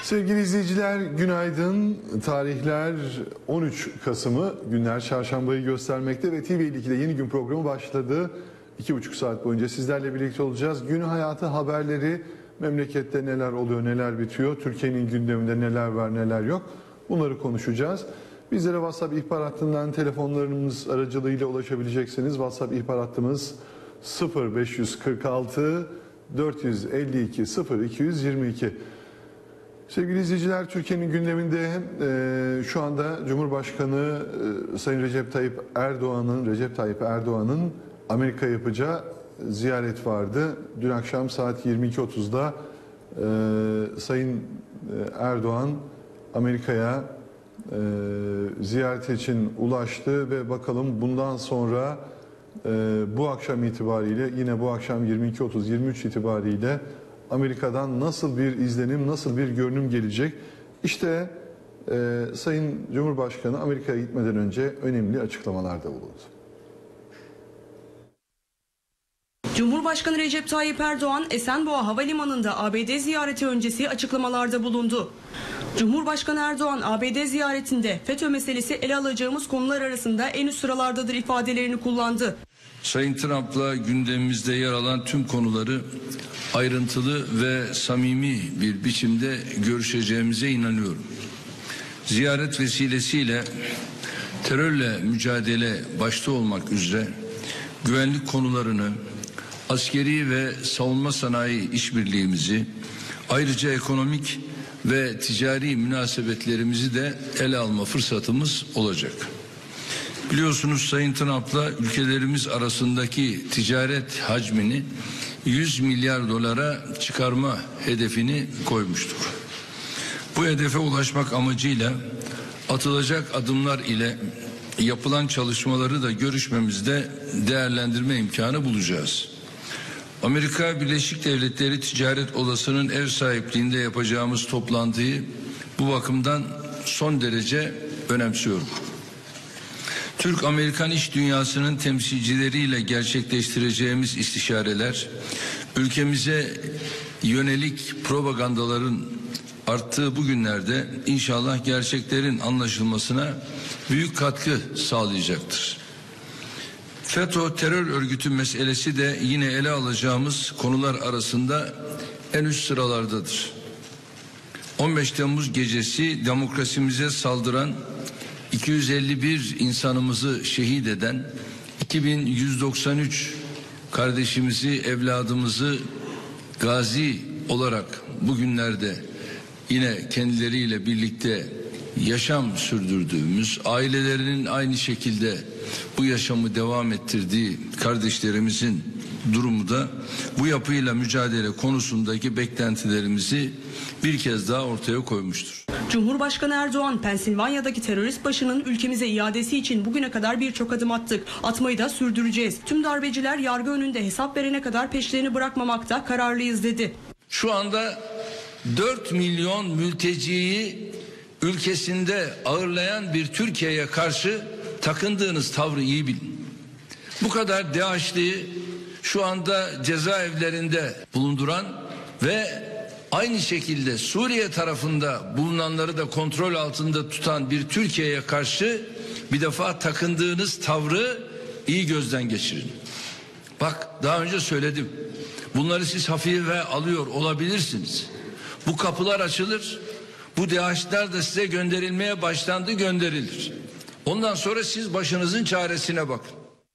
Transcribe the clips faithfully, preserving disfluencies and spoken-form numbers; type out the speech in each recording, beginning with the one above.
Sevgili izleyiciler, günaydın. Tarihler on üç Kasım'ı, günler çarşambayı göstermekte ve T V elli ikide Yeni Gün programı başladı. İki buçuk saat boyunca sizlerle birlikte olacağız. Gün hayatı haberleri, memlekette neler oluyor, neler bitiyor, Türkiye'nin gündeminde neler var, neler yok, bunları konuşacağız. Bizlere WhatsApp ihbar hattından telefonlarımız aracılığıyla ulaşabileceksiniz. WhatsApp ihbar hattımız sıfır beş yüz kırk altı dört yüz elli iki sıfır iki yüz yirmi iki. Sevgili izleyiciler, Türkiye'nin gündeminde e, şu anda Cumhurbaşkanı e, Sayın Recep Tayyip Erdoğan'ın Recep Tayyip Erdoğan'ın Amerika yapacağı ziyaret vardı. Dün akşam saat yirmi iki otuzda e, Sayın Erdoğan Amerika'ya e, ziyaret için ulaştı ve bakalım bundan sonra e, bu akşam itibariyle, yine bu akşam yirmi iki otuz yirmi üç itibariyle Amerika'dan nasıl bir izlenim, nasıl bir görünüm gelecek? İşte e, Sayın Cumhurbaşkanı Amerika'ya gitmeden önce önemli açıklamalarda bulundu. Cumhurbaşkanı Recep Tayyip Erdoğan, Esenboğa Havalimanı'nda A B D ziyareti öncesi açıklamalarda bulundu. Cumhurbaşkanı Erdoğan, A B D ziyaretinde FETÖ meselesi ele alacağımız konular arasında en üst sıralardadır ifadelerini kullandı. Sayın Trump'la gündemimizde yer alan tüm konuları ayrıntılı ve samimi bir biçimde görüşeceğimize inanıyorum. Ziyaret vesilesiyle terörle mücadele başta olmak üzere güvenlik konularını, askeri ve savunma sanayi işbirliğimizi, ayrıca ekonomik ve ticari münasebetlerimizi de ele alma fırsatımız olacak. Biliyorsunuz Sayın Trump'la ülkelerimiz arasındaki ticaret hacmini yüz milyar dolara çıkarma hedefini koymuştuk. Bu hedefe ulaşmak amacıyla atılacak adımlar ile yapılan çalışmaları da görüşmemizde değerlendirme imkanı bulacağız. Amerika Birleşik Devletleri Ticaret Odası'nın ev sahipliğinde yapacağımız toplantıyı bu bakımdan son derece önemsiyorum. Türk-Amerikan iş dünyasının temsilcileriyle gerçekleştireceğimiz istişareler, ülkemize yönelik propagandaların arttığı bu günlerde inşallah gerçeklerin anlaşılmasına büyük katkı sağlayacaktır. FETÖ terör örgütü meselesi de yine ele alacağımız konular arasında en üst sıralardadır. on beş Temmuz gecesi demokrasimize saldıran, iki yüz elli bir insanımızı şehit eden, iki bin yüz doksan üç kardeşimizi, evladımızı gazi olarak bugünlerde yine kendileriyle birlikte yaşam sürdürdüğümüz, ailelerinin aynı şekilde bu yaşamı devam ettirdiği kardeşlerimizin durumu da bu yapıyla mücadele konusundaki beklentilerimizi bir kez daha ortaya koymuştur. Cumhurbaşkanı Erdoğan, Pensilvanya'daki terörist başının ülkemize iadesi için bugüne kadar birçok adım attık. Atmayı da sürdüreceğiz. Tüm darbeciler yargı önünde hesap verene kadar peşlerini bırakmamakta kararlıyız dedi. Şu anda dört milyon mülteciyi ülkesinde ağırlayan bir Türkiye'ye karşı takındığınız tavrı iyi bilin. Bu kadar DAEŞ'liyi şu anda cezaevlerinde bulunduran ve aynı şekilde Suriye tarafında bulunanları da kontrol altında tutan bir Türkiye'ye karşı bir defa takındığınız tavrı iyi gözden geçirin. Bak, daha önce söyledim. Bunları siz hafife alıyor olabilirsiniz. Bu kapılar açılır. Bu DAEŞ'ler de size gönderilmeye başlandı, gönderilir. Ondan sonra siz başınızın çaresine bakın.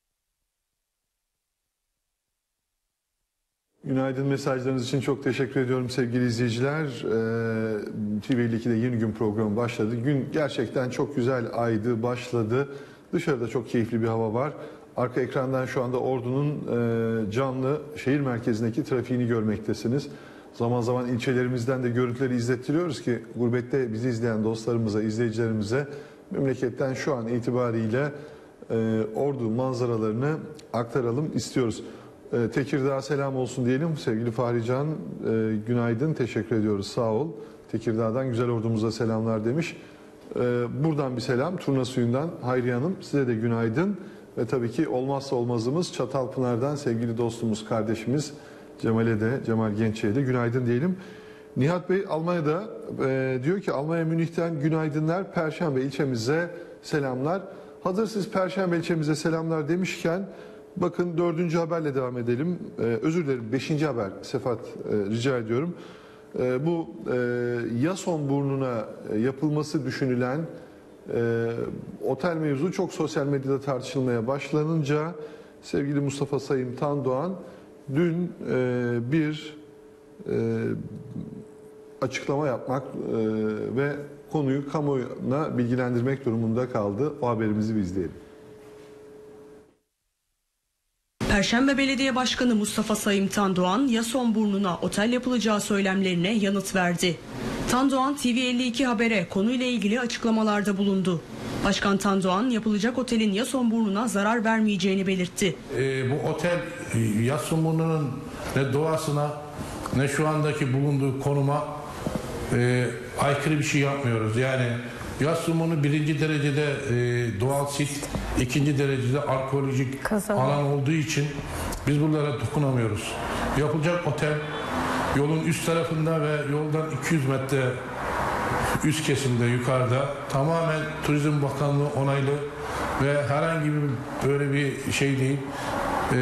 Günaydın, mesajlarınız için çok teşekkür ediyorum sevgili izleyiciler. Ee, T V elli ikide Yeni Gün programı başladı. Gün gerçekten çok güzel aydı, başladı. Dışarıda çok keyifli bir hava var. Arka ekrandan şu anda Ordu'nun e, canlı şehir merkezindeki trafiğini görmektesiniz. Zaman zaman ilçelerimizden de görüntüleri izlettiriyoruz ki gurbette bizi izleyen dostlarımıza, izleyicilerimize memleketten şu an itibariyle e, Ordu manzaralarını aktaralım istiyoruz. E, Tekirdağ'a selam olsun diyelim. Sevgili Fahrican, e, günaydın, teşekkür ediyoruz, sağ ol. Tekirdağ'dan güzel ordumuza selamlar demiş. E, buradan bir selam Turna Suyu'ndan Hayriye Hanım, size de günaydın. Ve tabii ki olmazsa olmazımız Çatalpınar'dan sevgili dostumuz, kardeşimiz Cemal'e de, Cemal Genç'e de günaydın diyelim. Nihat Bey Almanya'da e, diyor ki Almanya Münih'ten günaydınlar, Perşembe ilçemize selamlar. Hazır siz Perşembe ilçemize selamlar demişken bakın dördüncü haberle devam edelim. E, özür dilerim beşinci haber Sefat e, rica ediyorum. E, bu e, Yasonburnu'na e, yapılması düşünülen e, otel mevzu çok sosyal medyada tartışılmaya başlanınca sevgili Mustafa Sayın Tandoğan dün e, bir e, açıklama yapmak e, ve konuyu kamuoyuna bilgilendirmek durumunda kaldı. O haberimizi bir izleyelim. Perşembe Belediye Başkanı Mustafa Sayın Tandoğan, Yasonburnu'na otel yapılacağı söylemlerine yanıt verdi. Tandoğan T V elli iki Haber'e konuyla ilgili açıklamalarda bulundu. Başkan Tandoğan yapılacak otelin Yasonburnu'na zarar vermeyeceğini belirtti. E, bu otel Yasonburnu'nun ne doğasına ne şu andaki bulunduğu konuma e, aykırı bir şey yapmıyoruz. Yani Yasonburnu birinci derecede e, doğal sit, ikinci derecede arkeolojik Kasaba. alan olduğu için biz buralara dokunamıyoruz. Yapılacak otel yolun üst tarafında ve yoldan iki yüz metre üst kesimde yukarıda tamamen Turizm Bakanlığı onaylı ve herhangi bir böyle bir şey değil. Ee,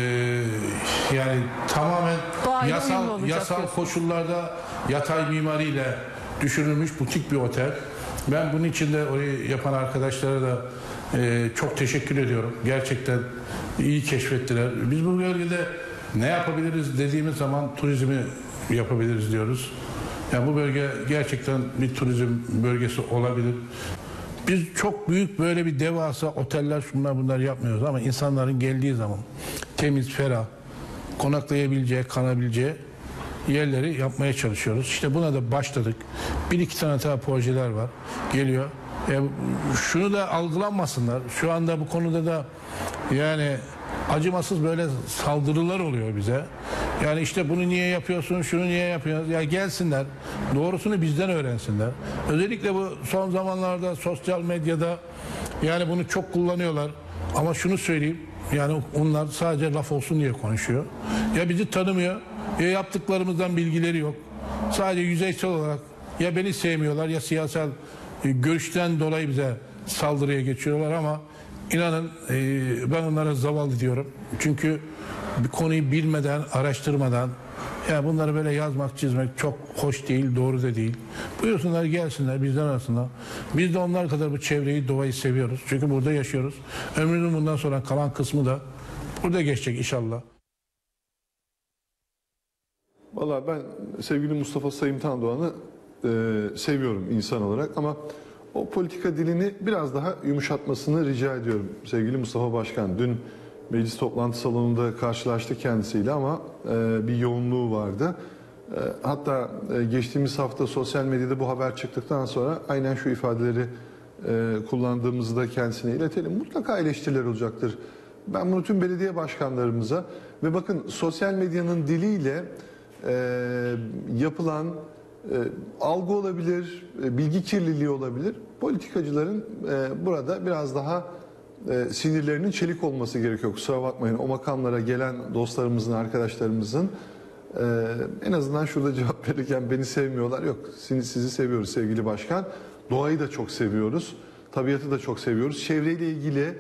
yani tamamen Doğayla yasal yasal diyorsun. koşullarda yatay mimariyle düşünülmüş butik bir otel. Ben bunun için de orayı yapan arkadaşlara da e, çok teşekkür ediyorum. Gerçekten iyi keşfettiler. Biz bu bölgede ne yapabiliriz dediğimiz zaman turizmi yapabiliriz diyoruz. Yani bu bölge gerçekten bir turizm bölgesi olabilir. Biz çok büyük böyle bir devasa oteller şunlar bunlar yapmıyoruz ama insanların geldiği zaman temiz, ferah, konaklayabileceği, kanabileceği yerleri yapmaya çalışıyoruz. İşte buna da başladık. Bir iki tane daha projeler var. Geliyor. E, şunu da algılanmasınlar. Şu anda bu konuda da yani acımasız böyle saldırılar oluyor bize. Yani işte bunu niye yapıyorsun, şunu niye yapıyorsun? Ya gelsinler, doğrusunu bizden öğrensinler. Özellikle bu son zamanlarda sosyal medyada yani bunu çok kullanıyorlar. Ama şunu söyleyeyim, yani onlar sadece laf olsun diye konuşuyor. Ya bizi tanımıyor, ya yaptıklarımızdan bilgileri yok. Sadece yüzeysel olarak ya beni sevmiyorlar ya siyasal görüşten dolayı bize saldırıya geçiyorlar ama İnanın ben onlara zavallı diyorum. Çünkü bir konuyu bilmeden, araştırmadan ya bunları böyle yazmak, çizmek çok hoş değil, doğru da değil. Buyursunlar gelsinler bizden arasında. Biz de onlar kadar bu çevreyi, doğayı seviyoruz. Çünkü burada yaşıyoruz. Ömrünün bundan sonra kalan kısmı da burada geçecek inşallah. Vallahi ben sevgili Mustafa Sayın Tandoğan'ı e, seviyorum insan olarak ama o politika dilini biraz daha yumuşatmasını rica ediyorum sevgili Mustafa Başkan. Dün meclis toplantı salonunda karşılaştık kendisiyle ama e, bir yoğunluğu vardı. E, hatta e, geçtiğimiz hafta sosyal medyada bu haber çıktıktan sonra aynen şu ifadeleri e, kullandığımızı da kendisine iletelim. Mutlaka eleştiriler olacaktır. Ben bunu tüm belediye başkanlarımıza ve bakın sosyal medyanın diliyle e, yapılan E, algı olabilir, e, bilgi kirliliği olabilir. Politikacıların e, burada biraz daha e, sinirlerinin çelik olması gerekiyor. Kusura bakmayın o makamlara gelen dostlarımızın, arkadaşlarımızın e, en azından şurada cevap verirken beni sevmiyorlar. Yok, sizi, sizi seviyoruz sevgili başkan. Doğayı da çok seviyoruz. Tabiatı da çok seviyoruz. Çevreyle ilgili e,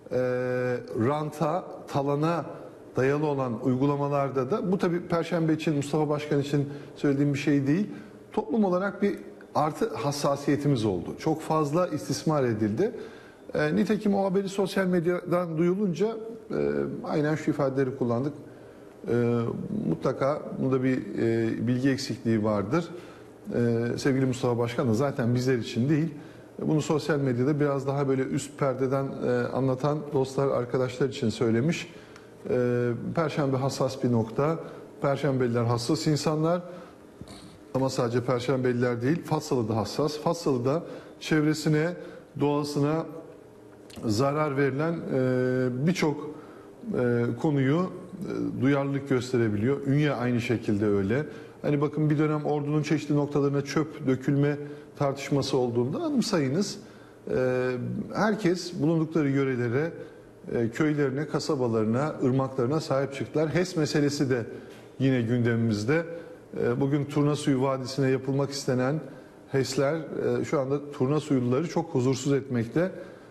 ranta, talana dayalı olan uygulamalarda da bu tabii Perşembe için, Mustafa Başkan için söylediğim bir şey değil. Toplum olarak bir artı hassasiyetimiz oldu. Çok fazla istismar edildi. E, nitekim o haberi sosyal medyadan duyulunca e, aynen şu ifadeleri kullandık. E, mutlaka bunda bir e, bilgi eksikliği vardır. E, sevgili Mustafa Başkan da zaten bizler için değil, bunu sosyal medyada biraz daha böyle üst perdeden e, anlatan dostlar, arkadaşlar için söylemiş. E, Perşembe hassas bir nokta. Perşembeliler hassas insanlar. Ama sadece Perşembeliler değil, Fatsalı da hassas. Fatsalı da çevresine, doğasına zarar verilen e, birçok e, konuyu e, duyarlılık gösterebiliyor. Ünye aynı şekilde öyle. Hani bakın bir dönem Ordu'nun çeşitli noktalarına çöp dökülme tartışması olduğunda anımsayınız. E, herkes bulundukları yörelere, e, köylerine, kasabalarına, ırmaklarına sahip çıktılar. H E S meselesi de yine gündemimizde. E, bugün Turnasuyu Vadisi'ne yapılmak istenen HES'ler e, şu anda Turnasuyluları çok huzursuz etmekte.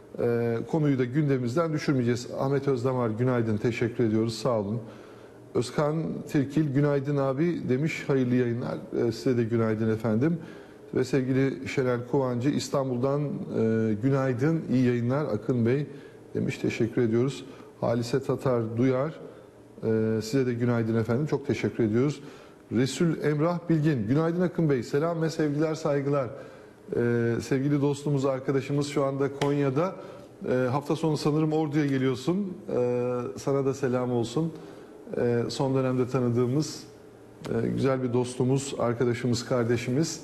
E, konuyu da gündemimizden düşürmeyeceğiz. Ahmet Özdamar günaydın, teşekkür ediyoruz, sağ olun. Özkan Tirkil günaydın abi demiş, hayırlı yayınlar. E, size de günaydın efendim. Ve sevgili Şenel Kovancı İstanbul'dan e, günaydın, iyi yayınlar Akın Bey demiş, teşekkür ediyoruz. Halise Tatar Duyar e, size de günaydın efendim, çok teşekkür ediyoruz. Resul Emrah Bilgin günaydın Akın Bey, selam ve sevgiler saygılar. E, sevgili dostumuz arkadaşımız şu anda Konya'da, e, hafta sonu sanırım Ordu'ya geliyorsun, e, sana da selam olsun. E, son dönemde tanıdığımız e, güzel bir dostumuz, arkadaşımız, kardeşimiz.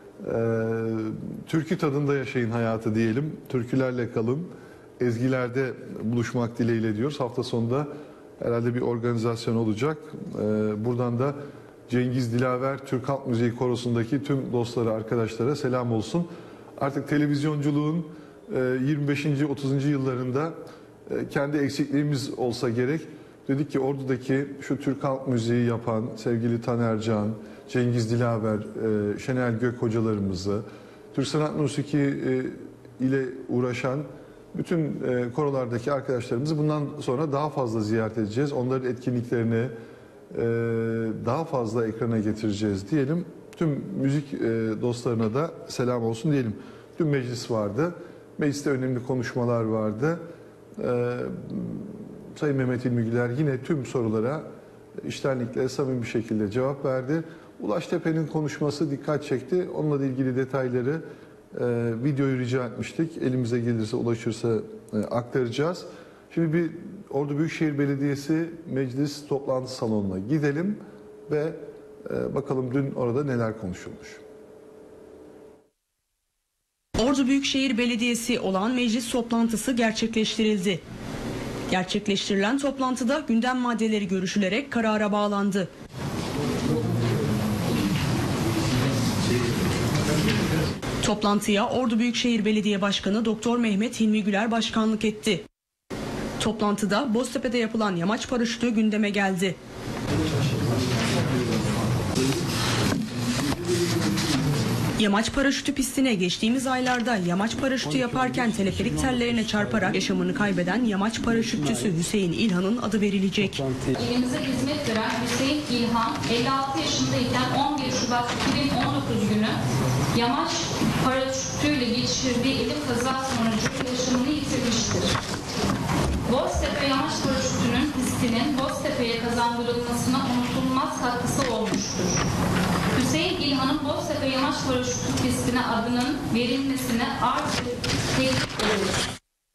Ee, türkü tadında yaşayın hayatı diyelim. Türkülerle kalın. Ezgilerde buluşmak dileğiyle diyoruz. Hafta sonunda herhalde bir organizasyon olacak. Ee, buradan da Cengiz Dilaver Türk Halk Müziği Korosu'ndaki tüm dostlara, arkadaşlara selam olsun. Artık televizyonculuğun e, yirmi beşinci otuzuncu yıllarında e, kendi eksikliğimiz olsa gerek. Dedik ki Ordu'daki şu Türk Halk Müziği yapan sevgili Taner Can, Cengiz Dilaver, e, Şenel Gök hocalarımızı, Türk Sanat Müziği e, ile uğraşan bütün e, korolardaki arkadaşlarımızı bundan sonra daha fazla ziyaret edeceğiz. Onların etkinliklerini e, daha fazla ekrana getireceğiz diyelim. Tüm müzik e, dostlarına da selam olsun diyelim. Dün meclis vardı. Mecliste önemli konuşmalar vardı. E, Sayın Mehmet İlmi Güler yine tüm sorulara içtenlikle, samimi bir şekilde cevap verdi. Ulaş Tepe'nin konuşması dikkat çekti. Onunla ilgili detayları e, videoyu rica etmiştik. Elimize gelirse, ulaşırsa e, aktaracağız. Şimdi bir Ordu Büyükşehir Belediyesi Meclis Toplantı Salonu'na gidelim ve e, bakalım dün orada neler konuşulmuş. Ordu Büyükşehir Belediyesi olağan meclis toplantısı gerçekleştirildi. Gerçekleştirilen toplantıda gündem maddeleri görüşülerek karara bağlandı. Toplantıya Ordu Büyükşehir Belediye Başkanı Doktor Mehmet Hilmi Güler başkanlık etti. Toplantıda Boztepe'de yapılan yamaç paraşütü gündeme geldi. Yamaç paraşütü pistine geçtiğimiz aylarda yamaç paraşütü yaparken teleferik tellerine çarparak yaşamını kaybeden yamaç paraşütçüsü Hüseyin İlhan'ın adı verilecek. İlimize hizmet veren Hüseyin İlhan elli altı yaşındayken on bir Şubat iki bin on dokuz günü yamaç paraşütüyle geçirdiği elim kaza sonucu yaşamını yitirmiştir. Boztepe yamaç paraşütünün pistinin Boztepe'ye kazandırılmasına unutulmaz katkısı olmuştur. Hüseyin İlhan'ın Boztepe yamaç paraşütü pistine adının verilmesine arz teklif ediyoruz.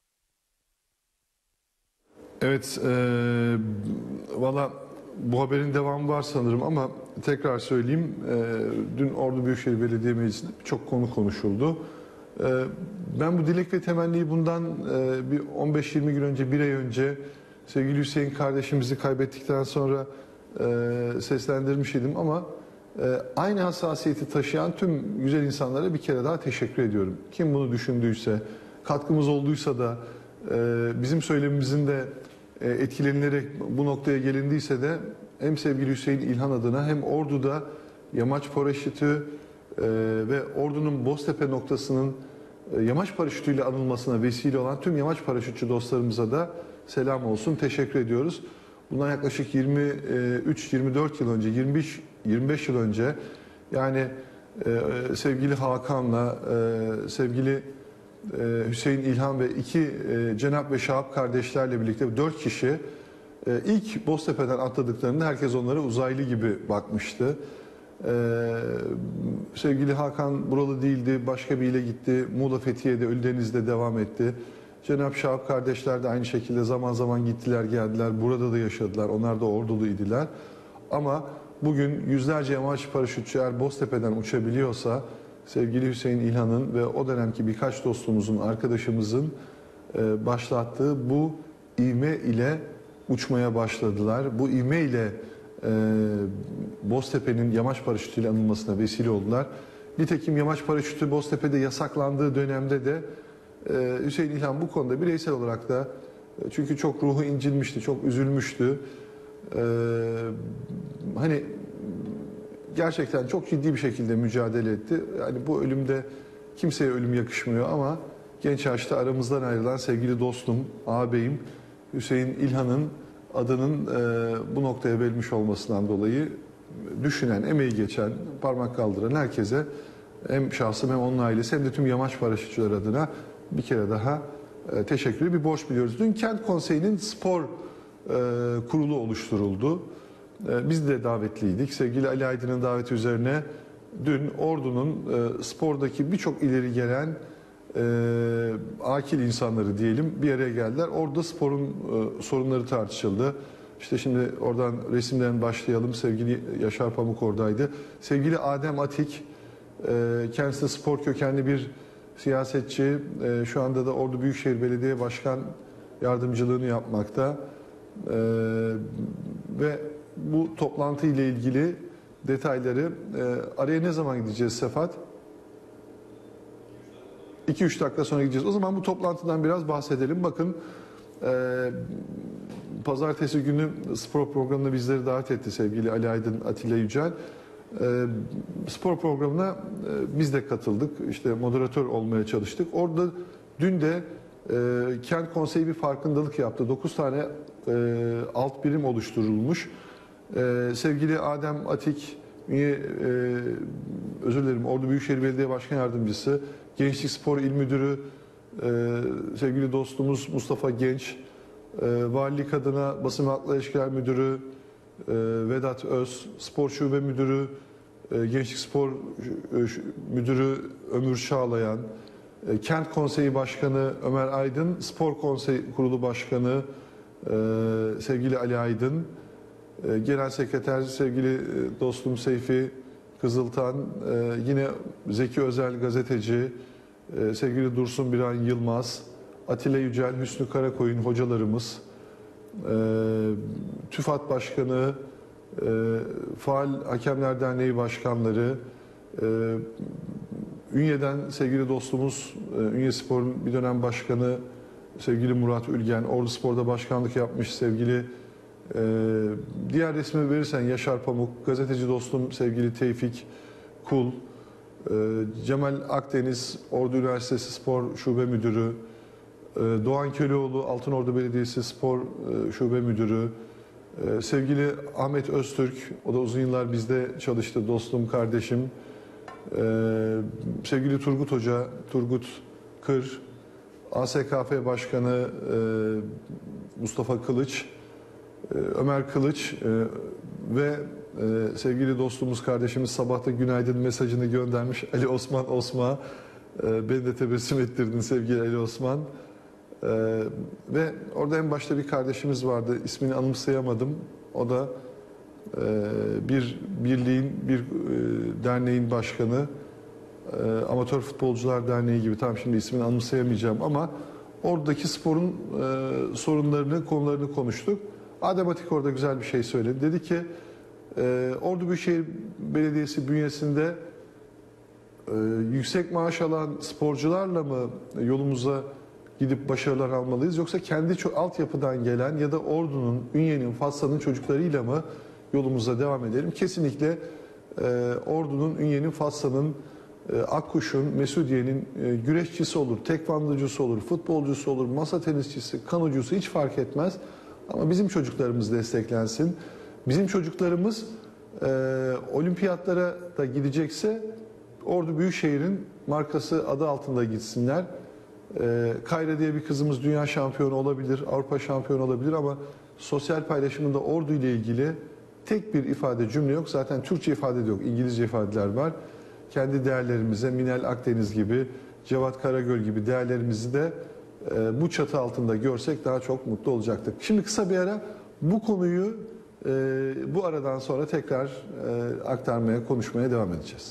Evet, e, valla bu haberin devamı var sanırım ama tekrar söyleyeyim. E, dün Ordu Büyükşehir Belediye Meclisi'nde birçok konu konuşuldu. E, ben bu dilek ve temenniyi bundan e, bir on beş yirmi gün önce, bir ay önce sevgili Hüseyin kardeşimizi kaybettikten sonra e, seslendirmiş idim ama e, aynı hassasiyeti taşıyan tüm güzel insanlara bir kere daha teşekkür ediyorum. Kim bunu düşündüyse, katkımız olduysa da e, bizim söylemimizin de e, etkilenilerek bu noktaya gelindiyse de hem sevgili Hüseyin İlhan adına hem Ordu'da yamaç paraşütü e, ve Ordu'nun Boztepe noktasının e, yamaç paraşütüyle anılmasına vesile olan tüm yamaç paraşütçü dostlarımıza da selam olsun. Teşekkür ediyoruz. Bundan yaklaşık yirmi üç yirmi dört yıl önce, yirmi beş yirmi beş yıl önce yani e, sevgili Hakan'la e, sevgili e, Hüseyin İlhan ve iki e, Cenap ve Şahap kardeşlerle birlikte dört kişi e, ilk Boztepe'den atladıklarında herkes onlara uzaylı gibi bakmıştı. E, sevgili Hakan buralı değildi, başka bir ile gitti. Muğla Fethiye'de, Ölüdeniz'de devam etti. Cenap Şahap kardeşler de aynı şekilde zaman zaman gittiler geldiler. Burada da yaşadılar. Onlar da Ordulu idiler. Ama bugün yüzlerce yamaç paraşütçü eğer Boztepe'den uçabiliyorsa sevgili Hüseyin İlhan'ın ve o dönemki birkaç dostumuzun, arkadaşımızın e, başlattığı bu ivme ile uçmaya başladılar. Bu ivme ile e, Boztepe'nin yamaç paraşütüyle anılmasına vesile oldular. Nitekim yamaç paraşütü Boztepe'de yasaklandığı dönemde de e, Hüseyin İlhan bu konuda bireysel olarak da e, çünkü çok ruhu incinmişti, çok üzülmüştü. E, hani gerçekten çok ciddi bir şekilde mücadele etti. Yani bu ölümde kimseye ölüm yakışmıyor ama genç yaşta aramızdan ayrılan sevgili dostum, ağabeyim Hüseyin İlhan'ın adının e, bu noktaya verilmiş olmasından dolayı düşünen, emeği geçen, parmak kaldıran herkese hem şahsım hem onun ailesi hem de tüm yamaç paraşütçüler adına bir kere daha e, teşekkürü bir borç biliyoruz. Dün Kent Konseyi'nin spor e, kurulu oluşturuldu. E, biz de davetliydik. Sevgili Ali Aydın'ın daveti üzerine dün Ordu'nun e, spordaki birçok ileri gelen e, akil insanları diyelim bir araya geldiler. Orada sporun e, sorunları tartışıldı. İşte şimdi oradan resimden başlayalım. Sevgili Yaşar Pamuk oradaydı. Sevgili Adem Atik, e, kendisi de spor kökenli bir siyasetçi. E, şu anda da Ordu Büyükşehir Belediye Başkan yardımcılığını yapmakta. E, ve bu toplantı ile ilgili detayları e, araya ne zaman gideceğiz Sefat? iki üç dakika sonra gideceğiz. O zaman bu toplantıdan biraz bahsedelim. Bakın e, pazartesi günü spor programına bizleri davet etti sevgili Ali Aydın, Atilla Yücel. E, spor programına e, biz de katıldık. İşte moderatör olmaya çalıştık. Orada dün de e, Kent Konseyi bir farkındalık yaptı. dokuz tane e, alt birim oluşturulmuş. E, sevgili Adem Atik, üye, e, özür dilerim, Ordu Büyükşehir Belediye Başkan Yardımcısı, Gençlik Spor İl Müdürü, e, sevgili dostumuz Mustafa Genç, e, Valilik adına Basın ve Halkla İlişkiler Müdürü e, Vedat Öz, Spor Şube Müdürü, e, Gençlik Spor e, Müdürü Ömür Çağlayan, e, Kent Konseyi Başkanı Ömer Aydın, Spor Konseyi Kurulu Başkanı e, sevgili Ali Aydın, e, Genel Sekreter sevgili e, dostum Seyfi Kızıltan, e, yine Zeki Özel gazeteci, e, sevgili Dursun Biran Yılmaz, Atilla Yücel, Hüsnü Karakoyun hocalarımız, e, TÜFAD Başkanı, e, Faal Hakemler Derneği Başkanları, e, Ünye'den sevgili dostumuz, e, Ünye Spor'un bir dönem başkanı sevgili Murat Ülgen, Ordu Spor'da başkanlık yapmış sevgili e, diğer resmi verirsen Yaşar Pamuk, gazeteci dostum sevgili Tevfik Kul, e, Cemal Akdeniz, Ordu Üniversitesi Spor Şube Müdürü, e, Doğan Köleoğlu, Altınordu Belediyesi Spor e, Şube Müdürü, e, sevgili Ahmet Öztürk, o da uzun yıllar bizde çalıştı, dostum, kardeşim, e, sevgili Turgut Hoca, Turgut Kır, A S K F Başkanı e, Mustafa Kılıç, e, Ömer Kılıç e, ve e, sevgili dostumuz, kardeşimiz sabahta günaydın mesajını göndermiş Ali Osman Osman. E, beni de tebessüm ettirdin sevgili Ali Osman. E, ve orada en başta bir kardeşimiz vardı, ismini anımsayamadım. O da e, bir birliğin, bir e, derneğin başkanı. E, Amatör Futbolcular Derneği gibi, tam şimdi ismini anımsayamayacağım ama oradaki sporun e, sorunlarını, konularını konuştuk. Adem Atik orada güzel bir şey söyledi. Dedi ki e, Ordu Büyükşehir Belediyesi bünyesinde e, yüksek maaş alan sporcularla mı yolumuza gidip başarılar almalıyız, yoksa kendi altyapıdan gelen ya da Ordu'nun, Ünye'nin, Fassa'nın çocuklarıyla mı yolumuza devam edelim? Kesinlikle e, Ordu'nun, Ünye'nin, Fassa'nın, Akkuş'un, Mesudiye'nin güreşçisi olur, tekvandocusu olur, futbolcusu olur, masa tenisçisi, kanocusu hiç fark etmez. Ama bizim çocuklarımız desteklensin. Bizim çocuklarımız e, olimpiyatlara da gidecekse Ordu Büyükşehir'in markası adı altında gitsinler. E, Kayra diye bir kızımız dünya şampiyonu olabilir, Avrupa şampiyonu olabilir ama sosyal paylaşımında Ordu ile ilgili tek bir ifade, cümle yok. Zaten Türkçe ifade de yok, İngilizce ifadeler var. Kendi değerlerimize, Minel Akdeniz gibi, Cevat Karagöl gibi değerlerimizi de e, bu çatı altında görsek daha çok mutlu olacaktık. Şimdi kısa bir ara, bu konuyu e, bu aradan sonra tekrar e, aktarmaya, konuşmaya devam edeceğiz.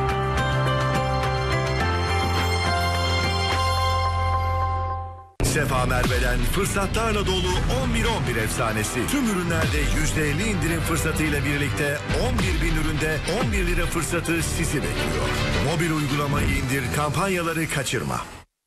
Sefa Sefa Merve'den fırsatlarla dolu on bir on bir efsanesi. Tüm ürünlerde yüzde elli indirim fırsatıyla birlikte on bir bin üründe on bir lira fırsatı sizi bekliyor. Mobil uygulamayı indir, kampanyaları kaçırma.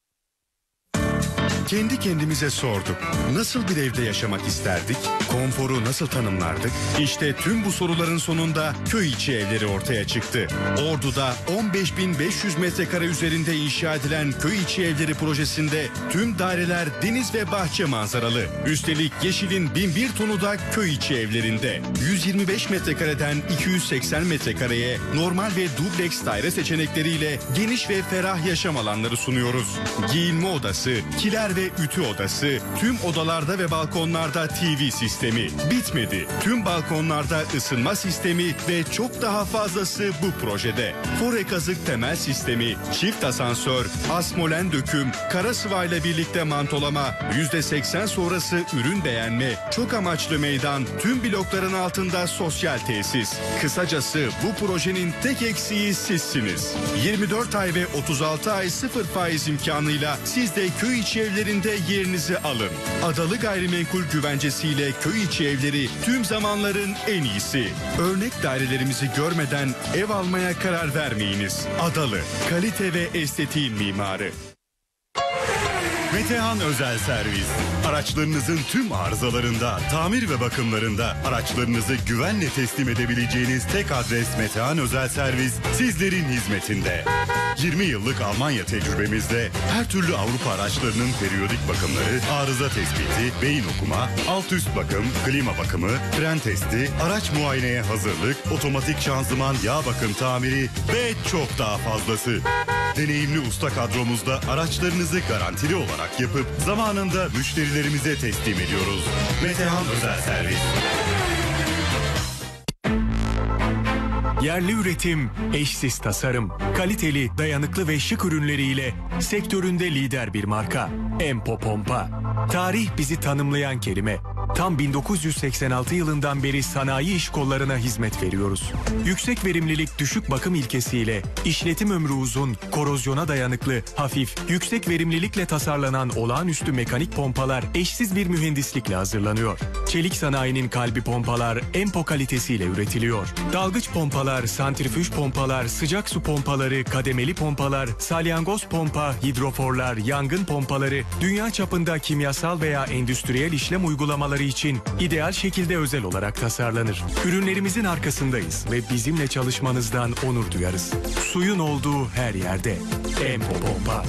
Kendi kendimize sorduk. Nasıl bir evde yaşamak isterdik? Konforu nasıl tanımlardık? İşte tüm bu soruların sonunda köy içi evleri ortaya çıktı. Ordu'da on beş bin beş yüz metrekare üzerinde inşa edilen köy içi evleri projesinde tüm daireler deniz ve bahçe manzaralı. Üstelik yeşilin bin bir tonu da köy içi evlerinde. yüz yirmi beş metrekareden iki yüz seksen metrekareye normal ve dubleks daire seçenekleriyle geniş ve ferah yaşam alanları sunuyoruz. Giyinme odası, kiler ve ütü odası, tüm odalarda ve balkonlarda T V sistemi. Bitmedi. Tüm balkonlarda ısınma sistemi ve çok daha fazlası bu projede. Fore kazık temel sistemi, çift asansör, asmolen döküm, kara sıvayla birlikte mantolama, yüzde seksen sonrası ürün beğenme, çok amaçlı meydan, tüm blokların altında sosyal tesis. Kısacası bu projenin tek eksiği sizsiniz. yirmi dört ay ve otuz altı ay sıfır faiz imkanıyla siz de köy içi evlerinde yerinizi alın. Adalı Gayrimenkul güvencesiyle köy içi evleri tüm zamanların en iyisi. Örnek dairelerimizi görmeden ev almaya karar vermeyiniz. Adalı, kalite ve estetiğin mimarı. Metehan Özel Servis. Araçlarınızın tüm arızalarında, tamir ve bakımlarında araçlarınızı güvenle teslim edebileceğiniz tek adres Metehan Özel Servis sizlerin hizmetinde. yirmi yıllık Almanya tecrübemizde her türlü Avrupa araçlarının periyodik bakımları, arıza tespiti, beyin okuma, alt üst bakım, klima bakımı, fren testi, araç muayeneye hazırlık, otomatik şanzıman, yağ bakım tamiri ve çok daha fazlası. Deneyimli usta kadromuzda araçlarınızı garantili olarak yapıp zamanında müşterilerimize teslim ediyoruz. Metehan Özel Servis. Yerli üretim, eşsiz tasarım, kaliteli, dayanıklı ve şık ürünleriyle sektöründe lider bir marka. Empo Pompa. Tarih bizi tanımlayan kelime. Tam bin dokuz yüz seksen altı yılından beri sanayi iş kollarına hizmet veriyoruz. Yüksek verimlilik, düşük bakım ilkesiyle işletim ömrü uzun, korozyona dayanıklı, hafif, yüksek verimlilikle tasarlanan olağanüstü mekanik pompalar eşsiz bir mühendislikle hazırlanıyor. Çelik sanayinin kalbi pompalar Empo kalitesiyle üretiliyor. Dalgıç pompalar, santrifüj pompalar, sıcak su pompaları, kademeli pompalar, salyangoz pompa, hidroforlar, yangın pompaları, dünya çapında kimyasal veya endüstriyel işlem uygulamaları için ideal şekilde özel olarak tasarlanır. Ürünlerimizin arkasındayız ve bizimle çalışmanızdan onur duyarız. Suyun olduğu her yerde. Empo Pompa.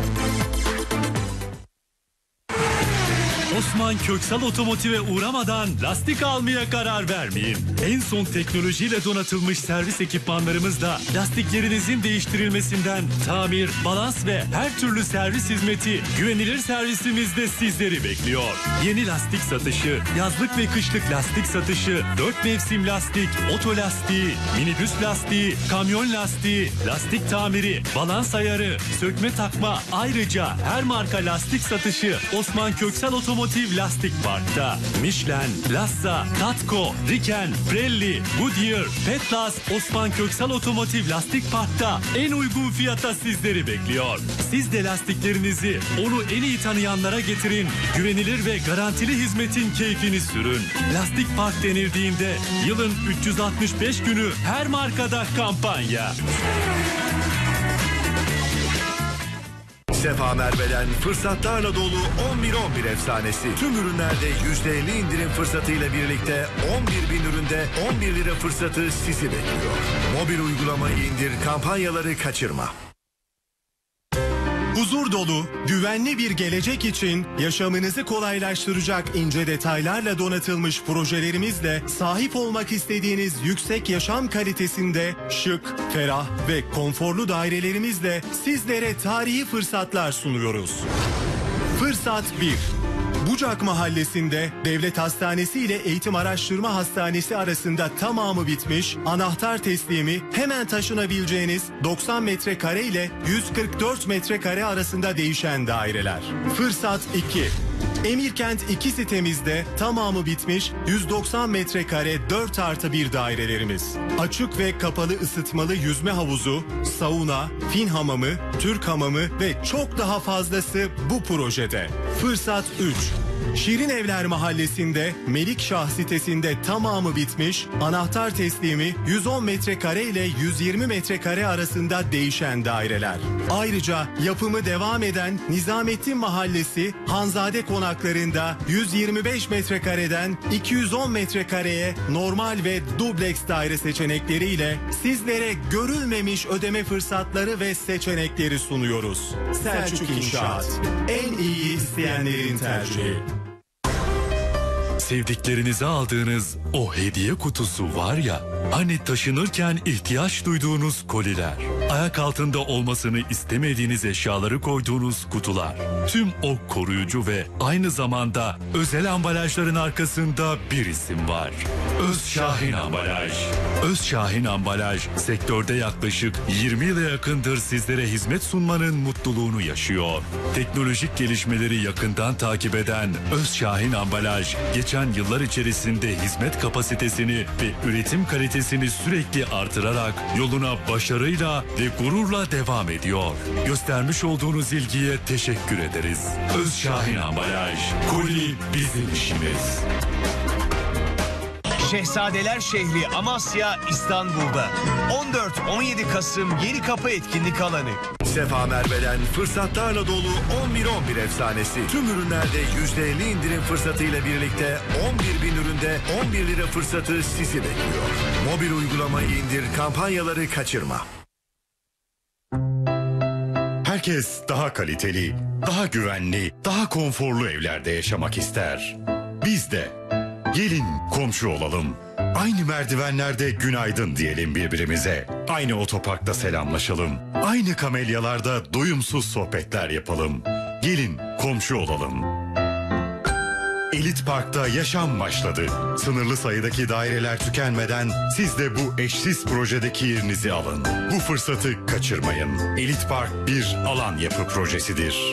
Osman Köksal Otomotiv'e uğramadan lastik almaya karar vermeyin. En son teknolojiyle donatılmış servis ekipmanlarımızla lastiklerinizin değiştirilmesinden tamir, balans ve her türlü servis hizmeti güvenilir servisimizde sizleri bekliyor. Yeni lastik satışı, yazlık ve kışlık lastik satışı, dört mevsim lastik, oto lastiği, minibüs lastiği, kamyon lastiği, lastik tamiri, balans ayarı, sökme takma, ayrıca her marka lastik satışı Osman Köksal Otomotiv Lastik Park'ta. Michelin, Lassa, Tatco, Riken, Pirelli, Goodyear, Petlas, Osman Köksal Otomotiv Lastik Park'ta en uygun fiyata sizleri bekliyor. Siz de lastiklerinizi onu en iyi tanıyanlara getirin. Güvenilir ve garantili hizmetin keyfini sürün. Lastik Park denildiğinde yılın üç yüz altmış beş günü her markada kampanya. Sefa Merve'den fırsatlarla dolu on bir on bir efsanesi. Tüm ürünlerde yüzde elli indirim fırsatıyla birlikte on bir bin üründe on bir lira fırsatı sizi bekliyor. Mobil uygulamayı indir, kampanyaları kaçırma. Huzur dolu, güvenli bir gelecek için yaşamınızı kolaylaştıracak ince detaylarla donatılmış projelerimizle sahip olmak istediğiniz yüksek yaşam kalitesinde şık, ferah ve konforlu dairelerimizle sizlere tarihi fırsatlar sunuyoruz. Fırsat bir. Bucak Mahallesi'nde Devlet Hastanesi ile Eğitim Araştırma Hastanesi arasında tamamı bitmiş, anahtar teslimi hemen taşınabileceğiniz doksan metrekare ile yüz kırk dört metrekare arasında değişen daireler. Fırsat iki. Emirkent iki sitemizde tamamı bitmiş yüz doksan metrekare dört artı bir dairelerimiz. Açık ve kapalı ısıtmalı yüzme havuzu, sauna, fin hamamı, Türk hamamı ve çok daha fazlası bu projede. Fırsat üç. Şirin Evler Mahallesi'nde Melikşah sitesinde tamamı bitmiş, anahtar teslimi yüz on metrekare ile yüz yirmi metrekare arasında değişen daireler. Ayrıca yapımı devam eden Nizamettin Mahallesi Hanzade konaklarında yüz yirmi beş metrekareden iki yüz on metrekareye normal ve dubleks daire seçenekleriyle sizlere görülmemiş ödeme fırsatları ve seçenekleri sunuyoruz. Selçuk İnşaat, en iyi isteyenlerin tercihi. Sevdiklerinize aldığınız o hediye kutusu var ya, hani taşınırken ihtiyaç duyduğunuz koliler, ayak altında olmasını istemediğiniz eşyaları koyduğunuz kutular, tüm o koruyucu ve aynı zamanda özel ambalajların arkasında bir isim var. Özşahin Ambalaj. Özşahin Ambalaj sektörde yaklaşık yirmi yıla yakındır sizlere hizmet sunmanın mutluluğunu yaşıyor. Teknolojik gelişmeleri yakından takip eden Özşahin Ambalaj, geçen yıllar içerisinde hizmet kapasitesini ve üretim kalitesini sürekli artırarak yoluna başarıyla ve gururla devam ediyor. Göstermiş olduğunuz ilgiye teşekkür ederiz. Özşahin Ambalaj, koli bizim işimiz. Şehzadeler şehri Amasya İstanbul'da. on dört on yedi Kasım Yenikapı etkinlik alanı. Sefa Merve'den fırsatlarla dolu on bir on bir efsanesi. Tüm ürünlerde yüzde elli indirim fırsatıyla birlikte on bir bin üründe on bir lira fırsatı sizi bekliyor. Mobil uygulamayı indir, kampanyaları kaçırma. Herkes daha kaliteli, daha güvenli, daha konforlu evlerde yaşamak ister. Biz de gelin komşu olalım. Aynı merdivenlerde günaydın diyelim birbirimize. Aynı otoparkta selamlaşalım. Aynı kamelyalarda doyumsuz sohbetler yapalım. Gelin komşu olalım. Elit Park'ta yaşam başladı. Sınırlı sayıdaki daireler tükenmeden siz de bu eşsiz projedeki yerinizi alın. Bu fırsatı kaçırmayın. Elit Park bir alan yapı projesidir.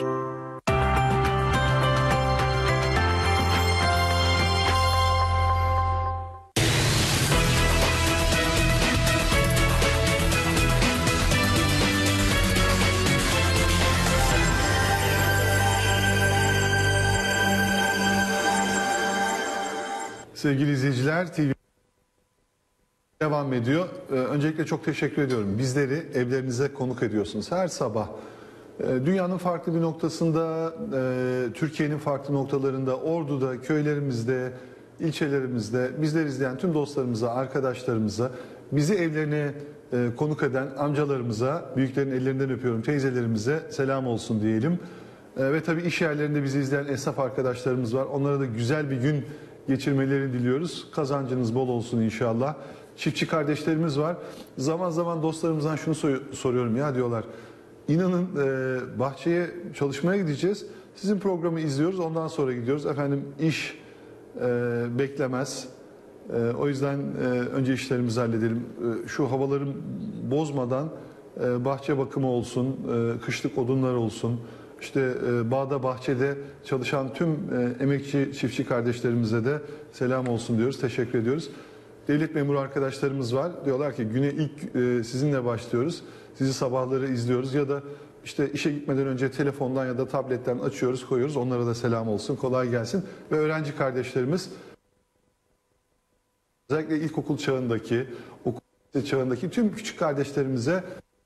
Sevgili izleyiciler, T V devam ediyor. Ee, öncelikle çok teşekkür ediyorum. Bizleri evlerinize konuk ediyorsunuz her sabah. Ee, dünyanın farklı bir noktasında, e, Türkiye'nin farklı noktalarında, Ordu'da, köylerimizde, ilçelerimizde bizleri izleyen tüm dostlarımıza, arkadaşlarımıza, bizi evlerine e, konuk eden amcalarımıza, büyüklerin ellerinden öpüyorum, teyzelerimize selam olsun diyelim. E, ve tabii iş yerlerinde bizi izleyen esnaf arkadaşlarımız var. Onlara da güzel bir gün geçirmelerini diliyoruz. Kazancınız bol olsun inşallah. Çiftçi kardeşlerimiz var. Zaman zaman dostlarımızdan şunu soruyorum, ya diyorlar, inanın e, bahçeye çalışmaya gideceğiz. Sizin programı izliyoruz, ondan sonra gidiyoruz. Efendim iş e, beklemez. E, o yüzden e, önce işlerimizi halledelim. E, şu havaları bozmadan e, bahçe bakımı olsun, e, kışlık odunlar olsun. İşte e, bağda bahçede çalışan tüm e, emekçi çiftçi kardeşlerimize de selam olsun diyoruz. Teşekkür ediyoruz. Devlet memuru arkadaşlarımız var. Diyorlar ki güne ilk e, sizinle başlıyoruz. Sizi sabahları izliyoruz ya da işte işe gitmeden önce telefondan ya da tabletten açıyoruz, koyuyoruz. Onlara da selam olsun. Kolay gelsin. Ve öğrenci kardeşlerimiz, özellikle ilkokul çağındaki, okul çağındaki tüm küçük kardeşlerimize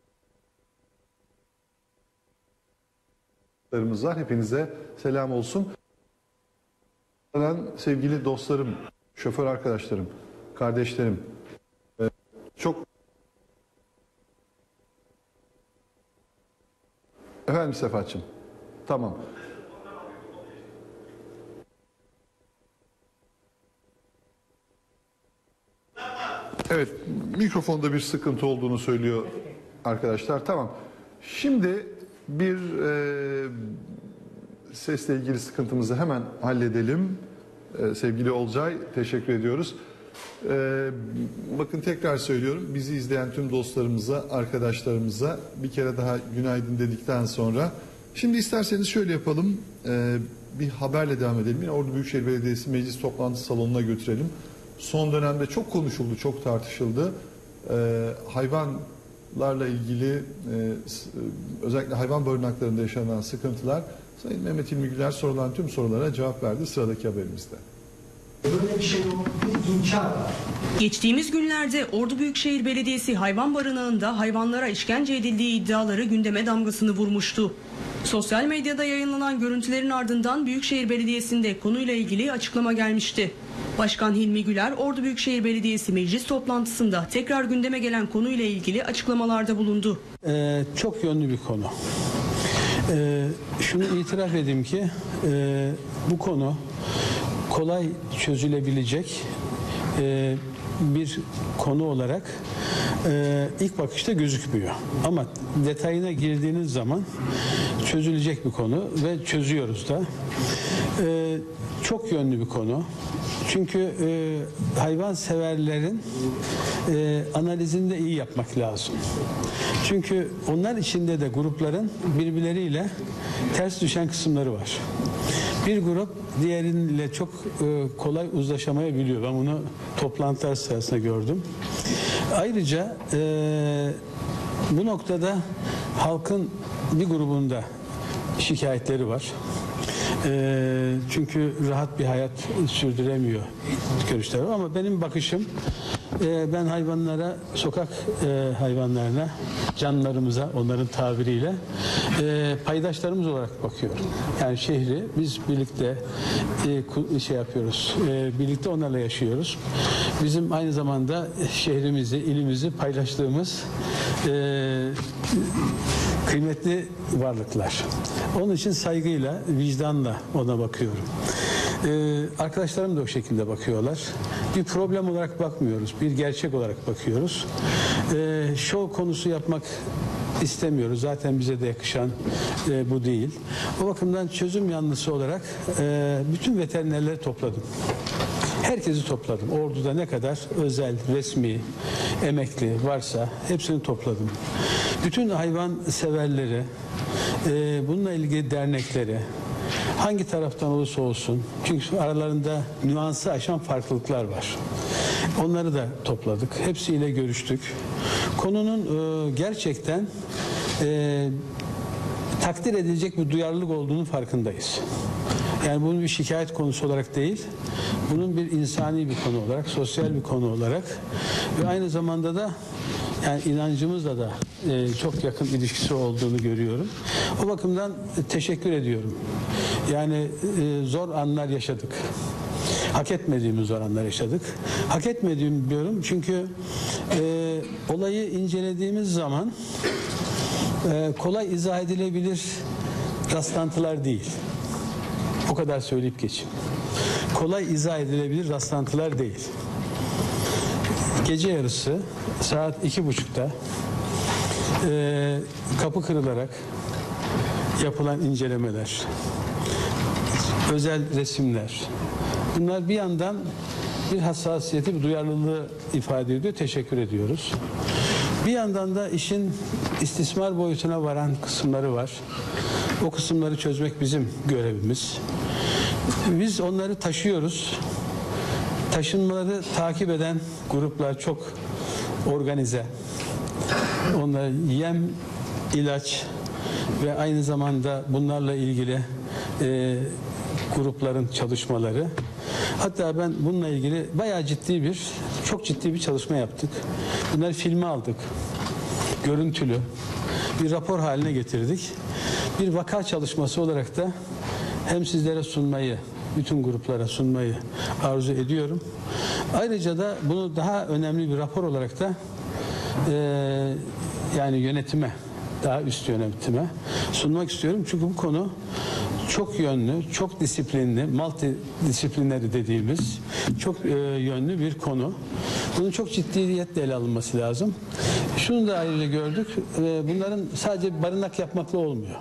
var. Hepinize selam olsun. Sevgili dostlarım, şoför arkadaşlarım, kardeşlerim, çok efendim Sefat'cığım, tamam. Evet, mikrofonda bir sıkıntı olduğunu söylüyor arkadaşlar. Tamam. Şimdi bir e, sesle ilgili sıkıntımızı hemen halledelim. E, sevgili Olcay, teşekkür ediyoruz. E, bakın tekrar söylüyorum, bizi izleyen tüm dostlarımıza, arkadaşlarımıza bir kere daha günaydın dedikten sonra, şimdi isterseniz şöyle yapalım. E, bir haberle devam edelim. Yine Ordu Büyükşehir Belediyesi meclis toplantı salonuna götürelim. Son dönemde çok konuşuldu, çok tartışıldı. Ee, hayvanlarla ilgili e, özellikle hayvan barınaklarında yaşanan sıkıntılar. Sayın Mehmet İlmi Güler sorulan tüm sorulara cevap verdi sıradaki haberimizde. Böyle bir şey yok, bir inkar var. Geçtiğimiz günlerde Ordu Büyükşehir Belediyesi hayvan barınağında hayvanlara işkence edildiği iddiaları gündeme damgasını vurmuştu. Sosyal medyada yayınlanan görüntülerin ardından Büyükşehir Belediyesi'nde konuyla ilgili açıklama gelmişti. Başkan Hilmi Güler, Ordu Büyükşehir Belediyesi meclis toplantısında tekrar gündeme gelen konuyla ilgili açıklamalarda bulundu. Ee, çok yönlü bir konu. Ee, şunu itiraf edeyim ki e, bu konu kolay çözülebilecek e, bir konu olarak e, ilk bakışta gözükmüyor. Ama detayına girdiğiniz zaman çözülecek bir konu ve çözüyoruz da. E, çok yönlü bir konu. Çünkü e, hayvan severlerin e, analizini de iyi yapmak lazım. Çünkü onlar içinde de grupların birbirleriyle ters düşen kısımları var. Bir grup diğeriyle çok e, kolay uzlaşamayabiliyor. Ben bunu toplantılar sırasında gördüm. Ayrıca e, bu noktada halkın bir grubunda şikayetleri var. E, çünkü rahat bir hayat sürdüremiyor görüşleri var. Ama benim bakışım, e, ben hayvanlara, sokak e, hayvanlarına, canlarımıza, onların tabiriyle e, paydaşlarımız olarak bakıyorum. Yani şehri biz birlikte e, şey yapıyoruz, e, birlikte onlarla yaşıyoruz. Bizim aynı zamanda şehrimizi, ilimizi paylaştığımız e, kıymetli varlıklar. Onun için saygıyla, vicdanla ona bakıyorum. Ee, arkadaşlarım da o şekilde bakıyorlar. Bir problem olarak bakmıyoruz, bir gerçek olarak bakıyoruz. Ee, şov konusu yapmak istemiyoruz. Zaten bize de yakışan e, bu değil. O bakımdan çözüm yanlısı olarak e, bütün veterinerleri topladım. Herkesi topladım. Ordu'da ne kadar özel, resmi, emekli varsa hepsini topladım. Bütün hayvan severleri, e, bununla ilgili dernekleri, hangi taraftan olursa olsun, çünkü aralarında nüansı aşan farklılıklar var. Onları da topladık. Hepsiyle görüştük. Konunun e, gerçekten e, takdir edilecek bir duyarlılık olduğunu farkındayız. Yani bunun bir şikayet konusu olarak değil, bunun bir insani bir konu olarak, sosyal bir konu olarak ve aynı zamanda da yani inancımızla da e, çok yakın ilişkisi olduğunu görüyorum. O bakımdan teşekkür ediyorum. Yani e, zor anlar yaşadık. Hak etmediğimiz zor anlar yaşadık. Hak etmediğimi diyorum çünkü e, olayı incelediğimiz zaman e, kolay izah edilebilir rastlantılar değil. O kadar söyleyip geçeyim. Kolay izah edilebilir rastlantılar değil. Gece yarısı saat iki buçukta e, kapı kırılarak yapılan incelemeler, özel resimler, bunlar bir yandan bir hassasiyeti, bir duyarlılığı ifade ediyor. Teşekkür ediyoruz. Bir yandan da işin istismar boyutuna varan kısımları var. O kısımları çözmek bizim görevimiz. Biz onları taşıyoruz. Taşınmaları takip eden gruplar çok organize. Onlar yem, ilaç ve aynı zamanda bunlarla ilgili e, grupların çalışmaları. Hatta ben bununla ilgili bayağı ciddi bir, çok ciddi bir çalışma yaptık. Bunları filme aldık. Görüntülü. Bir rapor haline getirdik. Bir vaka çalışması olarak da hem sizlere sunmayı, bütün gruplara sunmayı arzu ediyorum. Ayrıca da bunu daha önemli bir rapor olarak da e, yani yönetime, daha üst yönetime sunmak istiyorum. Çünkü bu konu çok yönlü, çok disiplinli, multidisiplinleri dediğimiz çok e, yönlü bir konu. Bunun çok ciddiyetle ele alınması lazım. Şunu da ayrıca gördük. E, bunların sadece barınak yapmakla olmuyor.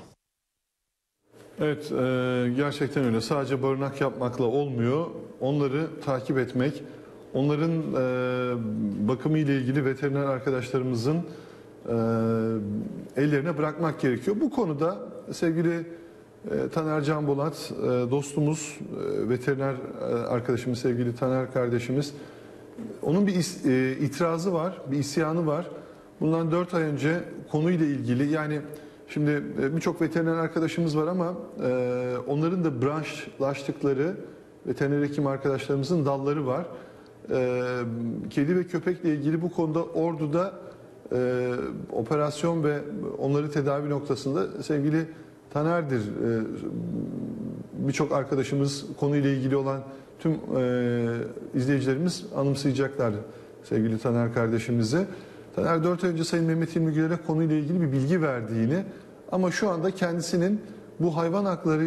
Evet, e, gerçekten öyle. Sadece barınak yapmakla olmuyor. Onları takip etmek, onların e, bakımı ile ilgili veteriner arkadaşlarımızın e, ellerine bırakmak gerekiyor. Bu konuda sevgili E, Taner Can Bolat e, dostumuz, e, veteriner e, arkadaşımız, sevgili Taner kardeşimiz. Onun bir is, e, itirazı var, bir isyanı var. Bundan dört ay önce konuyla ilgili, yani şimdi e, birçok veteriner arkadaşımız var ama e, onların da branşlaştıkları veteriner hekim arkadaşlarımızın dalları var. E, kedi ve köpekle ilgili bu konuda Ordu'da e, operasyon ve onları tedavi noktasında sevgili Taner'dir. E, birçok arkadaşımız konuyla ilgili olan tüm e, izleyicilerimiz anımsayacaklar sevgili Taner kardeşimizi. Taner dört ay önce Sayın Mehmet İlmi Güler'e konuyla ilgili bir bilgi verdiğini ama şu anda kendisinin bu hayvan hakları,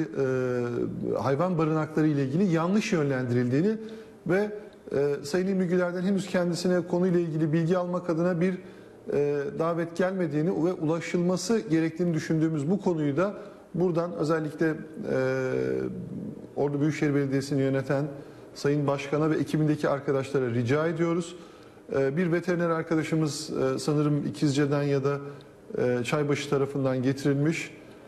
e, hayvan barınakları ile ilgili yanlış yönlendirildiğini ve e, Sayın İlmi Güler'den henüz kendisine konuyla ilgili bilgi almak adına bir e, davet gelmediğini ve ulaşılması gerektiğini düşündüğümüz bu konuyu da buradan özellikle e, Ordu Büyükşehir Belediyesi'ni yöneten Sayın Başkan'a ve ekibindeki arkadaşlara rica ediyoruz. E, bir veteriner arkadaşımız e, sanırım İkizce'den ya da e, Çaybaşı tarafından getirilmiş.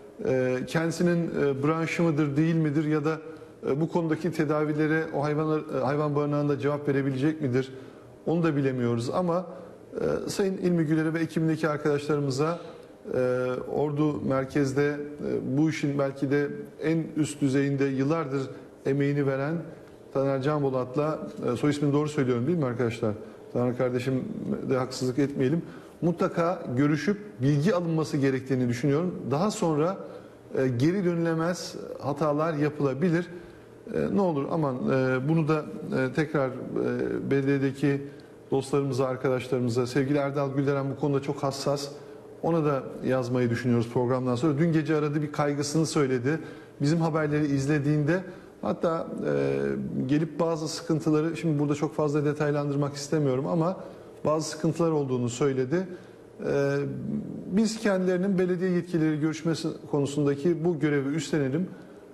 E, kendisinin e, branşı mıdır değil midir ya da e, bu konudaki tedavilere o hayvan, e, hayvan barınağında cevap verebilecek midir onu da bilemiyoruz ama e, Sayın İlmi Güler'e ve ekibindeki arkadaşlarımıza Ee, Ordu merkezde e, bu işin belki de en üst düzeyinde yıllardır emeğini veren Taner Can Bolat'la, e, soy ismini doğru söylüyorum değil mi arkadaşlar? Taner kardeşim de haksızlık etmeyelim. Mutlaka görüşüp bilgi alınması gerektiğini düşünüyorum. Daha sonra e, geri dönülemez hatalar yapılabilir. E, ne olur aman e, bunu da e, tekrar e, belediyedeki dostlarımıza, arkadaşlarımıza, sevgili Erdal Gülderen bu konuda çok hassas. Ona da yazmayı düşünüyoruz programdan sonra. Dün gece aradı, bir kaygısını söyledi. Bizim haberleri izlediğinde hatta e, gelip bazı sıkıntıları, şimdi burada çok fazla detaylandırmak istemiyorum ama bazı sıkıntılar olduğunu söyledi. E, biz kendilerinin belediye yetkilileri görüşmesi konusundaki bu görevi üstlenelim.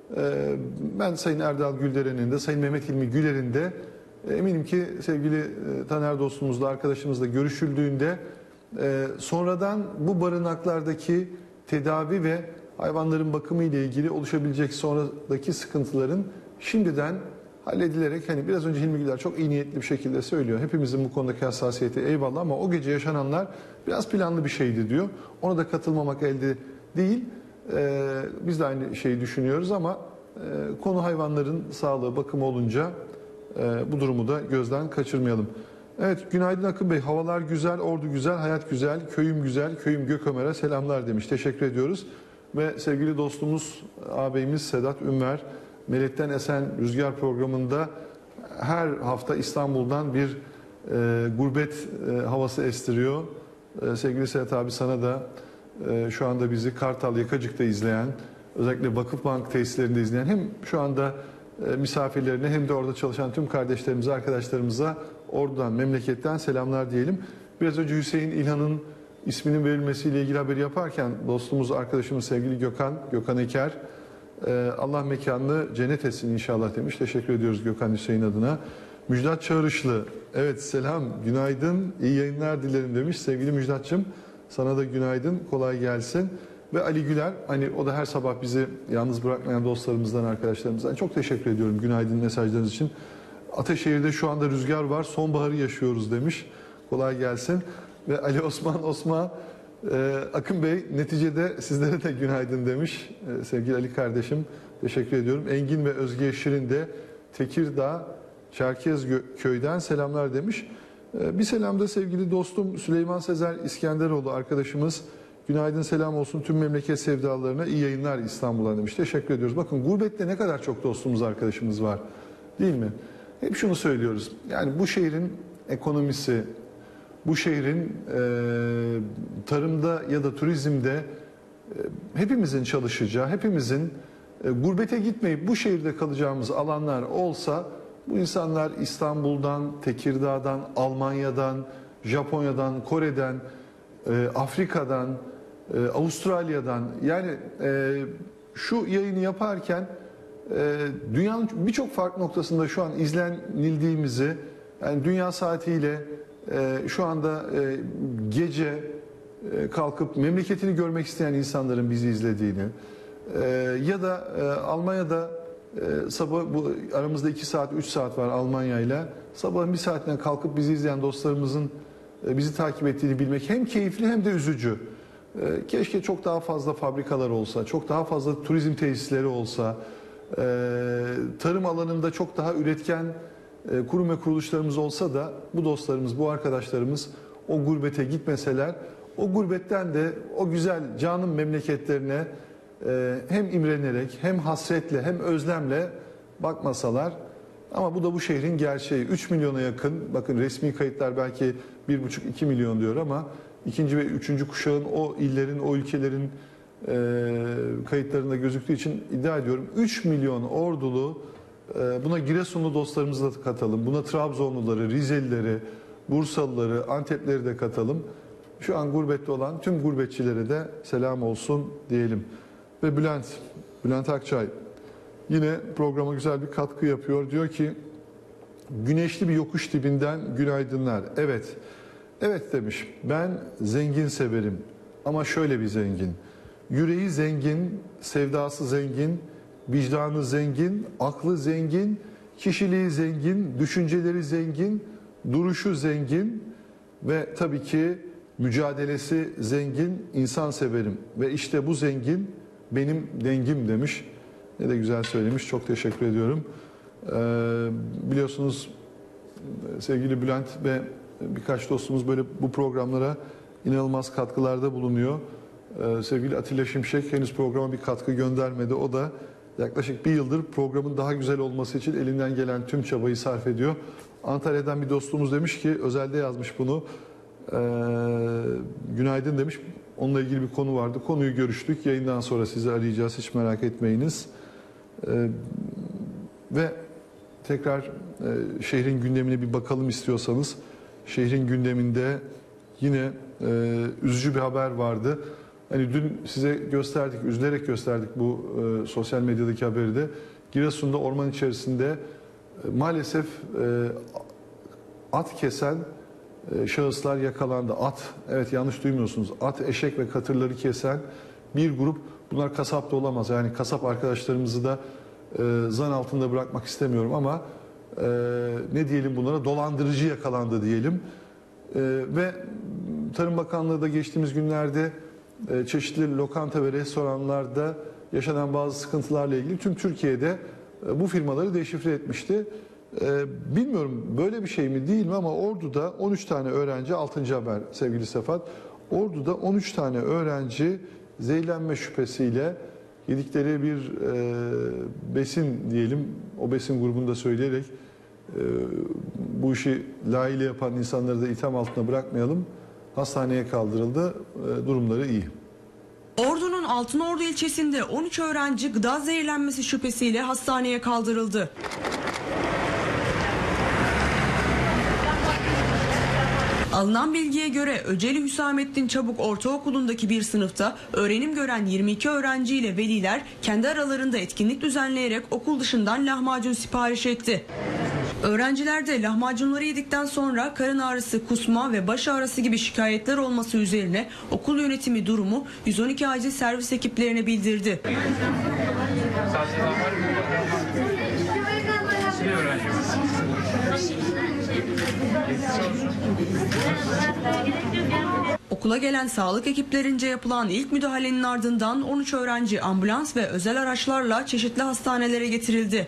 E, ben Sayın Erdal Gülderen'in de Sayın Mehmet İlmi Güler'in de e, eminim ki sevgili e, Taner dostumuzla, arkadaşımızla görüşüldüğünde Ee, sonradan bu barınaklardaki tedavi ve hayvanların bakımı ile ilgili oluşabilecek sonradaki sıkıntıların şimdiden halledilerek, hani biraz önce Hilmi Güler çok iyi niyetli bir şekilde söylüyor. Hepimizin bu konudaki hassasiyeti eyvallah ama o gece yaşananlar biraz planlı bir şeydi diyor. Ona da katılmamak elde değil. Ee, biz de aynı şeyi düşünüyoruz ama e, konu hayvanların sağlığı, bakımı olunca e, bu durumu da gözden kaçırmayalım. Evet, günaydın Akın Bey. Havalar güzel, Ordu güzel, hayat güzel, köyüm güzel, köyüm Gökömer'e selamlar demiş. Teşekkür ediyoruz. Ve sevgili dostumuz, ağabeyimiz Sedat Ünver, Melek'ten Esen Rüzgar programında her hafta İstanbul'dan bir e, gurbet e, havası estiriyor. E, sevgili Sedat abi, sana da e, şu anda bizi Kartal Yakacık'ta izleyen, özellikle Vakıfbank tesislerinde izleyen hem şu anda e, misafirlerine hem de orada çalışan tüm kardeşlerimize, arkadaşlarımıza Ordu'dan, memleketten selamlar diyelim. Biraz önce Hüseyin İlhan'ın isminin verilmesiyle ilgili haberi yaparken dostumuz, arkadaşımız sevgili Gökhan, Gökhan Eker, e, Allah mekanını cennet etsin inşallah demiş. Teşekkür ediyoruz Gökhan Hüseyin adına. Müjdat Çağrışlı, evet selam, günaydın, iyi yayınlar dilerim demiş. Sevgili Müjdat'cığım, sana da günaydın, kolay gelsin. Ve Ali Güler, hani o da her sabah bizi yalnız bırakmayan dostlarımızdan, arkadaşlarımızdan çok teşekkür ediyorum günaydın mesajlarınız için. Ataşehir'de şu anda rüzgar var, sonbaharı yaşıyoruz demiş. Kolay gelsin. Ve Ali Osman Osman, e, Akın Bey neticede sizlere de günaydın demiş. E, sevgili Ali kardeşim, teşekkür ediyorum. Engin ve Özge Şirin de Tekirdağ Çerkezköy'den selamlar demiş. E, bir selam da sevgili dostum Süleyman Sezer İskenderoğlu arkadaşımız. Günaydın, selam olsun tüm memleket sevdalarına, iyi yayınlar İstanbul'a demiş. Teşekkür ediyoruz. Bakın gurbette ne kadar çok dostumuz, arkadaşımız var değil mi? Hep şunu söylüyoruz. Yani bu şehrin ekonomisi, bu şehrin e, tarımda ya da turizmde e, hepimizin çalışacağı, hepimizin e, gurbete gitmeyip bu şehirde kalacağımız alanlar olsa, bu insanlar İstanbul'dan, Tekirdağ'dan, Almanya'dan, Japonya'dan, Kore'den, e, Afrika'dan, e, Avustralya'dan, yani e, şu yayını yaparken e, dünyanın birçok farklı noktasında şu an izlenildiğimizi, yani dünya saatiyle e, şu anda e, gece e, kalkıp memleketini görmek isteyen insanların bizi izlediğini, Ee, ya da e, Almanya'da e, sabah bu aramızda iki saat üç saat var Almanya ile. Sabahın bir saatinden kalkıp bizi izleyen dostlarımızın e, bizi takip ettiğini bilmek hem keyifli hem de üzücü. E, keşke çok daha fazla fabrikalar olsa, çok daha fazla turizm tesisleri olsa, e, tarım alanında çok daha üretken e, kurum ve kuruluşlarımız olsa da bu dostlarımız, bu arkadaşlarımız o gurbete gitmeseler, o gurbetten de o güzel canım memleketlerine e, hem imrenerek hem hasretle hem özlemle bakmasalar. Ama bu da bu şehrin gerçeği. üç milyona yakın, bakın resmi kayıtlar belki bir buçuk iki milyon diyor ama ikinci ve üçüncü kuşağın o illerin, o ülkelerin e, kayıtlarında gözüktüğü için iddia ediyorum. üç milyon ordulu, e, buna Giresunlu dostlarımızı da katalım, buna Trabzonluları, Rizelileri, Bursalıları, Antepleri de katalım. Şu an gurbette olan tüm gurbetçilere de selam olsun diyelim. Ve Bülent, Bülent Akçay yine programa güzel bir katkı yapıyor. Diyor ki, güneşli bir yokuş dibinden günaydınlar. Evet, evet demiş. Ben zengin severim ama şöyle bir zengin. Yüreği zengin, sevdası zengin, vicdanı zengin, aklı zengin, kişiliği zengin, düşünceleri zengin, duruşu zengin ve tabii ki mücadelesi zengin insan severim. Ve işte bu zengin benim dengim demiş. Ne de güzel söylemiş. Çok teşekkür ediyorum. Ee, biliyorsunuz sevgili Bülent ve birkaç dostumuz böyle bu programlara inanılmaz katkılarda bulunuyor. Ee, sevgili Atilla Şimşek henüz programa bir katkı göndermedi. O da yaklaşık bir yıldır programın daha güzel olması için elinden gelen tüm çabayı sarf ediyor. Antalya'dan bir dostumuz demiş ki, özelde yazmış bunu. Ee, günaydın demiş. Onunla ilgili bir konu vardı. Konuyu görüştük. Yayından sonra sizi arayacağız. Hiç merak etmeyiniz. Ee, ve tekrar e, şehrin gündemine bir bakalım istiyorsanız. Şehrin gündeminde yine e, üzücü bir haber vardı. Hani dün size gösterdik, üzülerek gösterdik bu e, sosyal medyadaki haberi de. Giresun'da orman içerisinde e, maalesef e, at kesen e, şahıslar yakalandı. At, evet yanlış duymuyorsunuz. At, eşek ve katırları kesen bir grup. Bunlar kasap da olamaz. Yani kasap arkadaşlarımızı da e, zan altında bırakmak istemiyorum ama e, ne diyelim bunlara, dolandırıcı yakalandı diyelim. E, ve Tarım Bakanlığı da geçtiğimiz günlerde e, çeşitli lokanta ve restoranlarda yaşanan bazı sıkıntılarla ilgili tüm Türkiye'de e, bu firmaları deşifre etmişti. E, bilmiyorum böyle bir şey mi değil mi ama Ordu'da on üç tane öğrenci, altıncı haber sevgili Sefat, Ordu'da on üç tane öğrenci zehirlenme şüphesiyle yedikleri bir e, besin diyelim, o besin grubunu da söyleyerek e, bu işi layığıyla yapan insanları da itham altına bırakmayalım. Hastaneye kaldırıldı, e, durumları iyi. Ordu'nun Altınordu ilçesinde on üç öğrenci gıda zehirlenmesi şüphesiyle hastaneye kaldırıldı. Alınan bilgiye göre Öceli Hüsamettin Çabuk Ortaokulu'ndaki bir sınıfta öğrenim gören yirmi iki öğrenci ile veliler kendi aralarında etkinlik düzenleyerek okul dışından lahmacun sipariş etti. Öğrenciler de lahmacunları yedikten sonra karın ağrısı, kusma ve baş ağrısı gibi şikayetler olması üzerine okul yönetimi durumu yüz on iki acil servis ekiplerine bildirdi. Okula gelen sağlık ekiplerince yapılan ilk müdahalenin ardından on üç öğrenci ambulans ve özel araçlarla çeşitli hastanelere getirildi.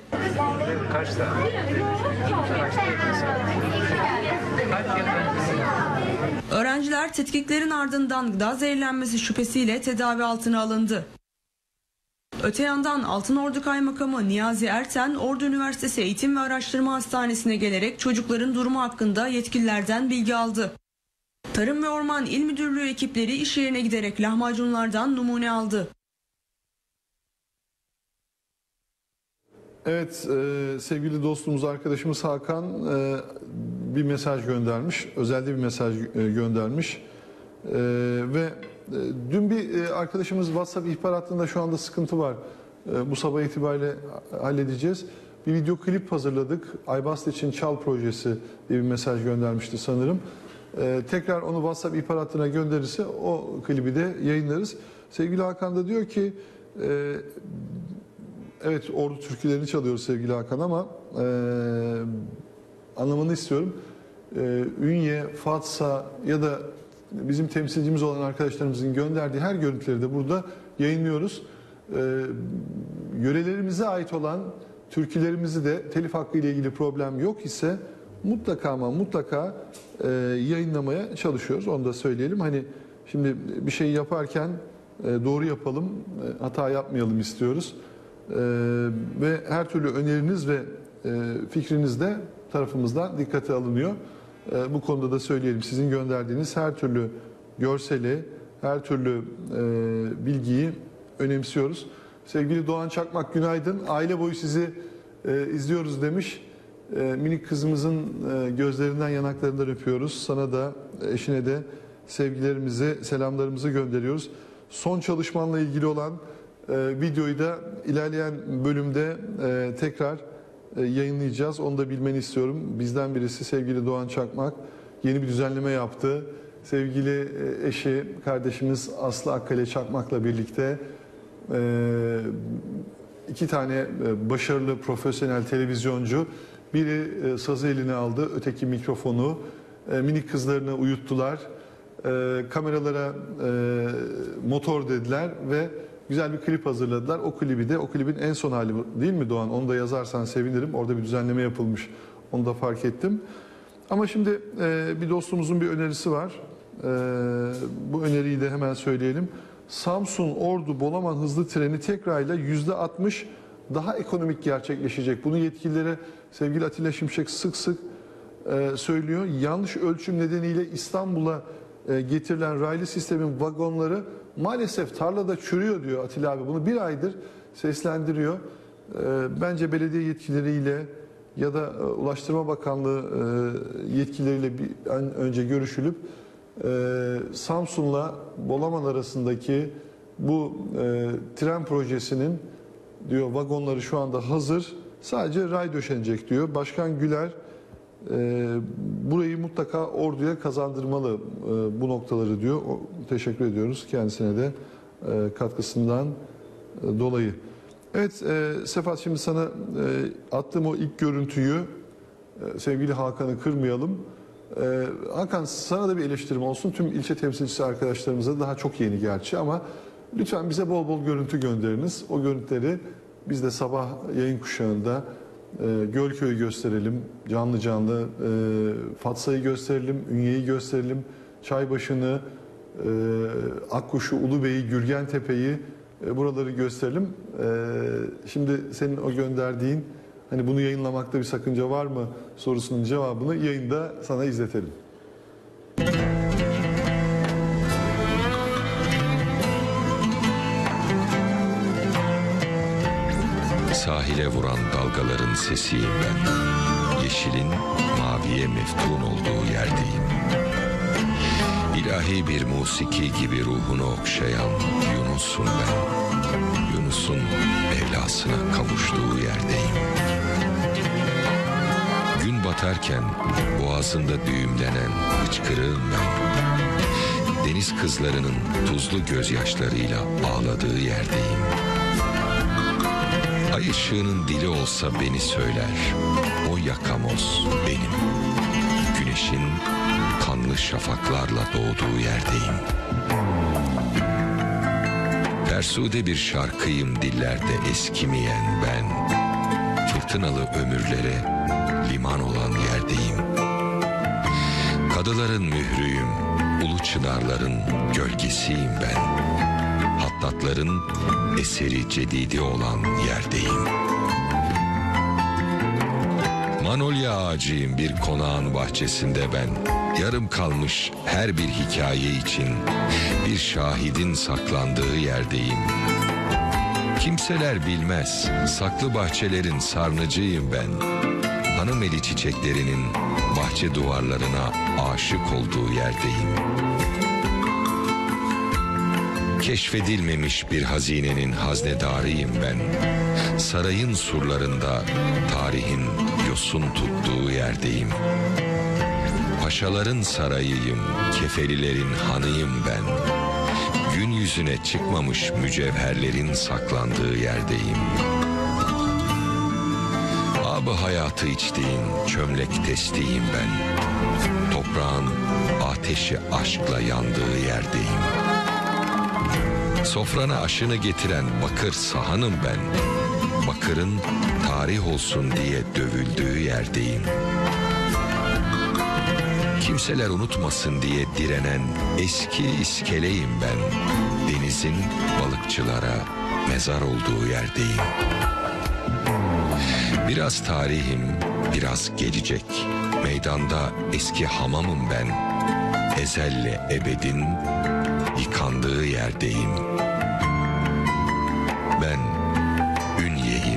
Öğrenciler tetkiklerin ardından gıda zehirlenmesi şüphesiyle tedavi altına alındı. Öte yandan Altınordu Kaymakamı Niyazi Erten, Ordu Üniversitesi Eğitim ve Araştırma Hastanesi'ne gelerek çocukların durumu hakkında yetkililerden bilgi aldı. Tarım ve Orman İl Müdürlüğü ekipleri iş yerine giderek lahmacunlardan numune aldı. Evet, e, sevgili dostumuz, arkadaşımız Hakan e, bir mesaj göndermiş, özelde bir mesaj e, göndermiş e, ve e, dün bir e, arkadaşımız WhatsApp ihbaratında şu anda sıkıntı var. E, bu sabah itibariyle halledeceğiz. Bir video klip hazırladık. Aybast için Çal projesi diye bir mesaj göndermişti sanırım. E, tekrar onu WhatsApp ihbaratına gönderirse o klibi de yayınlarız. Sevgili Hakan da diyor ki Ee, evet, Ordu türkülerini çalıyoruz sevgili Hakan ama e, anlamanı istiyorum. Ee, Ünye, Fatsa ya da bizim temsilcimiz olan arkadaşlarımızın gönderdiği her görüntüleri de burada yayınlıyoruz. Ee, yörelerimize ait olan türkülerimizi de telif hakkı ile ilgili problem yok ise mutlaka ama mutlaka e, yayınlamaya çalışıyoruz. Onu da söyleyelim. Hani şimdi bir şey yaparken e, doğru yapalım, e, hata yapmayalım istiyoruz. E, ve her türlü öneriniz ve e, fikriniz de tarafımızdan dikkate alınıyor. E, bu konuda da söyleyelim. Sizin gönderdiğiniz her türlü görseli, her türlü e, bilgiyi önemsiyoruz. Sevgili Doğan Çakmak günaydın. Aile boyu sizi e, izliyoruz demiş. E, minik kızımızın e, gözlerinden yanaklarından öpüyoruz. Sana da eşine de sevgilerimizi, selamlarımızı gönderiyoruz. Son çalışmanla ilgili olan e, videoyu da ilerleyen bölümde e, tekrar e, yayınlayacağız. Onu da bilmeni istiyorum. Bizden birisi sevgili Doğan Çakmak yeni bir düzenleme yaptı. Sevgili e, eşi, kardeşimiz Aslı Akkale Çakmak'la birlikte e, iki tane e, başarılı profesyonel televizyoncu, biri e, sazı eline aldı, öteki mikrofonu, e, minik kızlarını uyuttular. E, kameralara e, motor dediler ve güzel bir klip hazırladılar. O klibi de, o klibin en son hali değil mi Doğan? Onu da yazarsan sevinirim. Orada bir düzenleme yapılmış. Onu da fark ettim. Ama şimdi e, bir dostumuzun bir önerisi var. E, bu öneriyi de hemen söyleyelim. Samsun, Ordu, Bolaman hızlı treni tek rayla yüzde altmış daha ekonomik gerçekleşecek. Bunu yetkililere sevgili Atilla Şimşek sık sık e, söylüyor. Yanlış ölçüm nedeniyle İstanbul'a e, getirilen raylı sistemin vagonları maalesef tarlada çürüyor diyor Atilla abi. Bunu bir aydır seslendiriyor. E, bence belediye yetkilileriyle ya da e, Ulaştırma Bakanlığı e, yetkilileriyle bir an önce görüşülüp e, Samsun'la Bolaman arasındaki bu e, tren projesinin diyor vagonları şu anda hazır. Sadece ray döşenecek diyor. Başkan Güler e, burayı mutlaka Ordu'ya kazandırmalı e, bu noktaları diyor. O, teşekkür ediyoruz kendisine de e, katkısından e, dolayı. Evet e, Sefat, şimdi sana e, attığım o ilk görüntüyü e, sevgili Hakan'ı kırmayalım. E, Hakan, sana da bir eleştirim olsun. Tüm ilçe temsilcisi arkadaşlarımıza daha çok yeni gerçi ama lütfen bize bol bol görüntü gönderiniz. O görüntüleri biz de sabah yayın kuşağında e, Gölköy'ü gösterelim, canlı canlı e, Fatsa'yı gösterelim, Ünye'yi gösterelim, Çaybaşı'nı, e, Akkuş'u, Ulubey'i, Gürgentepe'yi, e, buraları gösterelim. E, şimdi senin o gönderdiğin, hani bunu yayınlamakta bir sakınca var mı sorusunun cevabını yayında sana izletelim. Sahile vuran dalgaların sesiyim ben. Yeşilin maviye meftun olduğu yerdeyim. İlahi bir musiki gibi ruhunu okşayan Yunus'um ben. Yunus'un Mevlasına kavuştuğu yerdeyim. Gün batarken boğazında düğümlenen hıçkırığım ben. Deniz kızlarının tuzlu gözyaşlarıyla ağladığı yerdeyim. Ay ışığının dili olsa beni söyler, o yakamoz benim. Güneşin kanlı şafaklarla doğduğu yerdeyim. Fersude bir şarkıyım dillerde eskimeyen ben. Fırtınalı ömürlere liman olan yerdeyim. Kadıların mührüyüm, ulu çınarların gölgesiyim ben. Hattatların eseri cedidi olan yerdeyim. Manolya ağacıyım bir konağın bahçesinde ben. Yarım kalmış her bir hikaye için bir şahidin saklandığı yerdeyim. Kimseler bilmez, saklı bahçelerin sarnıcıyım ben. Hanımeli çiçeklerinin bahçe duvarlarına aşık olduğu yerdeyim. Keşfedilmemiş bir hazinenin haznedarıyım ben. Sarayın surlarında tarihin yosun tuttuğu yerdeyim. Paşaların sarayıyım, kefelilerin hanıyım ben. gün yüzüne çıkmamış mücevherlerin saklandığı yerdeyim. Abı hayatı içtiğin çömlek testiyim ben. Toprağın ateşi aşkla yandığı yerdeyim. Sofrana aşını getiren bakır sahanım ben. Bakırın tarih olsun diye dövüldüğü yerdeyim. Kimseler unutmasın diye direnen eski iskeleyim ben. Denizin balıkçılara mezar olduğu yerdeyim. Biraz tarihim, biraz gelecek. Meydanda eski hamamım ben. Ezelle ebedin yıkandığı yerdeyim. Ben Ünye'yim.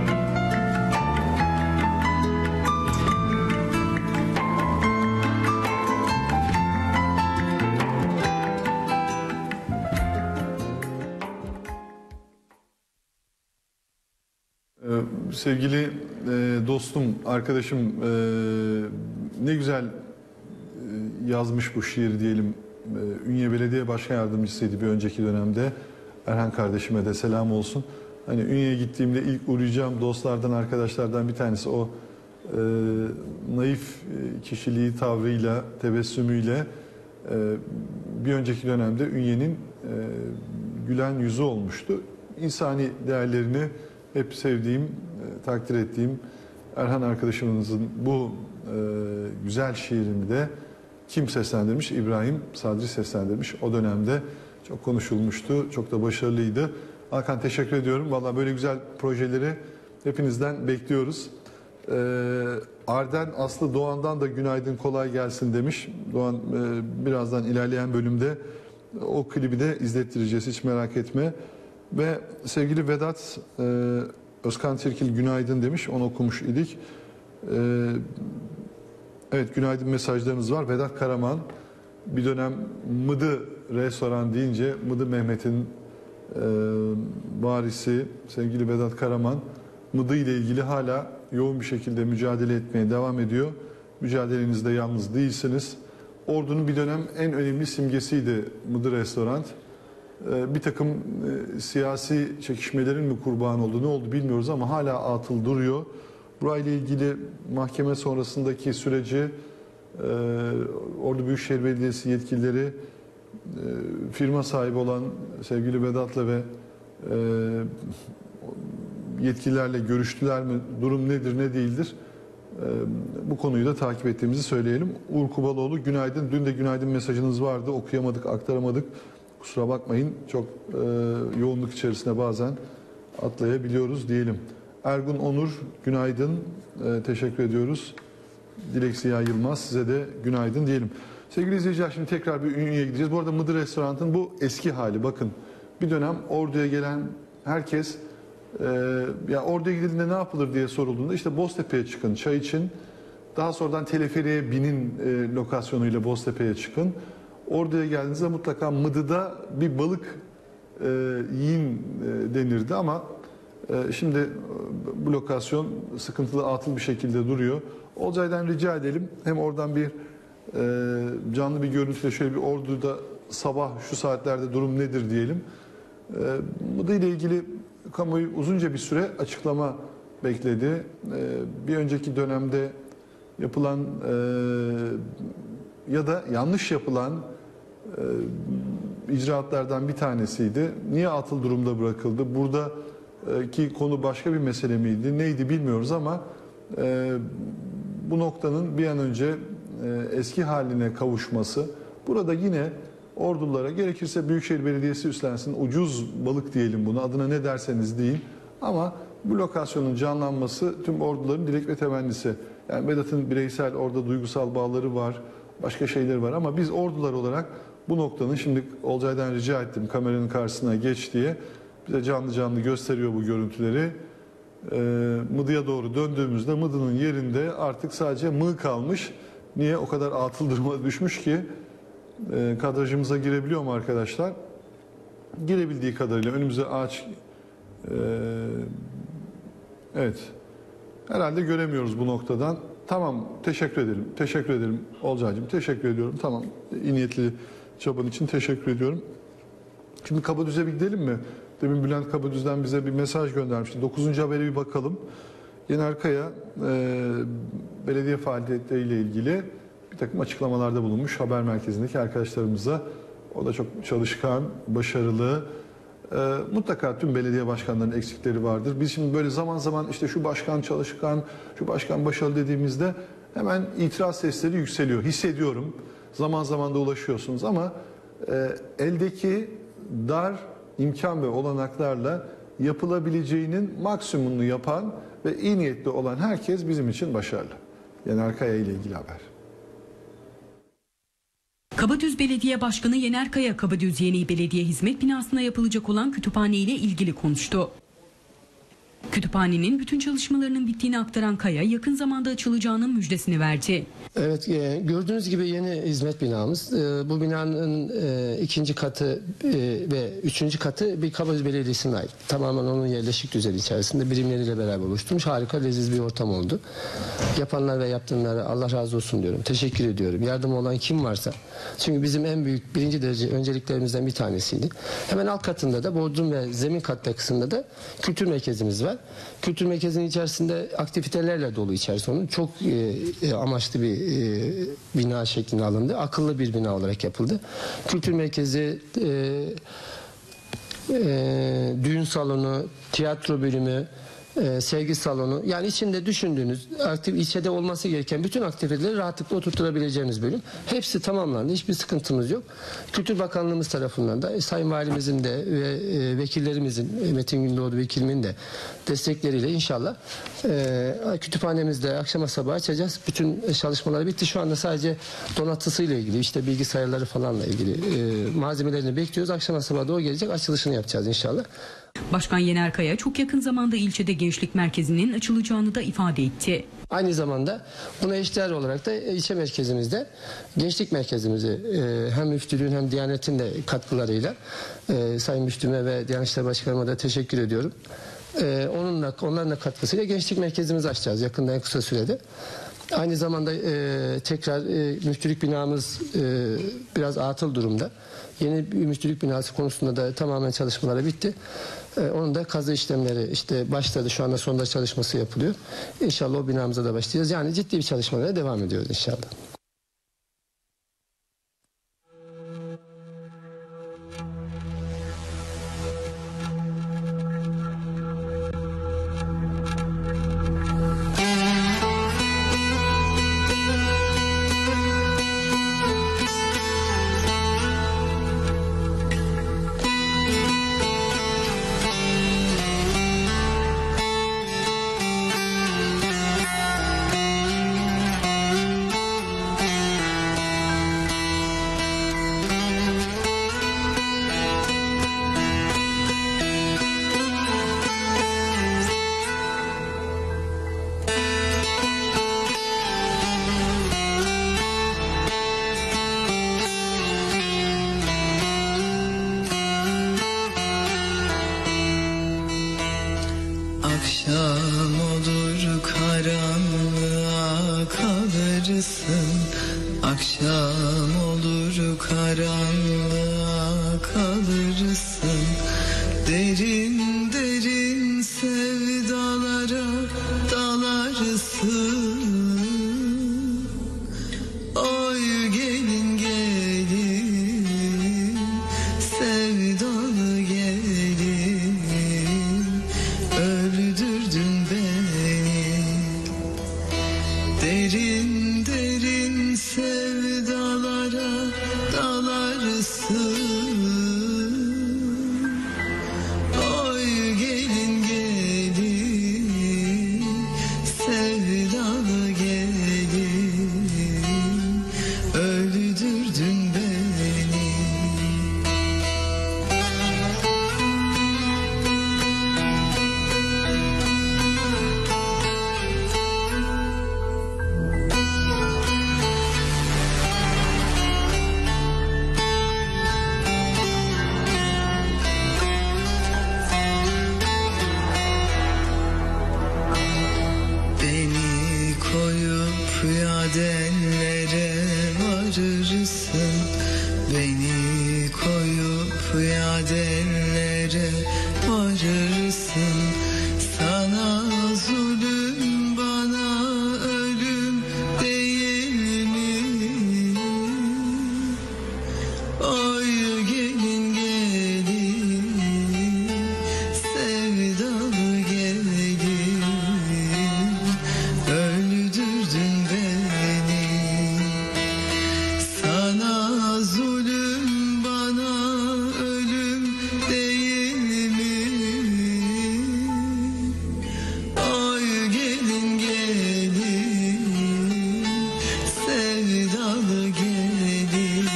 Sevgili e, dostum, arkadaşım e, ne güzel e, yazmış bu şiir diyelim. E, Ünye Belediye Başkan Yardımcısıydı bir önceki dönemde. Erhan kardeşime de selam olsun. Hani Ünye'ye gittiğimde ilk uğrayacağım dostlardan, arkadaşlardan bir tanesi o e, naif kişiliği, tavrıyla, tebessümüyle e, bir önceki dönemde Ünye'nin e, gülen yüzü olmuştu. İnsani değerlerini hep sevdiğim, e, takdir ettiğim Erhan arkadaşımızın bu e, güzel şiirini de kim seslendirmiş? İbrahim Sadri seslendirmiş. O dönemde çok konuşulmuştu, çok da başarılıydı. Hakan teşekkür ediyorum. Vallahi böyle güzel projeleri hepinizden bekliyoruz. E, Arden Aslı Doğan'dan da günaydın, kolay gelsin demiş. Doğan e, birazdan ilerleyen bölümde o klibi de izlettireceğiz, hiç merak etme. Ve sevgili Vedat e, Özkan Tirkil günaydın demiş, onu okumuş idik. E, evet, günaydın mesajlarınız var. Vedat Karaman bir dönem Mıdı restoran deyince Mıdı Mehmet'in e, varisi sevgili Vedat Karaman Mıdı ile ilgili hala yoğun bir şekilde mücadele etmeye devam ediyor. Mücadelenizde yalnız değilsiniz. Ordu'nun bir dönem en önemli simgesiydi Mıdı restoran. Bir takım e, siyasi çekişmelerin mi kurban oldu, ne oldu bilmiyoruz ama hala atıl duruyor. Burayla ilgili mahkeme sonrasındaki süreci e, Ordu Büyükşehir Belediyesi yetkilileri e, firma sahibi olan sevgili Vedat'la ve e, yetkililerle görüştüler mi, durum nedir ne değildir, e, bu konuyu da takip ettiğimizi söyleyelim. Uğur Kubaloğlu günaydın, dün de günaydın mesajınız vardı, okuyamadık, aktaramadık. Kusura bakmayın, çok e, yoğunluk içerisinde bazen atlayabiliyoruz diyelim. Ergun Onur günaydın, e, teşekkür ediyoruz. Dilek Ziya Yılmaz size de günaydın diyelim. Sevgili izleyiciler, şimdi tekrar bir Ünye'ye gideceğiz. Bu arada Mıdır Restoran'ın bu eski hali, bakın bir dönem Ordu'ya gelen herkes e, ya Ordu'ya gidildiğinde ne yapılır diye sorulduğunda işte Boztepe'ye çıkın çay için, daha sonradan teleferiğe binin e, lokasyonuyla Boztepe'ye çıkın. Ordu'ya geldiğinizde mutlaka Mıdı'da bir balık e, yiyin e, denirdi ama e, şimdi e, bu lokasyon sıkıntılı, atıl bir şekilde duruyor. Olcay'dan rica edelim, hem oradan bir e, canlı bir görüntüyle şöyle bir Ordu'da sabah şu saatlerde durum nedir diyelim. E, Mıdı ile ilgili kamuoyu uzunca bir süre açıklama bekledi. E, bir önceki dönemde yapılan e, ya da yanlış yapılan e, icraatlardan bir tanesiydi. Niye atıl durumda bırakıldı? Buradaki konu başka bir mesele miydi? Neydi bilmiyoruz ama e, bu noktanın bir an önce e, eski haline kavuşması, burada yine Ordulara gerekirse Büyükşehir Belediyesi üstlensin, ucuz balık diyelim buna, adına ne derseniz deyin, ama bu lokasyonun canlanması tüm Orduların dilek ve temennisi. Yani Vedat'ın bireysel orada duygusal bağları var, başka şeyler var ama biz Ordular olarak bu noktanın, şimdi Olcay'dan rica ettim kameranın karşısına geç diye, bize canlı canlı gösteriyor bu görüntüleri. Ee, Mıdı'ya doğru döndüğümüzde Mıdı'nın yerinde artık sadece mığ kalmış. Niye? O kadar atıl duruma düşmüş ki. Ee, kadrajımıza girebiliyor mu arkadaşlar? Girebildiği kadarıyla önümüze ağaç, e, evet, herhalde göremiyoruz bu noktadan. Tamam, teşekkür edelim. Teşekkür ederim Olcay'cığım. Teşekkür ediyorum. Tamam, iyi niyetli çaban için teşekkür ediyorum. Şimdi Kabadüz'e bir gidelim mi? Demin Bülent Kabadüz'den bize bir mesaj göndermişti. dokuzuncu habere bir bakalım. Yener Kaya e, belediye faaliyetleriyle ilgili bir takım açıklamalarda bulunmuş haber merkezindeki arkadaşlarımıza. O da çok çalışkan, başarılı. E, mutlaka tüm belediye başkanlarının eksikleri vardır. Biz şimdi böyle zaman zaman işte şu başkan çalışkan, şu başkan başarılı dediğimizde hemen itiraz sesleri yükseliyor. Hissediyorum. Zaman zaman da ulaşıyorsunuz ama e, eldeki dar imkan ve olanaklarla yapılabileceğinin maksimumunu yapan ve iyi niyetli olan herkes bizim için başarılı. Yener Kaya ile ilgili haber. Kabadüz Belediye Başkanı Yener Kaya, Kabadüz Yeni Belediye Hizmet Binası'na yapılacak olan kütüphane ile ilgili konuştu. Kütüphanenin bütün çalışmalarının bittiğini aktaran Kaya, yakın zamanda açılacağının müjdesini verdi. Evet, e, gördüğünüz gibi yeni hizmet binamız. E, bu binanın e, ikinci katı e, ve üçüncü katı bir Kabadüz Belediyesi'ne ait. Tamamen onun yerleşik düzeni içerisinde birimleriyle beraber oluşturmuş. Harika, leziz bir ortam oldu. Yapanlar ve yaptığınlara Allah razı olsun diyorum. Teşekkür ediyorum. Yardım olan kim varsa. Çünkü bizim en büyük birinci derece önceliklerimizden bir tanesiydi. Hemen alt katında da bodrum ve zemin katta kısmında da kültür merkezimiz var. Kültür merkezinin içerisinde aktivitelerle dolu içerisi onun. Çok e, amaçlı bir e, bina şeklinde alındı. Akıllı bir bina olarak yapıldı. Kültür merkezi, e, e, düğün salonu, tiyatro bölümü, e, sergi salonu, yani içinde düşündüğünüz aktif içeride olması gereken bütün aktiviteleri rahatlıkla oturtturabileceğimiz bölüm. Hepsi tamamlandı. Hiçbir sıkıntımız yok. Kültür Bakanlığımız tarafından da e, Sayın Valimizin de ve e, vekillerimizin, e, Metin Gündoğdu vekilimin de destekleriyle inşallah e, kütüphanemizde akşama sabah açacağız. Bütün çalışmalar bitti. Şu anda sadece donatısıyla ilgili, işte bilgisayarları falanla ilgili e, malzemelerini bekliyoruz. Akşama sabah da o gelecek. Açılışını yapacağız inşallah. Başkan Yener Kaya çok yakın zamanda ilçede gençlik merkezinin açılacağını da ifade etti. Aynı zamanda buna eşdeğer olarak da ilçe merkezimizde gençlik merkezimizi e, hem müftülüğün hem Diyanet'in de katkılarıyla e, Sayın Müftüme ve Diyanet İşleri Başkanıma da teşekkür ediyorum. E, onunla, onların da katkısıyla gençlik merkezimizi açacağız yakında, en kısa sürede. Aynı zamanda e, tekrar e, müftülük binamız e, biraz atıl durumda. Yeni bir müftülük binası konusunda da tamamen çalışmaları bitti. Ee, onun da kazı işlemleri işte başladı. Şu anda sondaj çalışması yapılıyor. İnşallah o binamıza da başlayacağız. Yani ciddi bir çalışmalara devam ediyoruz inşallah. Akşam olur karanlığa kalırsın, akşam olur karanlığa kalırsın, derin derin sevdalara dalarsın. Oy gelin gelin sevdalı gelin, öldürdün beni. Derin derin sevdalara dalarsın. Oy madenlere varırsın. Sana zulüm, bana ölüm değil mi? Oy gelin gelin, sevdalı gelin, öldürdün beni. Sana zulüm, bana ölüm değil mi? Oy gelin gelin, sevdalı gelin,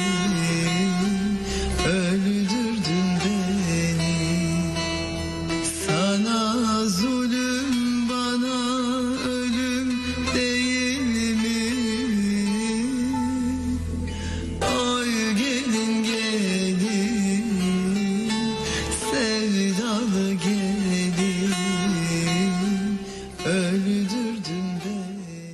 öldürdün beni. Sana zulüm, bana ölüm değil mi? Oy gelin gelin, sevdalı gelin, öldürdün beni.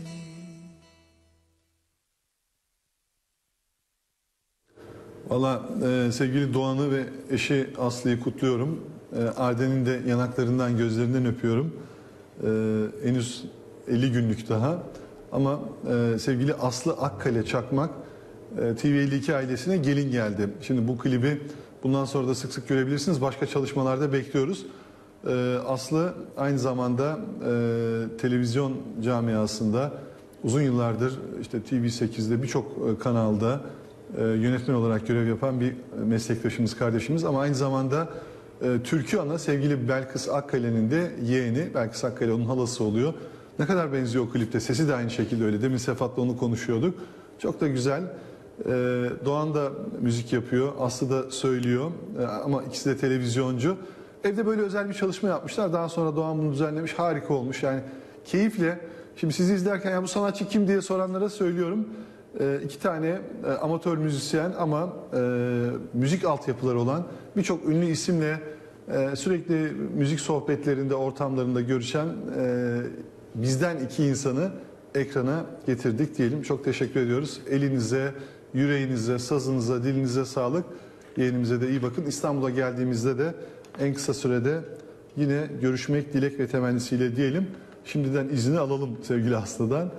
Valla e, sevgili Doğan'ı ve eşi Aslı'yı kutluyorum. E, Arden'in de yanaklarından, gözlerinden öpüyorum. E, henüz elli günlük daha. Ama e, sevgili Aslı Akkale Çakmak e, T V elli iki ailesine gelin geldi. Şimdi bu klibi bundan sonra da sık sık görebilirsiniz. Başka çalışmalarda bekliyoruz. E, Aslı aynı zamanda e, televizyon camiasında uzun yıllardır işte T V sekizde birçok e, kanalda e, yönetmen olarak görev yapan bir meslektaşımız, kardeşimiz, ama aynı zamanda e, Türkü Ana sevgili Belkıs Akkale'nin de yeğeni. Belkıs Akkale onun halası oluyor. Ne kadar benziyor o klipte. Sesi de aynı şekilde öyle. Demin Sefat'la onu konuşuyorduk. Çok da güzel. E, Doğan da müzik yapıyor. Aslı da söylüyor. E, ama ikisi de televizyoncu. Evde böyle özel bir çalışma yapmışlar. Daha sonra Doğan bunu düzenlemiş. Harika olmuş. Yani keyifle. Şimdi sizi izlerken ya bu sanatçı kim diye soranlara söylüyorum. E, iki tane e, amatör müzisyen ama e, müzik altyapıları olan birçok ünlü isimle e, sürekli müzik sohbetlerinde, ortamlarında görüşen e, bizden iki insanı ekrana getirdik diyelim. Çok teşekkür ediyoruz. Elinize, yüreğinize, sazınıza, dilinize sağlık. Yeğenimize de iyi bakın. İstanbul'a geldiğimizde de en kısa sürede yine görüşmek dilek ve temennisiyle diyelim. Şimdiden izni alalım sevgili Aslı'dan.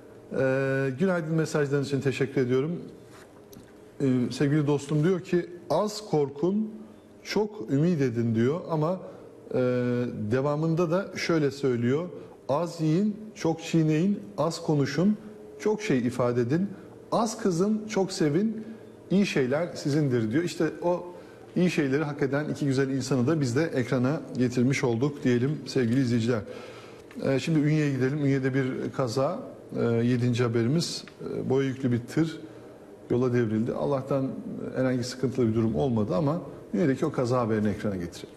Ee, günaydın mesajlarınız için teşekkür ediyorum. Ee, sevgili dostum diyor ki az korkun, çok ümit edin diyor ama e, devamında da şöyle söylüyor. Az yiyin, çok çiğneyin, az konuşun, çok şey ifade edin. Az kızın, çok sevin, iyi şeyler sizindir diyor. İşte o iyi şeyleri hak eden iki güzel insanı da biz de ekrana getirmiş olduk diyelim sevgili izleyiciler. Ee, şimdi Ünye'ye gidelim. Ünye'de bir kaza, ee, yedinci haberimiz. Ee, boya yüklü bir tır yola devrildi. Allah'tan herhangi sıkıntılı bir durum olmadı ama Ünye'deki o kaza haberini ekrana getirelim.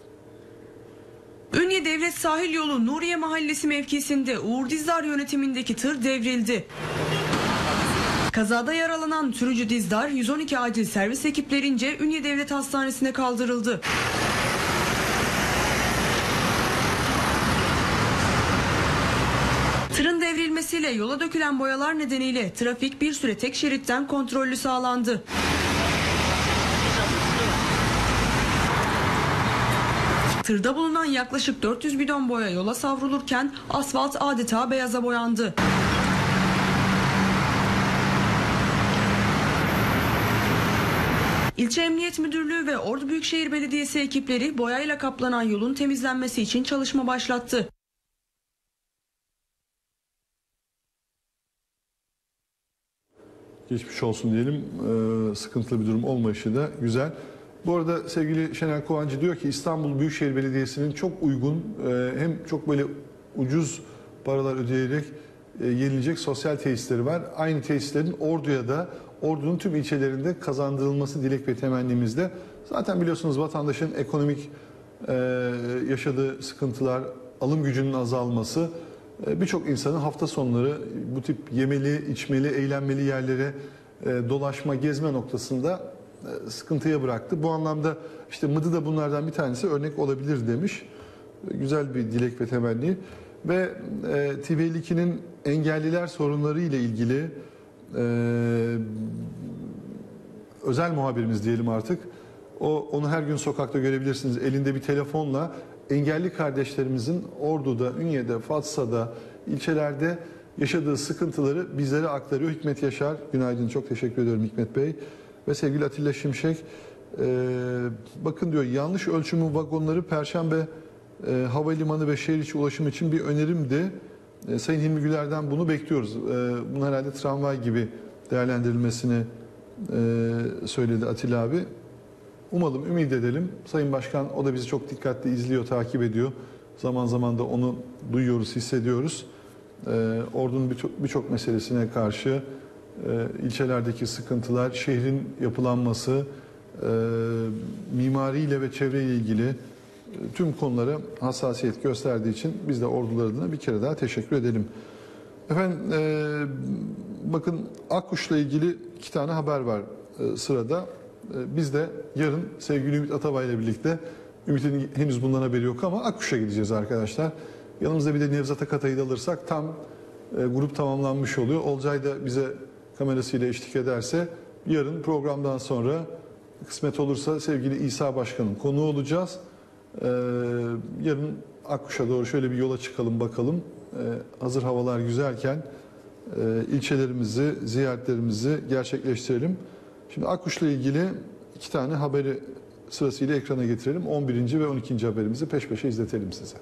Ünye Devlet Sahil Yolu Nuriye Mahallesi mevkisinde Uğur Dizdar yönetimindeki tır devrildi. Kazada yaralanan sürücü Dizdar yüz on iki acil servis ekiplerince Ünye Devlet Hastanesi'ne kaldırıldı. Tırın devrilmesiyle yola dökülen boyalar nedeniyle trafik bir süre tek şeritten kontrollü sağlandı. Tırda bulunan yaklaşık dört yüz bidon boya yola savrulurken asfalt adeta beyaza boyandı. İlçe Emniyet Müdürlüğü ve Ordu Büyükşehir Belediyesi ekipleri boyayla kaplanan yolun temizlenmesi için çalışma başlattı. Geçmiş olsun diyelim. Ee, sıkıntılı bir durum olmayışı da güzel. Bu arada sevgili Şener Kovancı diyor ki İstanbul Büyükşehir Belediyesi'nin çok uygun e, hem çok böyle ucuz paralar ödeyerek e, yenilecek sosyal tesisleri var. Aynı tesislerin Ordu'ya da Ordu'nun tüm ilçelerinde kazandırılması dilek ve temennimizde. Zaten biliyorsunuz vatandaşın ekonomik e, yaşadığı sıkıntılar, alım gücünün azalması e, birçok insanın hafta sonları bu tip yemeli, içmeli, eğlenmeli yerlere e, dolaşma, gezme noktasında e, sıkıntıya bıraktı. Bu anlamda işte Mıdı da bunlardan bir tanesi örnek olabilir demiş. E, güzel bir dilek ve temenni. Ve e, T V elli ikinin engelliler sorunları ile ilgili e, özel muhabirimiz diyelim artık O, onu her gün sokakta görebilirsiniz. Elinde bir telefonla engelli kardeşlerimizin Ordu'da, Ünye'de, Fatsa'da, ilçelerde yaşadığı sıkıntıları bizlere aktarıyor. Hikmet Yaşar, günaydın, çok teşekkür ediyorum Hikmet Bey. Ve sevgili Atilla Şimşek, e, bakın diyor, yanlış ölçümü vagonları Perşembe e, Havalimanı ve şehir içi ulaşım için bir önerimdi. E, Sayın Hilmi Güler'den bunu bekliyoruz. E, bunun herhalde tramvay gibi değerlendirilmesini e, söyledi Atilla abi. Umalım, ümit edelim. Sayın Başkan, o da bizi çok dikkatli izliyor, takip ediyor. Zaman zaman da onu duyuyoruz, hissediyoruz. Ee, Ordu'nun birçok birçok meselesine karşı e, ilçelerdeki sıkıntılar, şehrin yapılanması, e, mimariyle ve çevreyle ilgili e, tüm konulara hassasiyet gösterdiği için biz de Ordular adına bir kere daha teşekkür edelim. Efendim, e, bakın Akkuş'la ilgili iki tane haber var e, sırada. Biz de yarın sevgili Ümit Atabay ile birlikte, Ümit'in henüz bundan haberi yok ama Akkuş'a gideceğiz arkadaşlar. Yanımızda bir de Nevzat Akatay'ı da alırsak tam e, grup tamamlanmış oluyor. Olcay da bize kamerasıyla eşlik ederse yarın programdan sonra kısmet olursa sevgili İsa Başkan'ın konuğu olacağız. E, yarın Akkuş'a doğru şöyle bir yola çıkalım bakalım. E, hazır havalar güzelken e, ilçelerimizi, ziyaretlerimizi gerçekleştirelim. Şimdi Akkuş'la ilgili iki tane haberi sırasıyla ekrana getirelim. on birinci ve on ikinci haberimizi peş peşe izletelim size.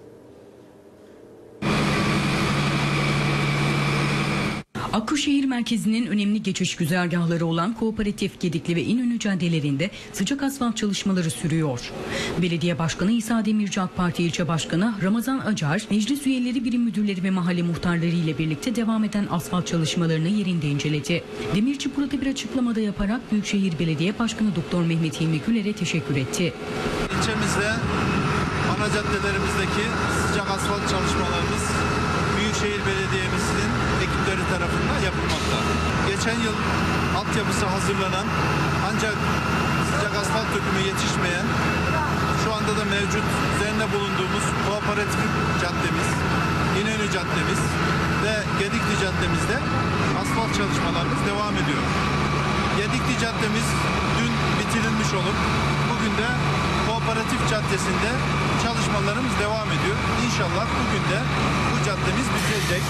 Akkuş şehir merkezinin önemli geçiş güzergahları olan Kooperatif, Gedikli ve İnönü caddelerinde sıcak asfalt çalışmaları sürüyor. Belediye Başkanı İsa Demirci, AK Parti İlçe Başkanı Ramazan Acar, meclis üyeleri, birim müdürleri ve mahalle muhtarları ile birlikte devam eden asfalt çalışmalarını yerinde inceledi. Demirci burada bir açıklamada yaparak Büyükşehir Belediye Başkanı Doktor Mehmet Hilmi Güler'e teşekkür etti. İlçemizde ana caddelerimizdeki sıcak asfalt çalışmalarımız Büyükşehir Belediye'mizin ekipleri tarafından yapılmakta. Geçen yıl altyapısı hazırlanan ancak sıcak asfalt dökümü yetişmeyen, şu anda da mevcut üzerinde bulunduğumuz Kooperatif Caddemiz, İnönü Caddemiz ve Gedikli Caddemizde asfalt çalışmalarımız devam ediyor. Gedikli Caddemiz dün bitirilmiş olup bugün de Kooperatif Caddesi'nde çalışmalarımız devam ediyor. İnşallah bugün de bu caddemiz bitirecek.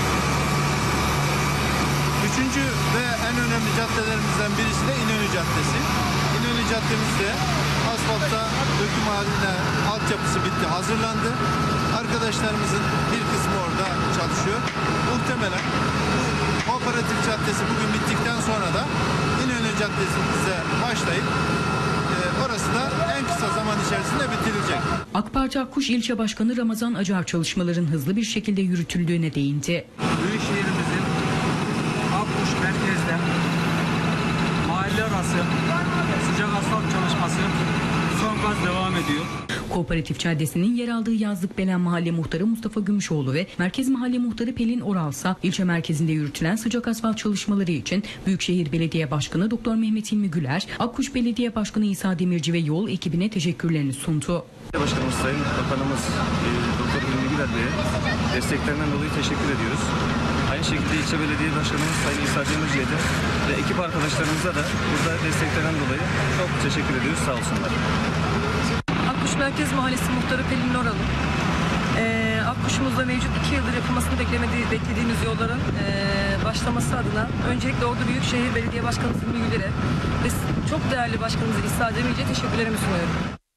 Üçüncü ve en önemli caddelerimizden birisi de İnönü Caddesi. İnönü Caddemizde asfaltta döküm haline altyapısı bitti, hazırlandı. Arkadaşlarımızın bir kısmı orada çalışıyor. Muhtemelen bu Kooperatif Caddesi bugün bittikten sonra da İnönü Caddesi'nde başlayıp orası da en kısa zaman içerisinde bitirilecek. AK Parti Akkuş İlçe Başkanı Ramazan Acar çalışmaların hızlı bir şekilde yürütüldüğüne değindi. Büyükşehirimizin Akkuş merkezde mahalle arası sıcak asfalt çalışması son gaz devam ediyor. Kooperatif Caddesi'nin yer aldığı Yazlıkbelen Mahalle Muhtarı Mustafa Gümüşoğlu ve Merkez Mahalle Muhtarı Pelin Oralsa, ilçe merkezinde yürütülen sıcak asfalt çalışmaları için Büyükşehir Belediye Başkanı Doktor Mehmet Hilmi Güler, Akkuş Belediye Başkanı İsa Demirci ve yol ekibine teşekkürlerini sundu. Başkanımız Sayın Bakanımız e, Doktor Hilmi Güler Bey'e desteklerinden dolayı teşekkür ediyoruz. Aynı şekilde ilçe belediye başkanımız Sayın İsa Demirci'ye de ve ekip arkadaşlarımıza da burada desteklerinden dolayı çok teşekkür ediyoruz. Sağ olsunlar. Akkuş Merkez Mahallesi Muhtarı Pelin Oralı. Ee, Akkuş'umuzda mevcut iki yıldır yapılmasını beklemediği, beklediğimiz yolların e, başlaması adına öncelikle Ordu Büyükşehir Belediye Başkanı Hilmi Güler'e ve çok değerli başkanımız İsa Demirci'ye teşekkürlerimi sunuyorum.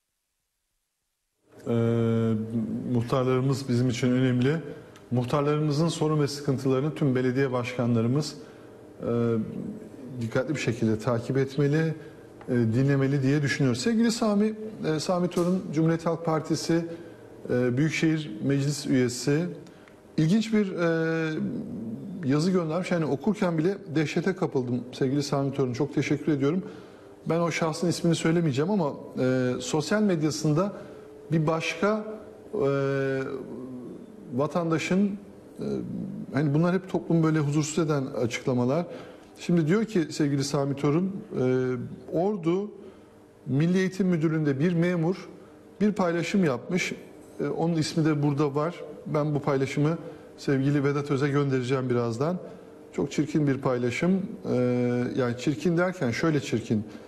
Ee, muhtarlarımız bizim için önemli. Muhtarlarımızın sorun ve sıkıntılarını tüm belediye başkanlarımız e, dikkatli bir şekilde takip etmeli, e, dinlemeli diye düşünüyoruz. Sevgili Sami, e, Sami Torun, Cumhuriyet Halk Partisi e, Büyükşehir Meclis Üyesi, ilginç bir e, yazı göndermiş. Yani okurken bile dehşete kapıldım sevgili Sami Torun. Çok teşekkür ediyorum. Ben o şahsın ismini söylemeyeceğim ama e, sosyal medyasında bir başka e, vatandaşın, e, hani bunlar hep toplum böyle huzursuz eden açıklamalar. Şimdi diyor ki sevgili Sami Torun, e, Ordu Milli Eğitim Müdürlüğü'nde bir memur bir paylaşım yapmış. E, onun ismi de burada var. Ben bu paylaşımı sevgili Vedat Öz'e göndereceğim birazdan. Çok çirkin bir paylaşım. E, yani çirkin derken şöyle çirkin.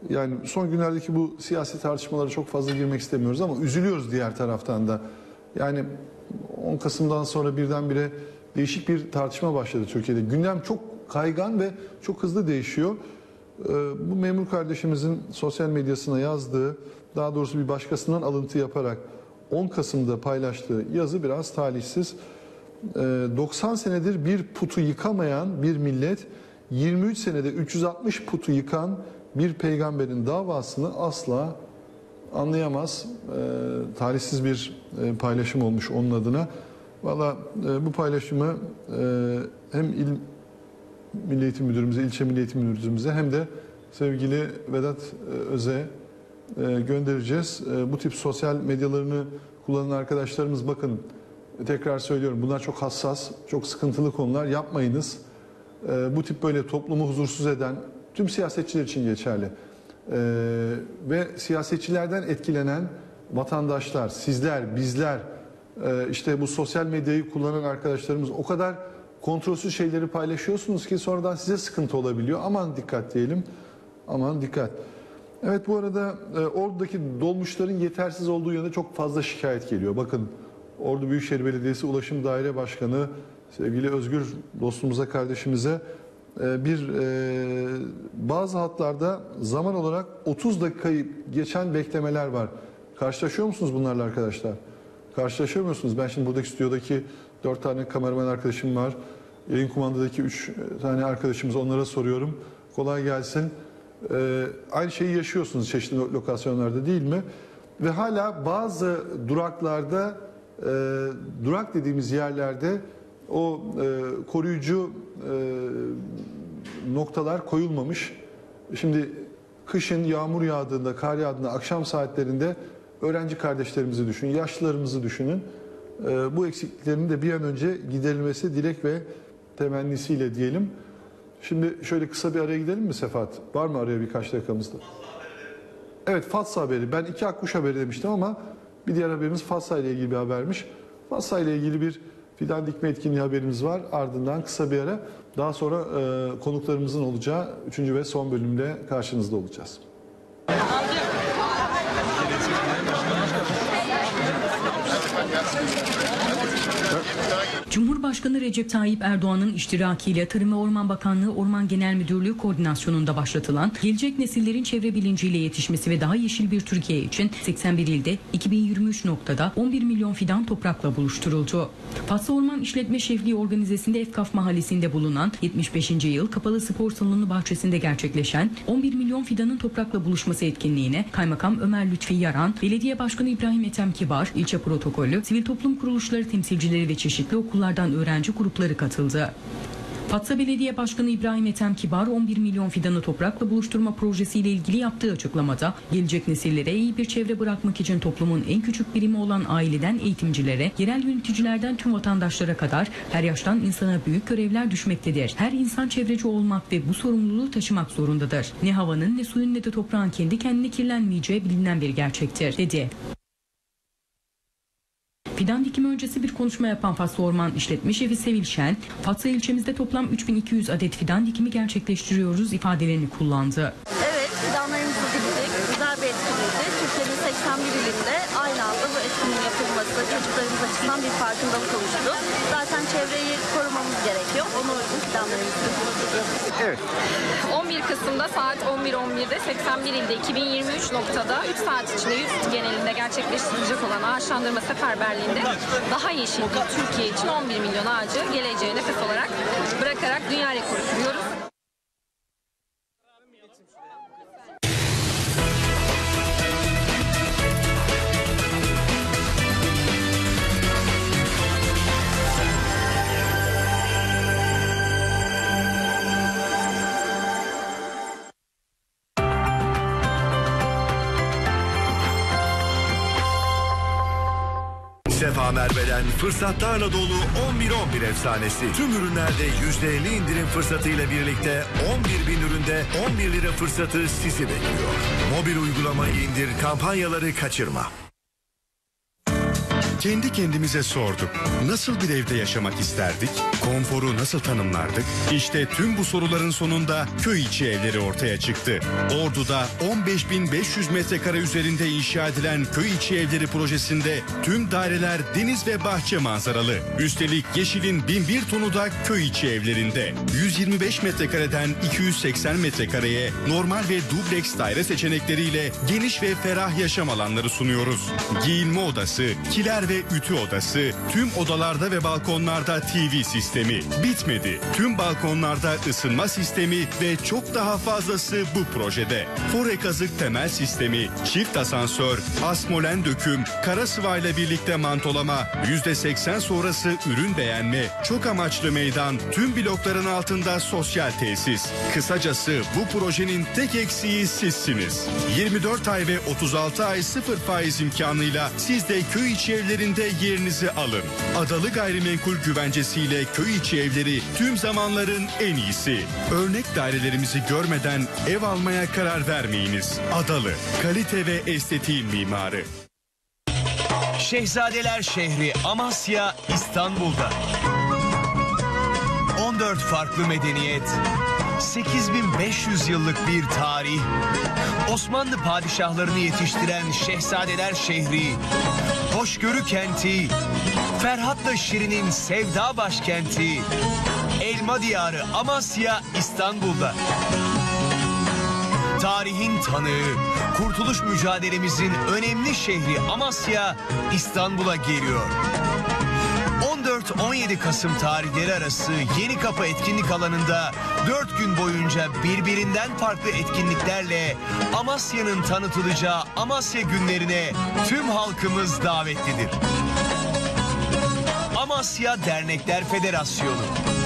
Yani son günlerdeki bu siyasi tartışmalara çok fazla girmek istemiyoruz ama üzülüyoruz diğer taraftan da. Yani on Kasım'dan sonra birdenbire değişik bir tartışma başladı Türkiye'de. Gündem çok kaygan ve çok hızlı değişiyor. Bu memur kardeşimizin sosyal medyasına yazdığı, daha doğrusu bir başkasından alıntı yaparak on Kasım'da paylaştığı yazı biraz talihsiz. doksan senedir bir putu yıkamayan bir millet, yirmi üç senede üç yüz altmış putu yıkan bir peygamberin davasını asla anlayamaz. Talihsiz bir paylaşım olmuş onun adına. Valla bu paylaşımı hem il Milli Eğitim Müdürümüze, ilçe Milli Eğitim Müdürümüze hem de sevgili Vedat Öz'e göndereceğiz. Bu tip sosyal medyalarını kullanan arkadaşlarımız, bakın tekrar söylüyorum, bunlar çok hassas, çok sıkıntılı konular, yapmayınız. Bu tip böyle toplumu huzursuz eden, tüm siyasetçiler için geçerli ve siyasetçilerden etkilenen vatandaşlar, sizler, bizler, işte bu sosyal medyayı kullanan arkadaşlarımız o kadar kontrolsüz şeyleri paylaşıyorsunuz ki sonradan size sıkıntı olabiliyor. Aman dikkat diyelim, aman dikkat. Evet, bu arada Ordu'daki dolmuşların yetersiz olduğu yönde çok fazla şikayet geliyor. Bakın, Ordu Büyükşehir Belediyesi Ulaşım Daire Başkanı sevgili Özgür dostumuza, kardeşimize bir bazı hatlarda zaman olarak otuz dakikayı geçen beklemeler var. Karşılaşıyor musunuz bunlarla arkadaşlar? Karşılaşıyor musunuz? Ben şimdi buradaki stüdyodaki dört tane kameraman arkadaşım var. Yayın kumandadaki üç tane arkadaşımız, onlara soruyorum. Kolay gelsin. Ee, aynı şeyi yaşıyorsunuz çeşitli lokasyonlarda, değil mi? Ve hala bazı duraklarda, e, durak dediğimiz yerlerde o e, koruyucu e, noktalar koyulmamış. Şimdi kışın yağmur yağdığında, kar yağdığında, akşam saatlerinde öğrenci kardeşlerimizi düşünün, yaşlılarımızı düşünün. E, bu eksikliklerin de bir an önce giderilmesi dilek ve temennisiyle diyelim. Şimdi şöyle kısa bir araya gidelim mi Sefat? Var mı araya birkaç dakikamızda? Evet, Fatsa haberi. Ben iki Akkuş haberi demiştim ama bir diğer haberimiz Fatsa ile ilgili bir habermiş. Fatsa ile ilgili bir fidan dikme etkinliği haberimiz var. Ardından kısa bir ara, daha sonra e, konuklarımızın olacağı üçüncü ve son bölümde karşınızda olacağız. Cumhurbaşkanı Recep Tayyip Erdoğan'ın iştirakiyle Tarım ve Orman Bakanlığı Orman Genel Müdürlüğü koordinasyonunda başlatılan gelecek nesillerin çevre bilinciyle yetişmesi ve daha yeşil bir Türkiye için seksen bir ilde iki bin yirmi üç noktada on bir milyon fidan toprakla buluşturuldu. Fatsa Orman İşletme Şefliği Organizesi'nde Efkaf Mahallesi'nde bulunan yetmiş beşinci yıl Kapalı Spor Salonu bahçesinde gerçekleşen on bir milyon fidanın toprakla buluşması etkinliğine Kaymakam Ömer Lütfi Yaran, Belediye Başkanı İbrahim Ethem Kibar, ilçe protokolü, sivil toplum kuruluşları temsilcileri ve çeşitli okullardan öğrenci grupları katıldı. Fatsa Belediye Başkanı İbrahim Ethem Kibar on bir milyon fidanı toprakla buluşturma projesiyle ilgili yaptığı açıklamada gelecek nesillere iyi bir çevre bırakmak için toplumun en küçük birimi olan aileden eğitimcilere, yerel yöneticilerden tüm vatandaşlara kadar her yaştan insana büyük görevler düşmektedir. Her insan çevreci olmak ve bu sorumluluğu taşımak zorundadır. Ne havanın, ne suyun, ne de toprağın kendi kendine kirlenmeyeceği bilinen bir gerçektir, dedi. Fidan dikimi öncesi bir konuşma yapan Fatsa Orman İşletme Şefi Sevil Şen, Fatsa ilçemizde toplam üç bin iki yüz adet fidan dikimi gerçekleştiriyoruz ifadelerini kullandı. Evet, fidanlarımızı diktik. Güzel bir etkinlikti. Türkiye'nin seksen bir ilinde aynı anda bu etkinliğin yapılması çocuklarımız açısından bir farkındalık oluştu. Zaten çevreyi korumamız gerekiyor. Ona uygun fidanlarımızı diktik. Evet. on bir Kasım'da saat on bir on birde seksen bir ilde iki bin yirmi üç noktada üç saat içinde yurt genelinde gerçekleştirilecek olan ağaçlandırma seferberliğinde daha yeşil bir Türkiye için on bir milyon ağacı geleceğe nefes olarak bırakarak dünya rekoru kırıyoruz. Sefa Merve'den fırsatlarla dolu on bir on bir efsanesi. Tüm ürünlerde yüzde elli indirim fırsatıyla birlikte on bir bin üründe on bir lira fırsatı sizi bekliyor. Mobil uygulamayı indir, kampanyaları kaçırma. Kendi kendimize sorduk. Nasıl bir evde yaşamak isterdik? Konforu nasıl tanımlardık? İşte tüm bu soruların sonunda köy içi evleri ortaya çıktı. Ordu'da on beş bin beş yüz metrekare üzerinde inşa edilen köy içi evleri projesinde tüm daireler deniz ve bahçe manzaralı. Üstelik yeşilin bin bir tonu da köy içi evlerinde. yüz yirmi beş metrekareden iki yüz seksen metrekareye normal ve dubleks daire seçenekleriyle geniş ve ferah yaşam alanları sunuyoruz. Giyinme odası, kiler ve ütü odası, tüm odalarda ve balkonlarda T V sistemi. Bitmedi. Tüm balkonlarda ısınma sistemi ve çok daha fazlası bu projede. Fore kazık temel sistemi, çift asansör, asmolen döküm, kara sıvayla birlikte mantolama, yüzde seksen sonrası ürün beğenme, çok amaçlı meydan, tüm blokların altında sosyal tesis. Kısacası bu projenin tek eksiği sizsiniz. yirmi dört ay ve otuz altı ay sıfır faiz imkanıyla siz de köy içi evlerinde yerinizi alın. Adalı Gayrimenkul güvencesiyle köy içi evleri tüm zamanların en iyisi. Örnek dairelerimizi görmeden ev almaya karar vermeyiniz. Adalı, kalite ve estetiğin mimarı. Şehzadeler şehri Amasya İstanbul'da. on dört farklı medeniyet, sekiz bin beş yüz yıllık bir tarih, Osmanlı padişahlarını yetiştiren Şehzadeler şehri, hoşgörü kenti, Ferhat'la Şirin'in sevda başkenti, elma diyarı Amasya İstanbul'da. Tarihin tanığı, kurtuluş mücadelemizin önemli şehri Amasya İstanbul'a geliyor. on dört on yedi Kasım tarihleri arası Yenikapı etkinlik alanında dört gün boyunca birbirinden farklı etkinliklerle Amasya'nın tanıtılacağı Amasya günlerine tüm halkımız davetlidir. Amasya Dernekler Federasyonu.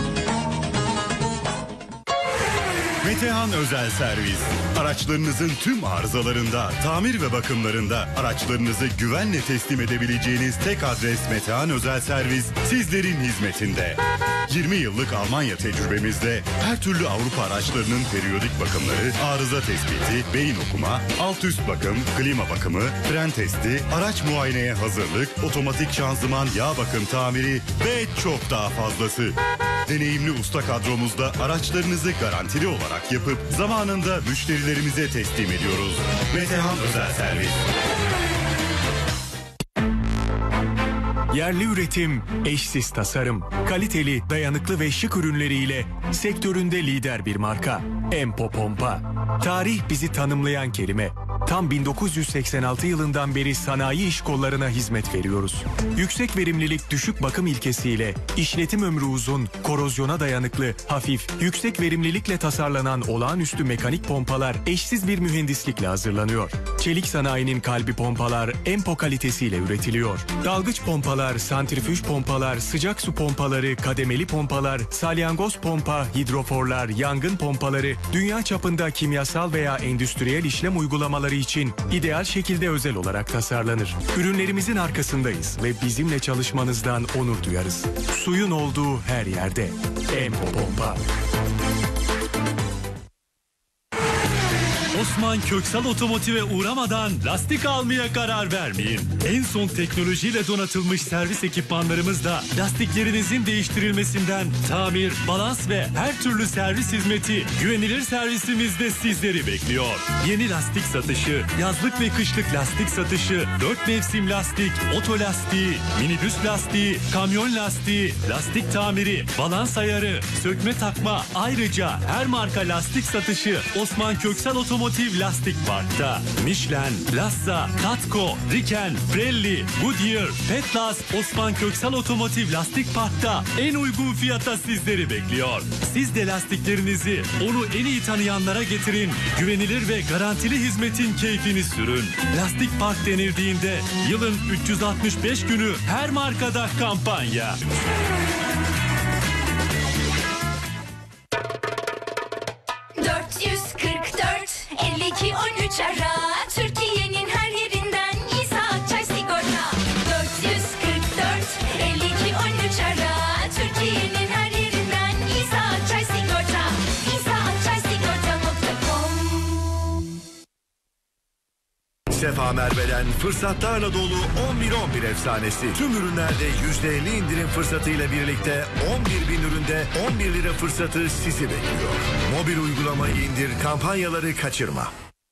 Metehan Özel Servis. Araçlarınızın tüm arızalarında, tamir ve bakımlarında araçlarınızı güvenle teslim edebileceğiniz tek adres Metehan Özel Servis sizlerin hizmetinde. yirmi yıllık Almanya tecrübemizle her türlü Avrupa araçlarının periyodik bakımları, arıza tespiti, beyin okuma, alt üst bakım, klima bakımı, fren testi, araç muayeneye hazırlık, otomatik şanzıman, yağ bakım tamiri ve çok daha fazlası. Deneyimli usta kadromuzda araçlarınızı garantili olarak yapıp zamanında müşterilerimize teslim ediyoruz. Metehan Özel Servis. Yerli üretim, eşsiz tasarım, kaliteli, dayanıklı ve şık ürünleriyle sektöründe lider bir marka. Empo Pompa. Tarih bizi tanımlayan kelime. Tam bin dokuz yüz seksen altı yılından beri sanayi iş kollarına hizmet veriyoruz. Yüksek verimlilik, düşük bakım ilkesiyle işletim ömrü uzun, korozyona dayanıklı, hafif, yüksek verimlilikle tasarlanan olağanüstü mekanik pompalar eşsiz bir mühendislikle hazırlanıyor. Çelik sanayinin kalbi pompalar Empo kalitesiyle üretiliyor. Dalgıç pompalar, santrifüj pompalar, sıcak su pompaları, kademeli pompalar, salyangoz pompa, hidroforlar, yangın pompaları, dünya çapında kimyasal veya endüstriyel işlem uygulamaları için ideal şekilde özel olarak tasarlanır. Ürünlerimizin arkasındayız ve bizimle çalışmanızdan onur duyarız. Suyun olduğu her yerde. Empo Pompa. Osman Köksal Otomotiv'e uğramadan lastik almaya karar vermeyin. En son teknolojiyle donatılmış servis ekipmanlarımızla lastiklerinizin değiştirilmesinden tamir, balans ve her türlü servis hizmeti güvenilir servisimizde sizleri bekliyor. Yeni lastik satışı, yazlık ve kışlık lastik satışı, dört mevsim lastik, oto lastiği, minibüs lastiği, kamyon lastiği, lastik tamiri, balans ayarı, sökme takma, ayrıca her marka lastik satışı Osman Köksal Otomotiv Lastik Park'ta. Michelin, Lassa, Katko, Riken, Pirelli, Goodyear, Petlas, Osman Köksal Otomotiv Lastik Park'ta en uygun fiyata sizleri bekliyor. Siz de lastiklerinizi onu en iyi tanıyanlara getirin. Güvenilir ve garantili hizmetin keyfini sürün. Lastik Park denildiğinde yılın üç yüz altmış beş günü her markada kampanya. dört yüz kırk dört elli iki on üç ara Türkiye'nin her yerinden İsa Çay Sigorta. dört yüz kırk dört elli iki on üç ara Türkiye'nin her yerinden İsa Çay Sigorta. İsa Çay Sigorta nokta com. Sefa Merve'den fırsatlarla dolu on bir on bir efsanesi. Tüm ürünlerde yüzde elli indirim fırsatıyla birlikte on bir bin üründe on bir lira fırsatı sizi bekliyor. Mobil uygulamayı indir, kampanyaları kaçırma.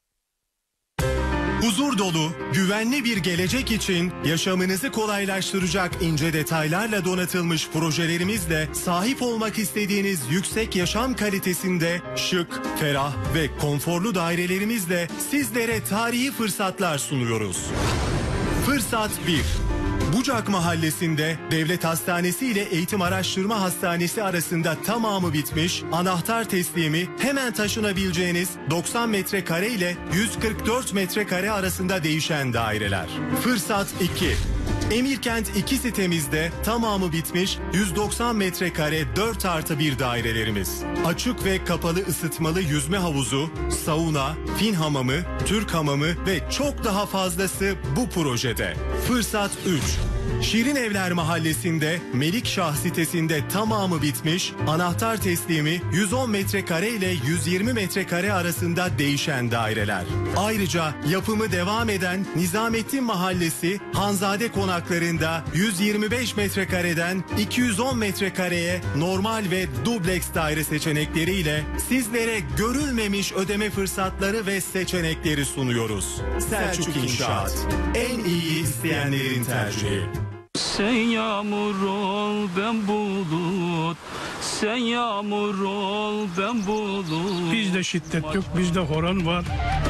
Huzur dolu, güvenli bir gelecek için yaşamınızı kolaylaştıracak ince detaylarla donatılmış projelerimizle sahip olmak istediğiniz yüksek yaşam kalitesinde şık, ferah ve konforlu dairelerimizle sizlere tarihi fırsatlar sunuyoruz. Fırsat bir. Bucak Mahallesi'nde Devlet Hastanesi ile Eğitim Araştırma Hastanesi arasında tamamı bitmiş, anahtar teslimi hemen taşınabileceğiniz doksan metrekare ile yüz kırk dört metrekare arasında değişen daireler. Fırsat iki. Emirkent iki sitemizde tamamı bitmiş yüz doksan metrekare dört artı bir dairelerimiz. Açık ve kapalı ısıtmalı yüzme havuzu, sauna, fin hamamı, Türk hamamı ve çok daha fazlası bu projede. Fırsat üç. Şirin Evler Mahallesi'nde Melikşah sitesinde tamamı bitmiş, anahtar teslimi yüz on metrekare ile yüz yirmi metrekare arasında değişen daireler. Ayrıca yapımı devam eden Nizamettin Mahallesi Hanzade konaklarında yüz yirmi beş metrekareden iki yüz on metrekareye normal ve dubleks daire seçenekleriyle sizlere görülmemiş ödeme fırsatları ve seçenekleri sunuyoruz. Selçuk İnşaat, en iyi isteyenlerin tercihi. Sen yağmur ol ben bulut, sen yağmur ol ben bulut. Bizde şiddet yok, bizde horon var.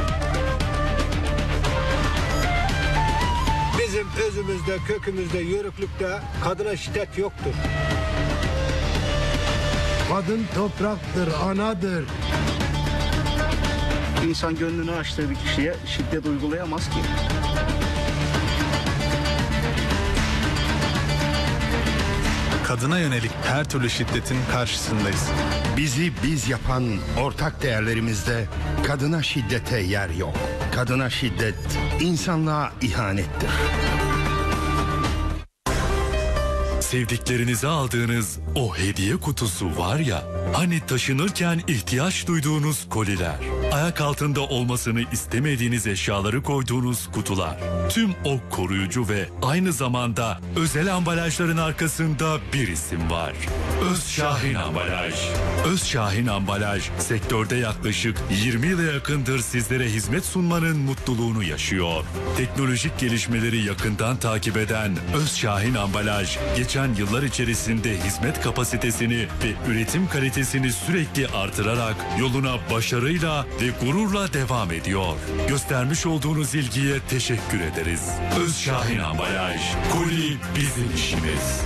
Bizim özümüzde, kökümüzde, yörüklükte kadına şiddet yoktur. Kadın topraktır, anadır. İnsan gönlünü açtığı bir kişiye şiddet uygulayamaz ki. Kadına yönelik her türlü şiddetin karşısındayız. Bizi biz yapan ortak değerlerimizde kadına şiddete yer yok. Kadına şiddet insanlığa ihanettir. Sevdiklerinize aldığınız o hediye kutusu var ya, hani taşınırken ihtiyaç duyduğunuz koliler, ayak altında olmasını istemediğiniz eşyaları koyduğunuz kutular, tüm o koruyucu ve aynı zamanda özel ambalajların arkasında bir isim var. Özşahin Ambalaj. Özşahin Ambalaj sektörde yaklaşık yirmi yıla yakındır sizlere hizmet sunmanın mutluluğunu yaşıyor. Teknolojik gelişmeleri yakından takip eden Özşahin Ambalaj, geçen yıllar içerisinde hizmet kapasitesini ve üretim kalitesini sürekli artırarak yoluna başarıyla ve gururla devam ediyor. Göstermiş olduğunuz ilgiye teşekkür ederiz. Özşahin Ambalaj, koli bizim işimiz.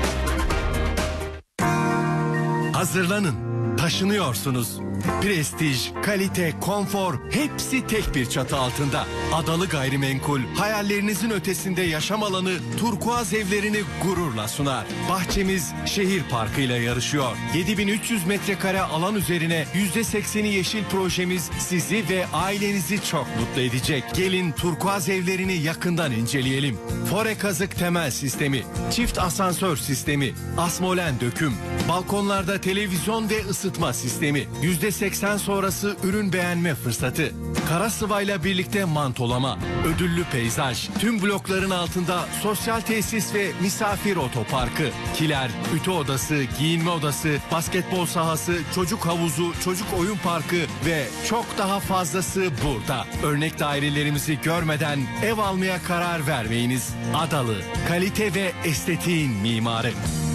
Hazırlanın, taşınıyorsunuz. Prestij, kalite, konfor hepsi tek bir çatı altında. Adalı Gayrimenkul hayallerinizin ötesinde yaşam alanı turkuaz evlerini gururla sunar. Bahçemiz şehir parkıyla yarışıyor. yedi bin üç yüz metrekare alan üzerine yüzde sekseni yeşil projemiz sizi ve ailenizi çok mutlu edecek. Gelin turkuaz evlerini yakından inceleyelim. Fore kazık temel sistemi, çift asansör sistemi, asmolen döküm, balkonlarda televizyon ve ısıtma sistemi, yüzde seksen sonrası ürün beğenme fırsatı, kara sıvayla birlikte mantolama, ödüllü peyzaj, tüm blokların altında sosyal tesis ve misafir otoparkı, kiler, ütü odası, giyinme odası, basketbol sahası, çocuk havuzu, çocuk oyun parkı ve çok daha fazlası burada. Örnek dairelerimizi görmeden ev almaya karar vermeyiniz. Adalı, kalite ve estetiğin mimarı.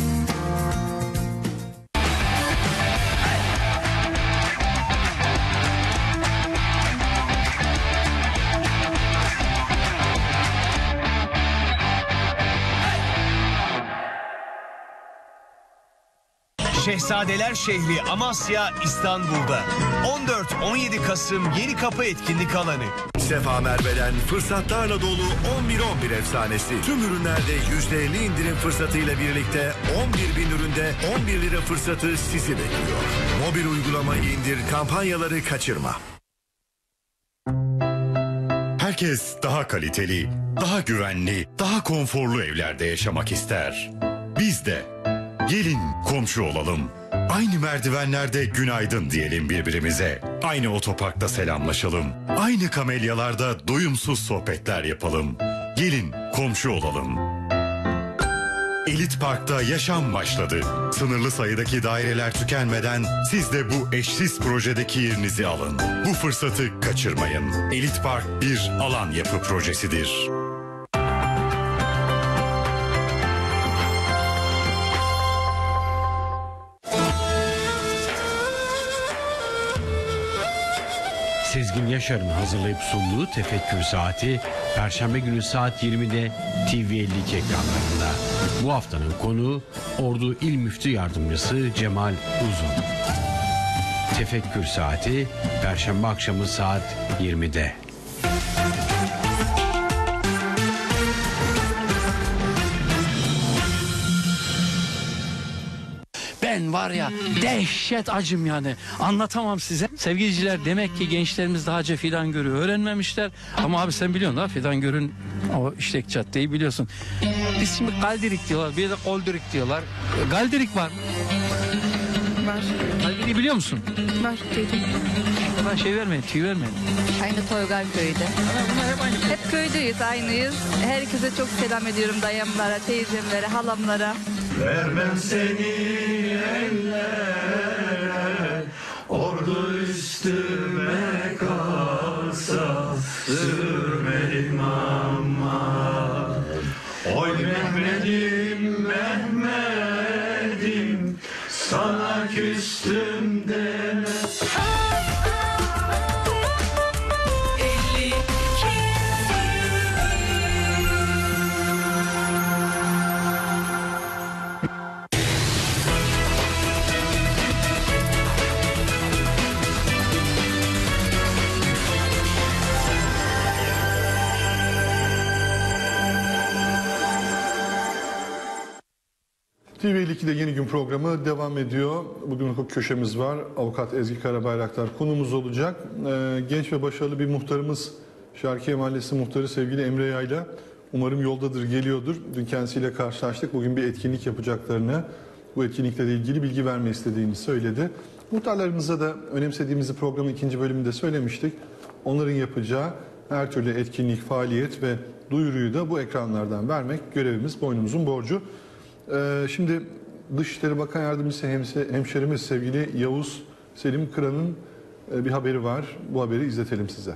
Şehzadeler şehri Amasya İstanbul'da. on dört on yedi Kasım Yenikapı etkinlik alanı. Sefa Merve'den fırsatlarla dolu on bir on bir efsanesi. Tüm ürünlerde yüzde elli indirim fırsatıyla birlikte on bir bin üründe on bir lira fırsatı sizi bekliyor. Mobil uygulamayı indir, kampanyaları kaçırma. Herkes daha kaliteli, daha güvenli, daha konforlu evlerde yaşamak ister. Biz de. Gelin komşu olalım. Aynı merdivenlerde günaydın diyelim birbirimize. aynı otoparkta selamlaşalım. Aynı kamelyalarda doyumsuz sohbetler yapalım. Gelin komşu olalım. Elit Park'ta yaşam başladı. Sınırlı sayıdaki daireler tükenmeden siz de bu eşsiz projedeki yerinizi alın. Bu fırsatı kaçırmayın. Elit Park bir alan yapı projesidir. Sezgin Yaşar'ın hazırlayıp sunduğu Tefekkür Saati Perşembe günü saat yirmide T V elli iki ekranlarında. Bu haftanın konuğu Ordu İl Müftü Yardımcısı Cemal Uzun. Tefekkür Saati Perşembe akşamı saat yirmide. Ben var ya dehşet acım yani, anlatamam size. Sevgiliciler, demek ki gençlerimiz daha önce Fidan Görü öğrenmemişler. Ama abi sen biliyorsun da Fidan Görü'nün o işlek caddeyi biliyorsun. Biz şimdi Galdirik diyorlar, bir de Koldirik diyorlar. Galdirik var. Var. Galdirik'i biliyor musun? Var, duydum. Ben şey vermeyin, tüy vermeyin. Aynı Toygar köyde. Hep, aynı hep köydüyüz, aynıyız. Herkese çok selam ediyorum, dayımlara, teyzemlere, halamlara. Vermem seni ellere, ordu üstüme kalsa sürmedim ama. Oy Mehmet'im, Mehmet'im, sana küstüm deme. T V elli iki'de Yeni Gün programı devam ediyor. Bugün hukuk köşemiz var. Avukat Ezgi Karabayraktar konumuz olacak. Ee, genç ve başarılı bir muhtarımız, Şarkiye Mahallesi muhtarı sevgili Emre Yayla. Umarım yoldadır, geliyordur. Dün kendisiyle karşılaştık. Bugün bir etkinlik yapacaklarını, bu etkinlikle ilgili bilgi verme istediğini söyledi. Muhtarlarımıza da önemsediğimizi programın ikinci bölümünde söylemiştik. Onların yapacağı her türlü etkinlik, faaliyet ve duyuruyu da bu ekranlardan vermek görevimiz, boynumuzun borcu. Ee, şimdi Dışişleri Bakan Yardımcısı hemşerimiz sevgili Yavuz Selim Kıran'ın e, bir haberi var. Bu haberi izletelim size.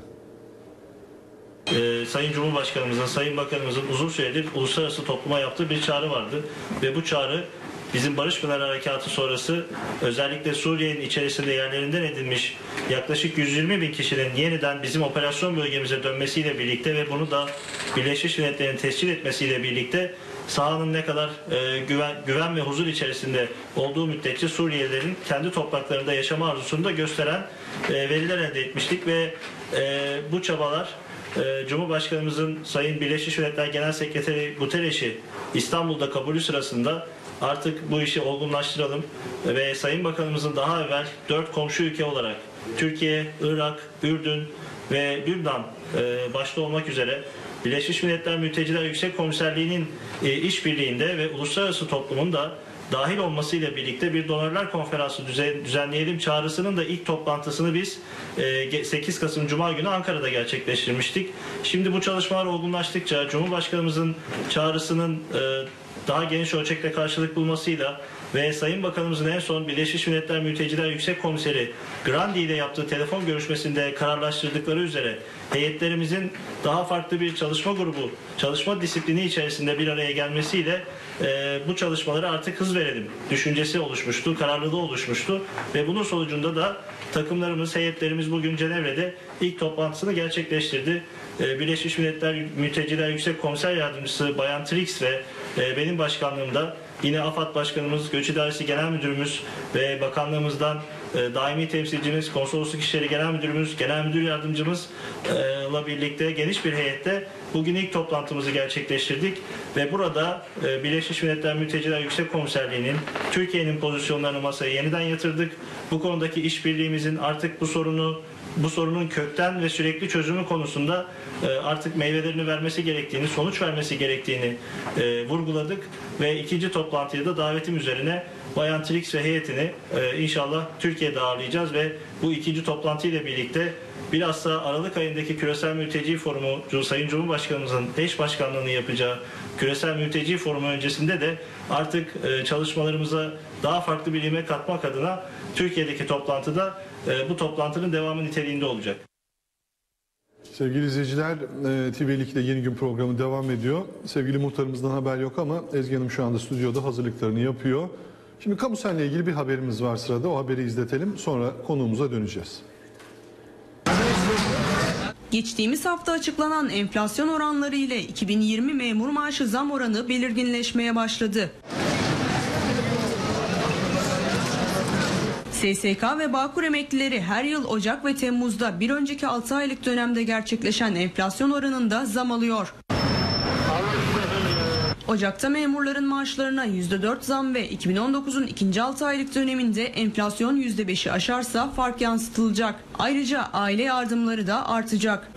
Ee, Sayın Cumhurbaşkanımızın, Sayın Bakanımızın uzun süredir uluslararası topluma yaptığı bir çağrı vardı. Ve bu çağrı bizim Barış Pınarı Harekatı sonrası özellikle Suriye'nin içerisinde yerlerinden edilmiş yaklaşık yüz yirmi bin kişinin yeniden bizim operasyon bölgemize dönmesiyle birlikte ve bunu da Birleşmiş Milletler'in tescil etmesiyle birlikte sahanın ne kadar e, güven, güven ve huzur içerisinde olduğu müddetçe Suriyelilerin kendi topraklarında yaşama arzusunu da gösteren e, veriler elde etmiştik ve e, bu çabalar e, Cumhurbaşkanımızın Sayın Birleşmiş Milletler Genel Sekreteri Guterres'i İstanbul'da kabulü sırasında artık bu işi olgunlaştıralım ve Sayın Bakanımızın daha evvel dört komşu ülke olarak Türkiye, Irak, Ürdün ve Lübnan e, başta olmak üzere Birleşmiş Milletler Mülteciler Yüksek Komiserliği'nin e, işbirliğinde ve uluslararası toplumun da dahil olmasıyla birlikte bir donörler konferansı düzen, düzenleyelim çağrısının da ilk toplantısını biz e, sekiz Kasım Cuma günü Ankara'da gerçekleştirmiştik. Şimdi bu çalışmalar olgunlaştıkça Cumhurbaşkanımızın çağrısının e, daha geniş ölçekte karşılık bulmasıyla ve Sayın Bakanımızın en son Birleşmiş Milletler Mülteciler Yüksek Komiseri Grandi ile yaptığı telefon görüşmesinde kararlaştırdıkları üzere heyetlerimizin daha farklı bir çalışma grubu, çalışma disiplini içerisinde bir araya gelmesiyle e, bu çalışmalara artık hız verelim düşüncesi oluşmuştu, kararlılığı oluşmuştu ve bunun sonucunda da takımlarımız, heyetlerimiz bugün Cenevre'de ilk toplantısını gerçekleştirdi. E, Birleşmiş Milletler Mülteciler Yüksek Komiser Yardımcısı Bayan Trix ve e, benim başkanlığımda yine AFAD Başkanımız, Göç İdaresi Genel Müdürümüz ve bakanlığımızdan e, daimi temsilcimiz, Konsolosluk İşleri Genel Müdürümüz, Genel Müdür Yardımcımızla birlikte geniş bir heyette bugün ilk toplantımızı gerçekleştirdik ve burada e, Birleşmiş Milletler Mülteciler Yüksek Komiserliği'nin, Türkiye'nin pozisyonlarını masaya yeniden yatırdık. Bu konudaki işbirliğimizin artık bu sorunu bu sorunun kökten ve sürekli çözümü konusunda e, artık meyvelerini vermesi gerektiğini, sonuç vermesi gerektiğini e, vurguladık ve ikinci toplantıya da davetim üzerine Bayan Trix ve heyetini e, inşallah Türkiye'de ağırlayacağız ve bu ikinci toplantıyla birlikte bilhassa Aralık ayındaki Küresel Mülteci Forumu, Sayın Cumhurbaşkanımızın eş başkanlığını yapacağı Küresel Mülteci Forumu öncesinde de artık e, çalışmalarımıza daha farklı bir ilme katmak adına Türkiye'deki toplantıda e, bu toplantının devamı niteliğinde olacak. Sevgili izleyiciler, e, T V elli ikide Yeni Gün programı devam ediyor. Sevgili muhtarımızdan haber yok ama Ezgi Hanım şu anda stüdyoda hazırlıklarını yapıyor. Şimdi Kamusen'le ilgili bir haberimiz var sırada. O haberi izletelim. Sonra konuğumuza döneceğiz. Geçtiğimiz hafta açıklanan enflasyon oranları ile iki bin yirmi memur maaşı zam oranı belirginleşmeye başladı. S S K ve Bağkur emeklileri her yıl Ocak ve Temmuz'da bir önceki altı aylık dönemde gerçekleşen enflasyon oranında zam alıyor. Ocak'ta memurların maaşlarına yüzde dört zam ve iki bin on dokuzun ikinci altı aylık döneminde enflasyon yüzde beşi aşarsa fark yansıtılacak. Ayrıca aile yardımları da artacak.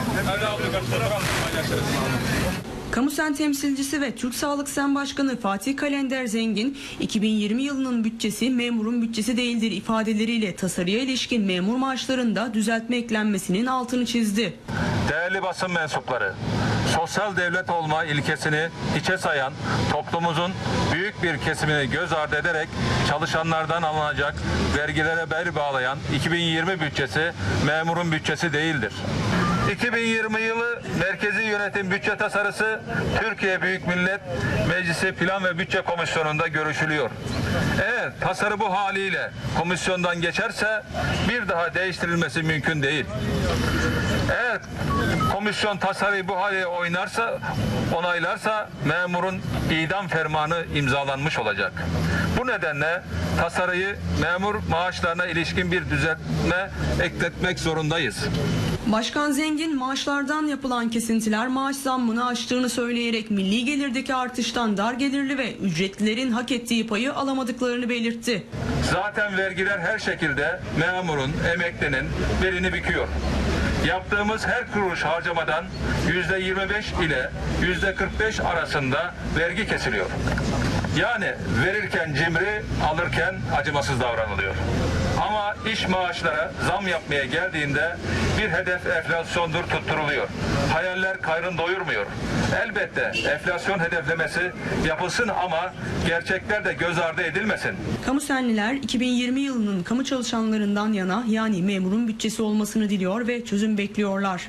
Kamusen temsilcisi ve Türk Sağlık Sen Başkanı Fatih Kalender Zengin, iki bin yirmi yılının bütçesi memurun bütçesi değildir ifadeleriyle tasarıya ilişkin memur maaşlarında düzeltme eklenmesinin altını çizdi. Değerli basın mensupları, sosyal devlet olma ilkesini hiçe sayan toplumumuzun büyük bir kesimini göz ardı ederek çalışanlardan alınacak vergilere bel bağlayan iki bin yirmi bütçesi memurun bütçesi değildir. iki bin yirmi yılı Merkezi Yönetim Bütçe Tasarısı Türkiye Büyük Millet Meclisi Plan ve Bütçe Komisyonu'nda görüşülüyor. Eğer tasarı bu haliyle komisyondan geçerse bir daha değiştirilmesi mümkün değil. Eğer komisyon tasarıyı bu haliyle oynarsa, onaylarsa memurun idam fermanı imzalanmış olacak. Bu nedenle tasarıyı memur maaşlarına ilişkin bir düzeltme ekletmek zorundayız. Başkan Zengin maaşlardan yapılan kesintiler maaş zammını aştığını söyleyerek milli gelirdeki artıştan dar gelirli ve ücretlilerin hak ettiği payı alamadıklarını belirtti. Zaten vergiler her şekilde memurun, emeklinin belini büküyor. Yaptığımız her kuruş harcamadan yüzde yirmi beş ile yüzde kırk beş arasında vergi kesiliyor. Yani verirken cimri, alırken acımasız davranılıyor. Ama iş maaşlara zam yapmaya geldiğinde bir hedef enflasyondur tutturuluyor. Hayaller karın doyurmuyor. Elbette enflasyon hedeflemesi yapılsın ama gerçekler de göz ardı edilmesin. Kamusenliler iki bin yirmi yılının kamu çalışanlarından yana yani memurun bütçesi olmasını diliyor ve çözüm bekliyorlar.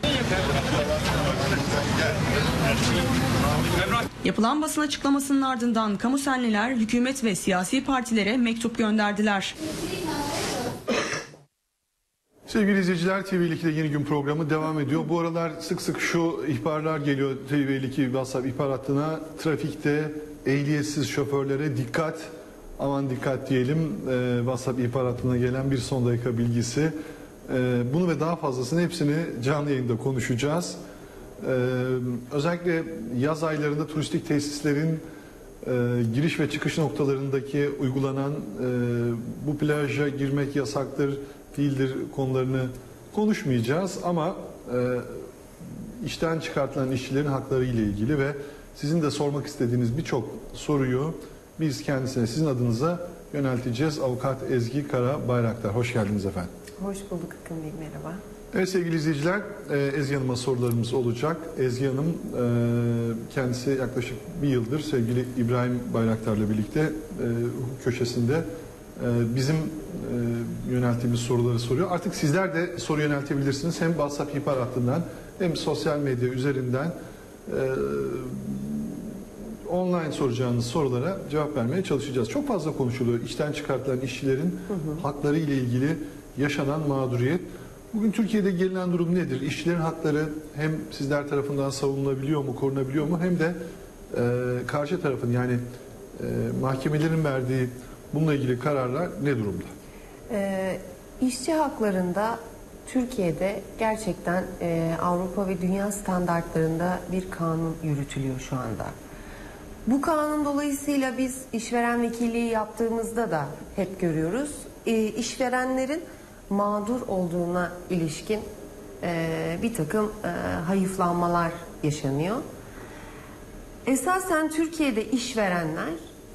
Yapılan basın açıklamasının ardından Kamusenliler hükümet ve siyasi partilere mektup gönderdiler. Sevgili izleyiciler, T V elli ikide Yeni Gün programı devam ediyor. Bu aralar sık sık şu ihbarlar geliyor T V elli iki WhatsApp ihbar hattına. Trafikte ehliyetsiz şoförlere dikkat, aman dikkat diyelim. Ee, WhatsApp ihbar hattına gelen bir son dakika bilgisi. Ee, bunu ve daha fazlasını hepsini canlı yayında konuşacağız. Ee, özellikle yaz aylarında turistik tesislerin e, giriş ve çıkış noktalarındaki uygulanan e, bu plaja girmek yasaktır, değildir konularını konuşmayacağız ama e, işten çıkartılan işçilerin hakları ile ilgili ve sizin de sormak istediğiniz birçok soruyu biz kendisine sizin adınıza yönelteceğiz. Avukat Ezgi Kara Bayraktar. Hoş geldiniz efendim. Hoş bulduk Akın Bey, merhaba. Evet sevgili izleyiciler, Ezgi Hanım'a sorularımız olacak. Ezgi Hanım kendisi yaklaşık bir yıldır sevgili İbrahim Bayraktar'la birlikte hukuk köşesinde bizim yönelttiğimiz soruları soruyor. Artık sizler de soru yöneltebilirsiniz. Hem WhatsApp ihbar hattından hem sosyal medya üzerinden online soracağınız sorulara cevap vermeye çalışacağız. Çok fazla konuşuluyor. İşten çıkartılan işçilerin hı hı. hakları ile ilgili yaşanan mağduriyet. Bugün Türkiye'de gelinen durum nedir? İşçilerin hakları hem sizler tarafından savunulabiliyor mu, korunabiliyor mu? Hem de e, karşı tarafın yani e, mahkemelerin verdiği bununla ilgili kararlar ne durumda? E, işçi haklarında Türkiye'de gerçekten e, Avrupa ve dünya standartlarında bir kanun yürütülüyor şu anda. Bu kanun dolayısıyla biz işveren vekilliği yaptığımızda da hep görüyoruz. E, işverenlerin mağdur olduğuna ilişkin e, bir takım e, hayıflanmalar yaşanıyor. Esasen Türkiye'de işverenler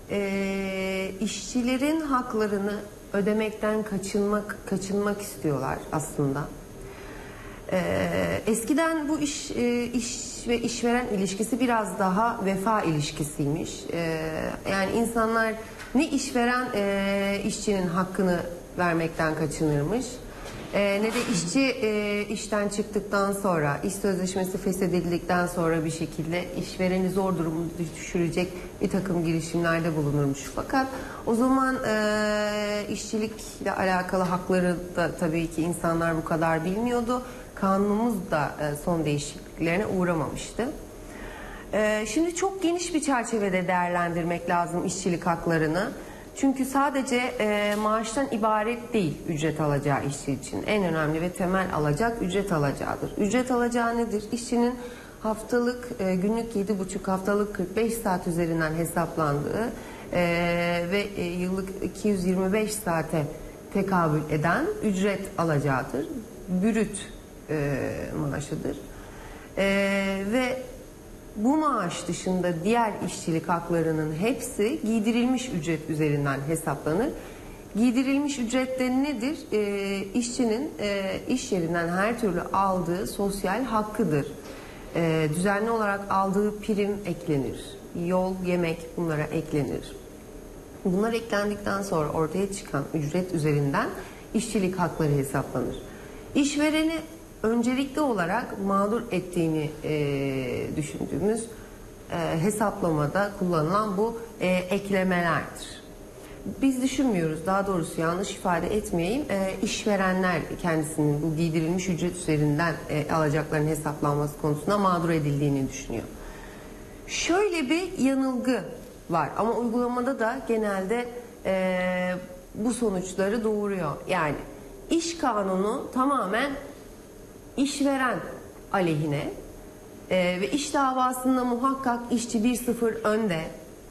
e, işçilerin haklarını ödemekten kaçınmak kaçınmak istiyorlar aslında. E, eskiden bu iş e, iş ve işveren ilişkisi biraz daha vefa ilişkisiymiş. E, yani insanlar ne işveren e, işçinin hakkını vermekten kaçınırmış, e, ne de işçi e, işten çıktıktan sonra, iş sözleşmesi feshedildikten sonra bir şekilde işvereni zor duruma düşürecek bir takım girişimlerde bulunurmuş. Fakat o zaman e, işçilikle alakalı hakları da tabii ki insanlar bu kadar bilmiyordu. Kanunumuz da e, son değişikliklerine uğramamıştı. E, şimdi çok geniş bir çerçevede değerlendirmek lazım işçilik haklarını. Çünkü sadece e, maaştan ibaret değil ücret alacağı işçi için. En önemli ve temel alacak ücret alacağıdır. Ücret alacağı nedir? İşçinin haftalık, e, günlük yedi buçuk, haftalık kırk beş saat üzerinden hesaplandığı e, ve e, yıllık iki yüz yirmi beş saate tekabül eden ücret alacağıdır. Brüt e, maaşıdır. E, ve bu maaş dışında diğer işçilik haklarının hepsi giydirilmiş ücret üzerinden hesaplanır. Giydirilmiş ücret de nedir? E, işçinin e, iş yerinden her türlü aldığı sosyal hakkıdır. E, düzenli olarak aldığı prim eklenir. Yol, yemek bunlara eklenir. Bunlar eklendikten sonra ortaya çıkan ücret üzerinden işçilik hakları hesaplanır. İşvereni öncelikli olarak mağdur ettiğini e, düşündüğümüz e, hesaplamada kullanılan bu e, eklemelerdir. Biz düşünmüyoruz, daha doğrusu yanlış ifade etmeyeyim, e, işverenler kendisinin bu giydirilmiş ücret üzerinden e, alacakların hesaplanması konusunda mağdur edildiğini düşünüyor. Şöyle bir yanılgı var ama uygulamada da genelde e, bu sonuçları doğuruyor. Yani iş kanunu tamamen işveren aleyhine e, ve iş davasında muhakkak işçi bir sıfır önde.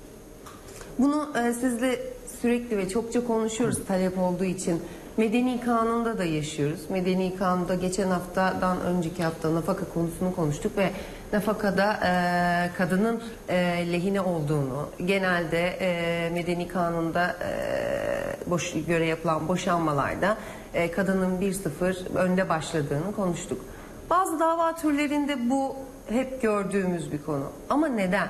Bunu e, sizle sürekli ve çokça konuşuyoruz talep olduğu için. Medeni kanunda da yaşıyoruz. Medeni kanunda geçen haftadan önceki hafta nafaka konusunu konuştuk ve nafakada e, kadının e, lehine olduğunu, genelde e, medeni kanunda e, boş, göre yapılan boşanmalarda e, kadının bir sıfır önde başladığını konuştuk. Bazı dava türlerinde bu hep gördüğümüz bir konu. Ama neden?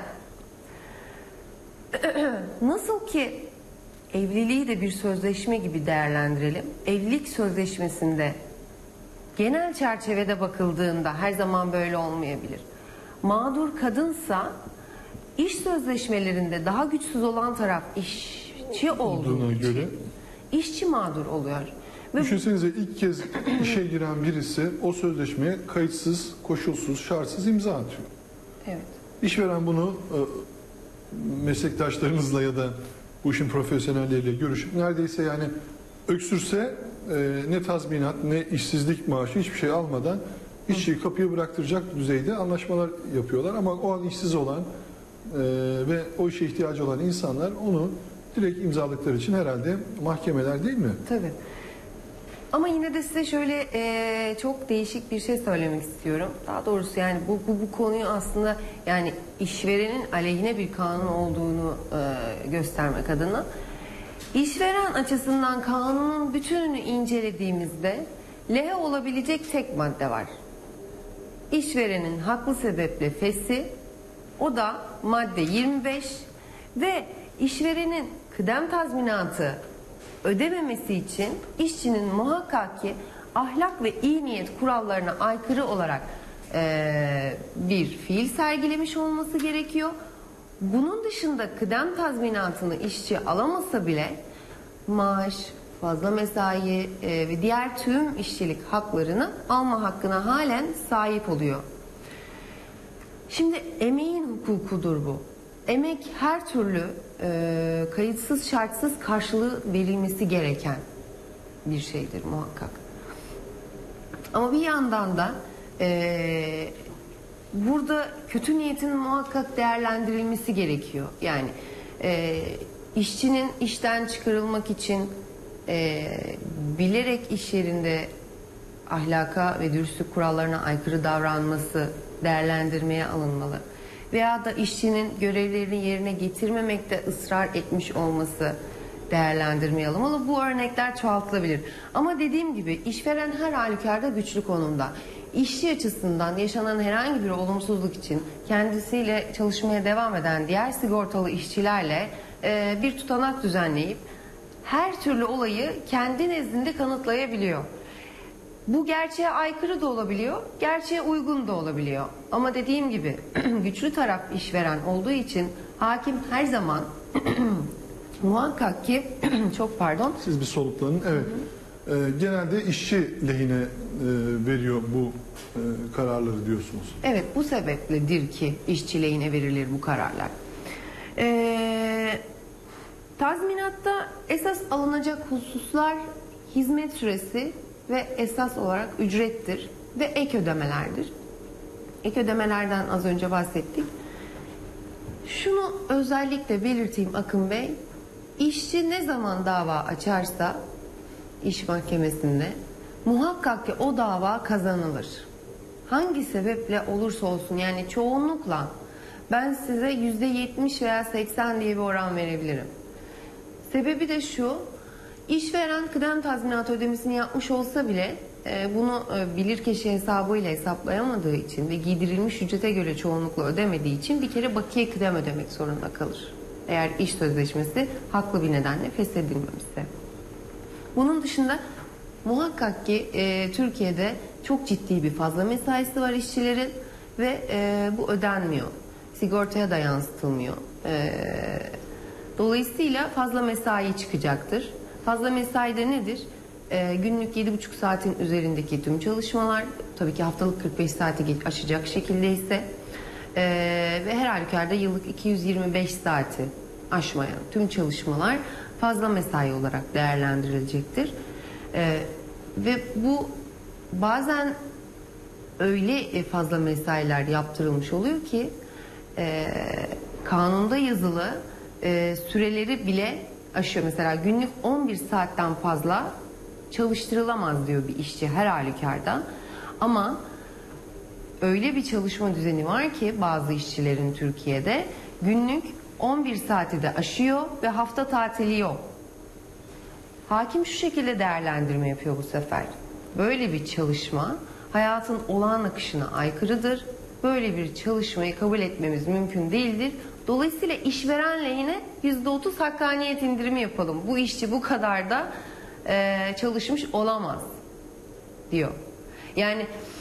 Nasıl ki evliliği de bir sözleşme gibi değerlendirelim. Evlilik sözleşmesinde genel çerçevede bakıldığında her zaman böyle olmayabilir. Mağdur kadınsa iş sözleşmelerinde daha güçsüz olan taraf işçi olduğuna göre işçi mağdur oluyor. Ve düşünsenize ilk kez işe giren birisi o sözleşmeye kayıtsız, koşulsuz, şartsız imza atıyor. Evet. İşveren bunu e, meslektaşlarınızla ya da bu işin profesyonelleriyle görüşüp neredeyse yani öksürse e, ne tazminat ne işsizlik maaşı hiçbir şey almadan işçiyi kapıya bıraktıracak düzeyde anlaşmalar yapıyorlar. Ama o an işsiz olan e, ve o işe ihtiyacı olan insanlar onu direkt imzaladıkları için herhalde mahkemeler değil mi? Tabii. Ama yine de size şöyle e, çok değişik bir şey söylemek istiyorum. Daha doğrusu yani bu, bu, bu konuyu aslında yani işverenin aleyhine bir kanun olduğunu e, göstermek adına. İşveren açısından kanunun bütününü incelediğimizde lehe olabilecek tek madde var. İşverenin haklı sebeple feshi, o da madde yirmi beş ve işverenin kıdem tazminatı ödememesi için işçinin muhakkak ki ahlak ve iyi niyet kurallarına aykırı olarak e, bir fiil sergilemiş olması gerekiyor. Bunun dışında kıdem tazminatını işçi alamasa bile maaş, fazla mesai e, ve diğer tüm işçilik haklarını alma hakkına halen sahip oluyor. Şimdi emeğin hukukudur bu. Emek her türlü e, kayıtsız şartsız karşılığı verilmesi gereken bir şeydir muhakkak. Ama bir yandan da e, burada kötü niyetin muhakkak değerlendirilmesi gerekiyor. Yani e, işçinin işten çıkarılmak için e, bilerek iş yerinde ahlaka ve dürüstlük kurallarına aykırı davranması değerlendirmeye alınmalı. Veya da işçinin görevlerini yerine getirmemekte ısrar etmiş olması değerlendirmeye alınmalı. Bu örnekler çoğaltılabilir. Ama dediğim gibi işveren her halükarda güçlü konumda. İşçi açısından yaşanan herhangi bir olumsuzluk için kendisiyle çalışmaya devam eden diğer sigortalı işçilerle e, bir tutanak düzenleyip her türlü olayı kendi nezdinde kanıtlayabiliyor. Bu gerçeğe aykırı da olabiliyor, gerçeğe uygun da olabiliyor. Ama dediğim gibi güçlü taraf işveren olduğu için hakim her zaman muhakkak ki çok pardon. Siz bir soluklanın. Evet. Ee, genelde işçi lehine e, veriyor bu e, kararları diyorsunuz. Evet, bu sebepledir ki işçi lehine verilir bu kararlar. Ee, tazminatta esas alınacak hususlar hizmet süresi ve esas olarak ücrettir ve ek ödemelerdir. Ek ödemelerden az önce bahsettik. Şunu özellikle belirteyim Akın Bey. İşçi ne zaman dava açarsa iş mahkemesinde muhakkak ki o dava kazanılır. Hangi sebeple olursa olsun, yani çoğunlukla ben size yüzde yetmiş veya seksen diye bir oran verebilirim. Sebebi de şu: İşveren kıdem tazminatı ödemesini yapmış olsa bile e, bunu e, bilirkişi hesabıyla hesaplayamadığı için ve giydirilmiş ücrete göre çoğunlukla ödemediği için bir kere bakiye kıdem ödemek zorunda kalır. Eğer iş sözleşmesi haklı bir nedenle feshedilmemişse. Bunun dışında muhakkak ki e, Türkiye'de çok ciddi bir fazla mesaisi var işçilerin ve e, bu ödenmiyor. Sigortaya da yansıtılmıyor. E, dolayısıyla fazla mesai çıkacaktır. Fazla mesai de nedir? Ee, günlük yedi buçuk saatin üzerindeki tüm çalışmalar, tabii ki haftalık kırk beş saati aşacak şekilde ise ee, ve her halükarda yıllık iki yüz yirmi beş saati aşmayan tüm çalışmalar fazla mesai olarak değerlendirilecektir. Ee, ve bu bazen öyle fazla mesailer yaptırılmış oluyor ki e, kanunda yazılı e, süreleri bile aşıyor. Mesela günlük on bir saatten fazla çalıştırılamaz diyor bir işçi her halükarda. Ama öyle bir çalışma düzeni var ki bazı işçilerin Türkiye'de günlük on bir saati de aşıyor ve hafta tatili yok. Hakim şu şekilde değerlendirme yapıyor bu sefer. Böyle bir çalışma hayatın olağan akışına aykırıdır. Böyle bir çalışmayı kabul etmemiz mümkün değildir. Dolayısıyla işveren lehine yüzde otuz hakkaniyet indirimi yapalım. Bu işçi bu kadar da e, çalışmış olamaz diyor. Yani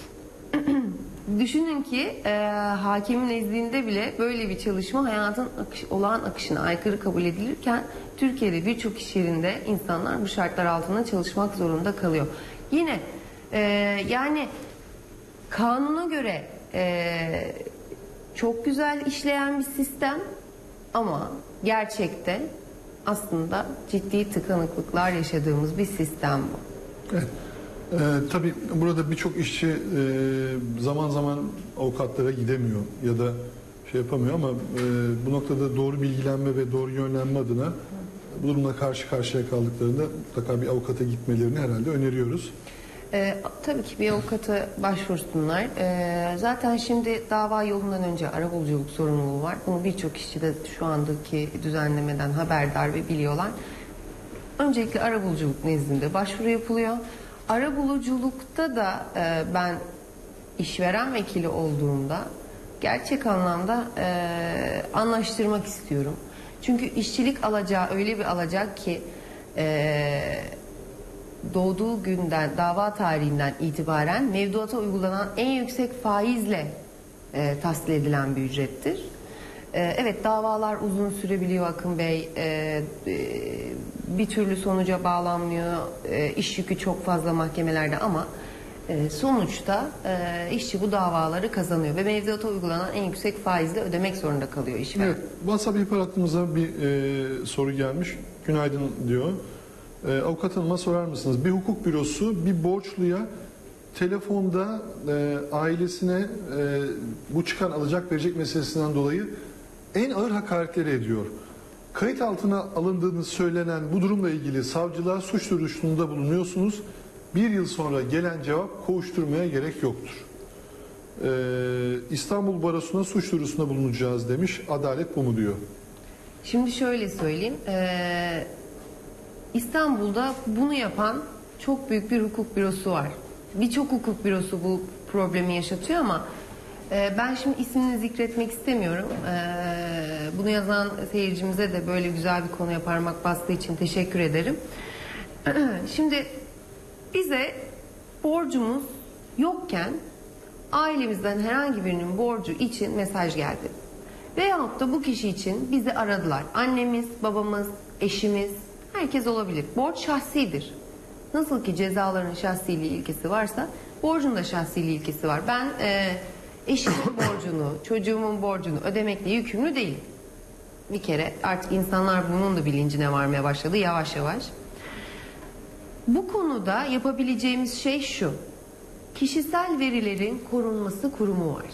düşünün ki e, hakimin nezdinde bile böyle bir çalışma hayatın akış, olağan akışına aykırı kabul edilirken Türkiye'de birçok iş yerinde insanlar bu şartlar altında çalışmak zorunda kalıyor. Yine e, yani kanuna göre e, çok güzel işleyen bir sistem ama gerçekte aslında ciddi tıkanıklıklar yaşadığımız bir sistem bu. Evet. Ee, tabii burada birçok işçi e, zaman zaman avukatlara gidemiyor ya da şey yapamıyor ama e, bu noktada doğru bilgilenme ve doğru yönlenme adına bu durumla karşı karşıya kaldıklarında mutlaka bir avukata gitmelerini herhalde öneriyoruz. Ee, tabii ki bir avukata başvursunlar. Ee, zaten şimdi dava yolundan önce arabuluculuk sorumluluğu var. Bunu birçok işçi de şu andaki düzenlemeden haberdar ve biliyorlar. Öncelikle arabuluculuk nezdinde başvuru yapılıyor. Arabuluculukta da e, ben işveren vekili olduğumda gerçek anlamda e, anlaştırmak istiyorum. Çünkü işçilik alacağı öyle bir alacak ki e, doğduğu günden, dava tarihinden itibaren mevduata uygulanan en yüksek faizle e, tahsil edilen bir ücrettir. E, evet, davalar uzun sürebiliyor Akın Bey, e, e, bir türlü sonuca bağlanmıyor, e, iş yükü çok fazla mahkemelerde ama e, sonuçta e, işçi bu davaları kazanıyor ve mevduata uygulanan en yüksek faizle ödemek zorunda kalıyor işveren. Evet, WhatsApp ihbar hattımıza bir e, soru gelmiş. Günaydın diyor. E, avukat hanıma sorar mısınız? Bir hukuk bürosu bir borçluya telefonda e, ailesine e, bu çıkan alacak verecek meselesinden dolayı en ağır hakaretleri ediyor. Kayıt altına alındığınız söylenen bu durumla ilgili savcılığa suç duyurusunda bulunuyorsunuz. Bir yıl sonra gelen cevap kovuşturmaya gerek yoktur. Ee, İstanbul Barosu'na suç duyurusunda bulunacağız demiş. Adalet bu mu diyor? Şimdi şöyle söyleyeyim. Ee, İstanbul'da bunu yapan çok büyük bir hukuk bürosu var. Birçok hukuk bürosu bu problemi yaşatıyor ama e, ben şimdi ismini zikretmek istemiyorum. E, bunu yazan seyircimize de böyle güzel bir konuya parmak bastığı için teşekkür ederim. Şimdi bize borcumuz yokken ailemizden herhangi birinin borcu için mesaj geldi. Veyahut da bu kişi için bizi aradılar. Annemiz, babamız, eşimiz, herkes olabilir. Borç şahsidir. Nasıl ki cezaların şahsiliği ilkesi varsa borcun da şahsiliği ilkesi var. Ben e, eşimin borcunu, çocuğumun borcunu ödemekle yükümlü değilim. Bir kere artık insanlar bunun da bilincine varmaya başladı yavaş yavaş. Bu konuda yapabileceğimiz şey şu. Kişisel verilerin korunması kurumu var.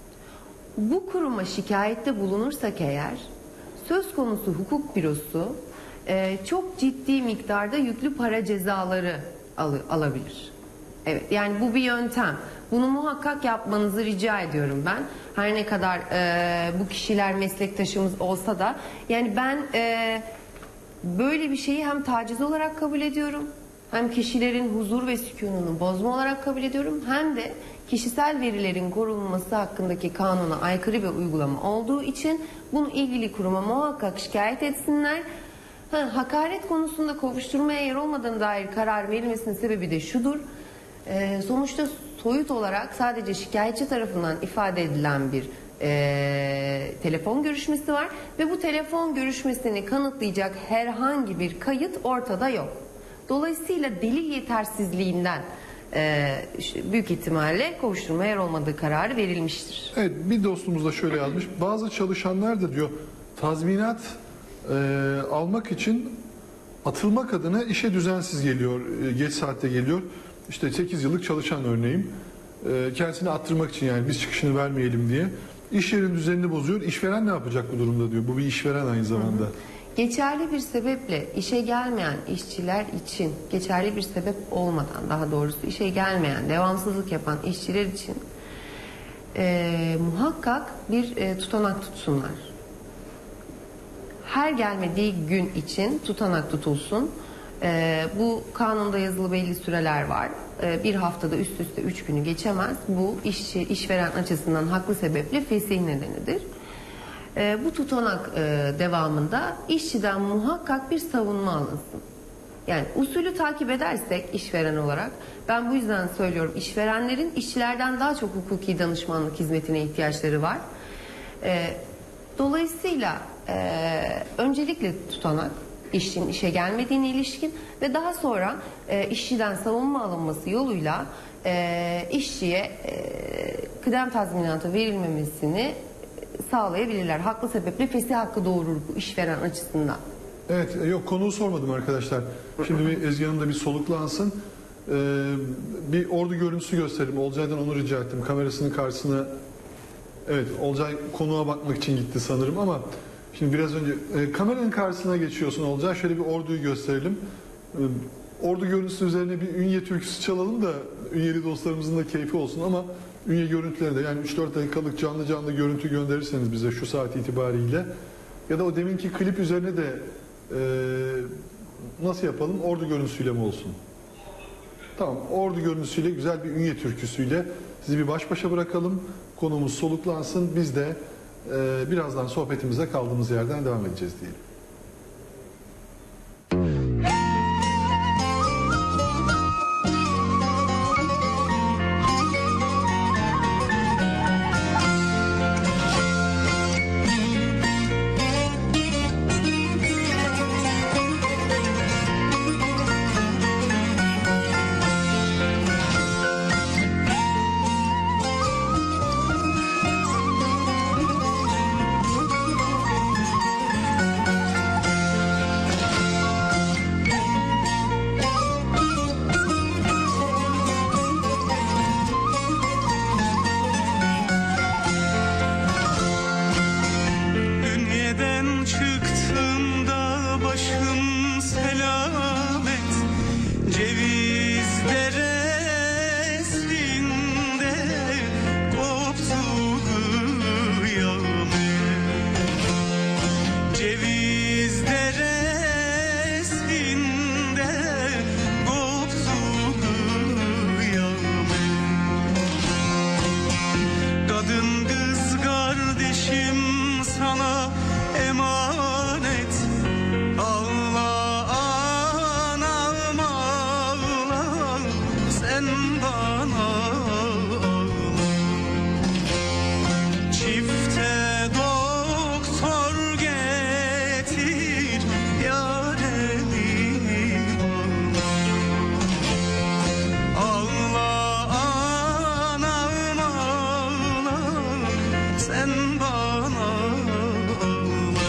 Bu kuruma şikayette bulunursak eğer söz konusu hukuk bürosu e, çok ciddi miktarda yüklü para cezaları al alabilir. Evet, yani bu bir yöntem. Bunu muhakkak yapmanızı rica ediyorum ben. Her ne kadar e, bu kişiler meslektaşımız olsa da yani ben e, böyle bir şeyi hem taciz olarak kabul ediyorum, hem kişilerin huzur ve sükununu bozma olarak kabul ediyorum, hem de kişisel verilerin korunması hakkındaki kanuna aykırı bir uygulama olduğu için bunu ilgili kuruma muhakkak şikayet etsinler. Ha, hakaret konusunda kovuşturmaya yer olmadığına dair karar verilmesinin sebebi de şudur. Ee, sonuçta soyut olarak sadece şikayetçi tarafından ifade edilen bir e, telefon görüşmesi var ve bu telefon görüşmesini kanıtlayacak herhangi bir kayıt ortada yok. Dolayısıyla delil yetersizliğinden e, işte büyük ihtimalle kovuşturmaya yer olmadığı kararı verilmiştir. Evet, bir dostumuz da şöyle yazmış. Bazı çalışanlar da diyor tazminat e, almak için atılmak adına işe düzensiz geliyor, e, geç saatte geliyor. İşte sekiz yıllık çalışan örneğin e, kendisini attırmak için, yani biz çıkışını vermeyelim diye iş yerinin düzenini bozuyor. İşveren ne yapacak bu durumda diyor. Bu bir işveren aynı zamanda. Hı hı. Geçerli bir sebeple işe gelmeyen işçiler için, geçerli bir sebep olmadan daha doğrusu işe gelmeyen, devamsızlık yapan işçiler için e, muhakkak bir e, tutanak tutsunlar. Her gelmediği gün için tutanak tutulsun. E, bu kanunda yazılı belli süreler var. E, bir haftada üst üste üç günü geçemez. Bu işçi, işveren açısından haklı sebeple fesih nedenidir. E, bu tutanak e, devamında işçiden muhakkak bir savunma alınsın. Yani usulü takip edersek işveren olarak, ben bu yüzden söylüyorum, işverenlerin işçilerden daha çok hukuki danışmanlık hizmetine ihtiyaçları var. E, dolayısıyla e, öncelikle tutanak, işçinin işe gelmediğine ilişkin ve daha sonra e, işçiden savunma alınması yoluyla e, işçiye e, kıdem tazminatı verilmemesini sağlayabilirler. Haklı sebeple fesih hakkı doğurur bu işveren açısından. Evet, yok konuyu sormadım arkadaşlar. Şimdi bir Ezgi Hanım da bir soluklansın. Ee, bir ordu görüntüsü gösterelim. Olcay'dan onu rica ettim. Kamerasının karşısına. Evet, Olcay konuğa bakmak için gitti sanırım ama şimdi biraz önce e, kameranın karşısına geçiyorsun Olcay. Şöyle bir orduyu gösterelim. E, ordu görüntüsü üzerine bir Ünye türküsü çalalım da Ünyeli dostlarımızın da keyfi olsun ama Ünye görüntüleri de, yani üç dört dakikalık canlı canlı görüntü gönderirseniz bize şu saat itibariyle, ya da o deminki klip üzerine de e, nasıl yapalım, ordu görüntüsüyle mi olsun? Tamam, ordu görüntüsüyle güzel bir Ünye türküsüyle sizi bir baş başa bırakalım, konumuz soluklansın, biz de e, birazdan sohbetimize kaldığımız yerden devam edeceğiz diyelim. sana emanet. Ağla anam ağla, sen bana ağla. Çifte doktor getir, yaremi bağla. Ağla anam ağla, sen bana ağla.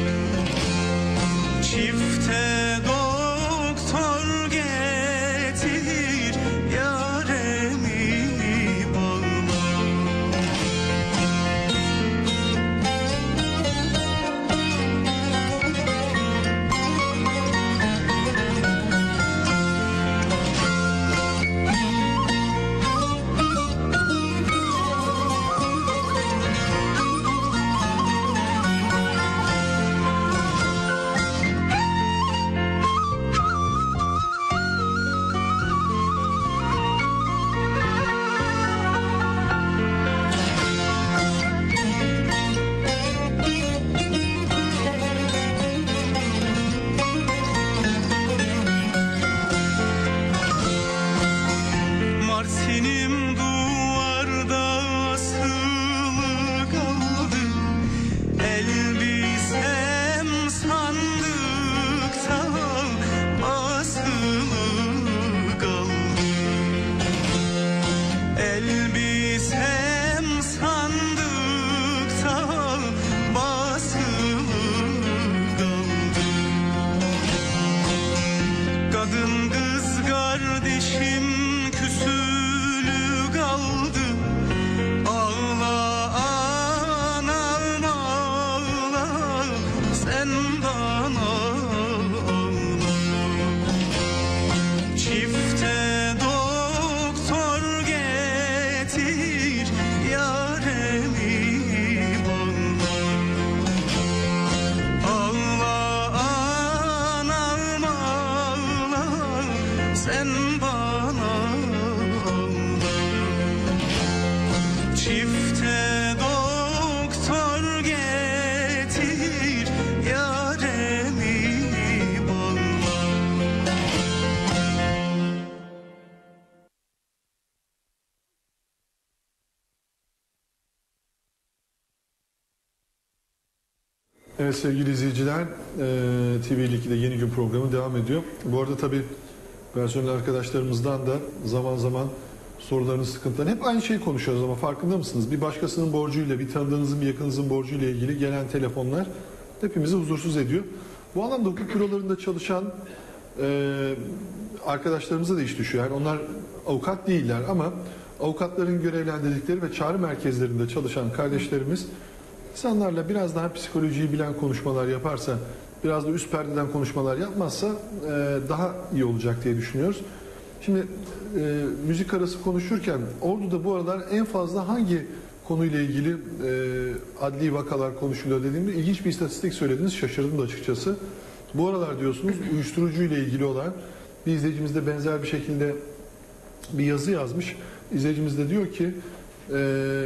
Çifte doktor getir, yaremi bağla. Marsinim duvarda asılı kaldı. Elbisem sandıkta basılı kaldı. Elbisem sandıkta basılı kaldı. Kadın kız kardeşim küsülü kaldı. Ağla anam ağla, sen bana ağla. Çifte doktor getir, yaremi bağla. Ağla anam ağla, sen bana ağla. Çifte doktor getir, yaremi bağla. Evet sevgili izleyiciler, e, T V ikide Yeni Gün programı devam ediyor. Bu arada tabii personel arkadaşlarımızdan da zaman zaman sorularınız, sıkıntılarını hep aynı şeyi konuşuyoruz ama farkında mısınız? Bir başkasının borcuyla, bir tanıdığınızın, bir yakınınızın borcuyla ilgili gelen telefonlar hepimizi huzursuz ediyor. Bu anlamda hukuk bürolarında çalışan e, arkadaşlarımıza da iş düşüyor. Yani onlar avukat değiller ama avukatların görevlendirdikleri ve çağrı merkezlerinde çalışan kardeşlerimiz İnsanlarla biraz daha psikolojiyi bilen konuşmalar yaparsa, biraz da üst perdeden konuşmalar yapmazsa e, daha iyi olacak diye düşünüyoruz. Şimdi e, müzik arası konuşurken Ordu'da bu aralar en fazla hangi konuyla ilgili e, adli vakalar konuşuluyor dediğimde ilginç bir istatistik söylediniz. Şaşırdım da açıkçası. Bu aralar diyorsunuz uyuşturucu ile ilgili olan bir izleyicimiz de benzer bir şekilde bir yazı yazmış. İzleyicimiz de diyor ki e,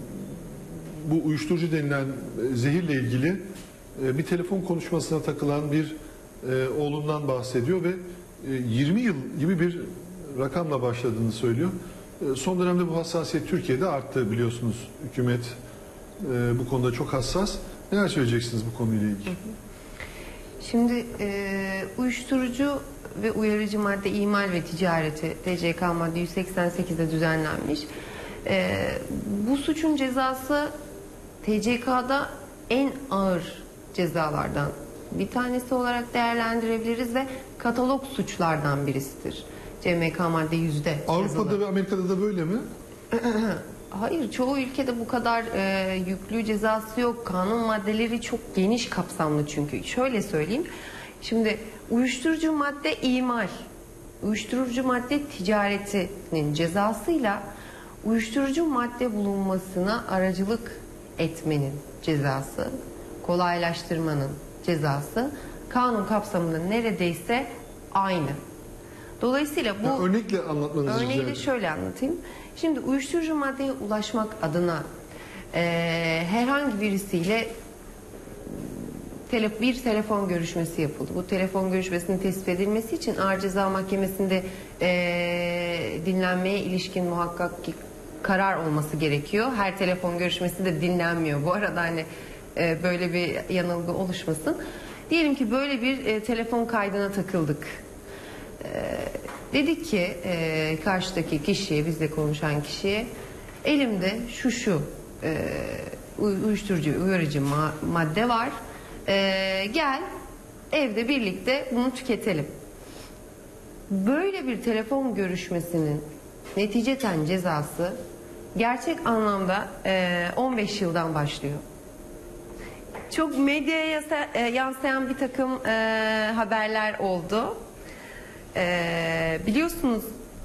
bu uyuşturucu denilen zehirle ilgili bir telefon konuşmasına takılan bir oğlundan bahsediyor ve yirmi yıl gibi bir rakamla başladığını söylüyor. Son dönemde bu hassasiyet Türkiye'de arttı biliyorsunuz. Hükümet bu konuda çok hassas. Neler söyleyeceksiniz bu konuyla ilgili? Şimdi e, uyuşturucu ve uyarıcı madde imal ve ticareti T C K madde yüz seksen sekizde düzenlenmiş. E, bu suçun cezası T C K'da en ağır cezalardan bir tanesi olarak değerlendirebiliriz ve katalog suçlardan birisidir. C M K madde yüzde Avrupa'da yazılı. ve Amerika'da da böyle mi? Hayır, çoğu ülkede bu kadar e, yüklü cezası yok. Kanun maddeleri çok geniş kapsamlı çünkü. Şöyle söyleyeyim. Şimdi uyuşturucu madde imal, uyuşturucu madde ticaretinin cezasıyla uyuşturucu madde bulunmasına aracılık etmenin cezası, kolaylaştırmanın cezası kanun kapsamında neredeyse aynı. Dolayısıyla bu... Ya örnekle anlatmanızı rica Örneği de ederim. şöyle anlatayım. Şimdi uyuşturucu maddeye ulaşmak adına e, herhangi birisiyle tele, bir telefon görüşmesi yapıldı. Bu telefon görüşmesinin tespit edilmesi için Ağır Ceza Mahkemesi'nde e, dinlenmeye ilişkin muhakkak ki karar olması gerekiyor. Her telefon görüşmesi de dinlenmiyor. Bu arada hani e, böyle bir yanılgı oluşmasın. Diyelim ki böyle bir e, telefon kaydına takıldık. E, dedik ki e, karşıdaki kişiye, bizle konuşan kişiye, elimde şu şu e, uyuşturucu, uyarıcı ma- madde var. E, gel evde birlikte bunu tüketelim. Böyle bir telefon görüşmesinin neticeten cezası gerçek anlamda e, on beş yıldan başlıyor. Çok medyaya yasa- e, yansıyan bir takım e, haberler oldu. E, biliyorsunuz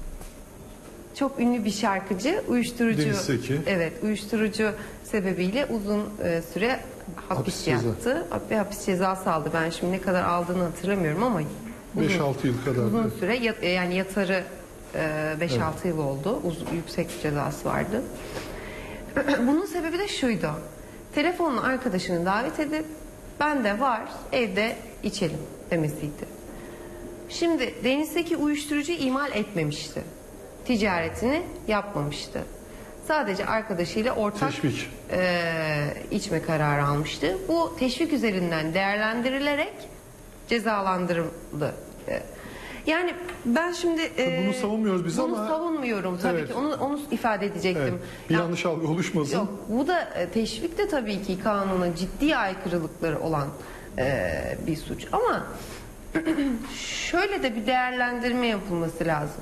çok ünlü bir şarkıcı uyuşturucu, Deniz Seki. evet, uyuşturucu sebebiyle uzun e, süre hapis, Hapis ceza. yattı ve hapis cezası aldı. Ben şimdi ne kadar aldığını hatırlamıyorum ama beş altı yıl kadar. uzun evet. süre yat- yani yatarı beş altı Evet. yıl oldu. Uz- yüksek bir cezası vardı. Bunun sebebi de şuydu. Telefonla arkadaşını davet edip ben de var evde içelim demesiydi. Şimdi Deniz'deki uyuşturucu imal etmemişti. Ticaretini yapmamıştı. Sadece arkadaşıyla ortak Teşvik. e, içme kararı almıştı. Bu teşvik üzerinden değerlendirilerek cezalandırıldı. E, Yani ben şimdi e, Bunu savunmuyoruz biz bunu ama- savunmuyorum tabii Evet. ki. Onu onu ifade edecektim. Evet, bir yanlış algı oluşmasın. Yok, bu da e, teşvik de tabii ki kanuna ciddi aykırılıkları olan e, bir suç. Ama şöyle de bir değerlendirme yapılması lazım.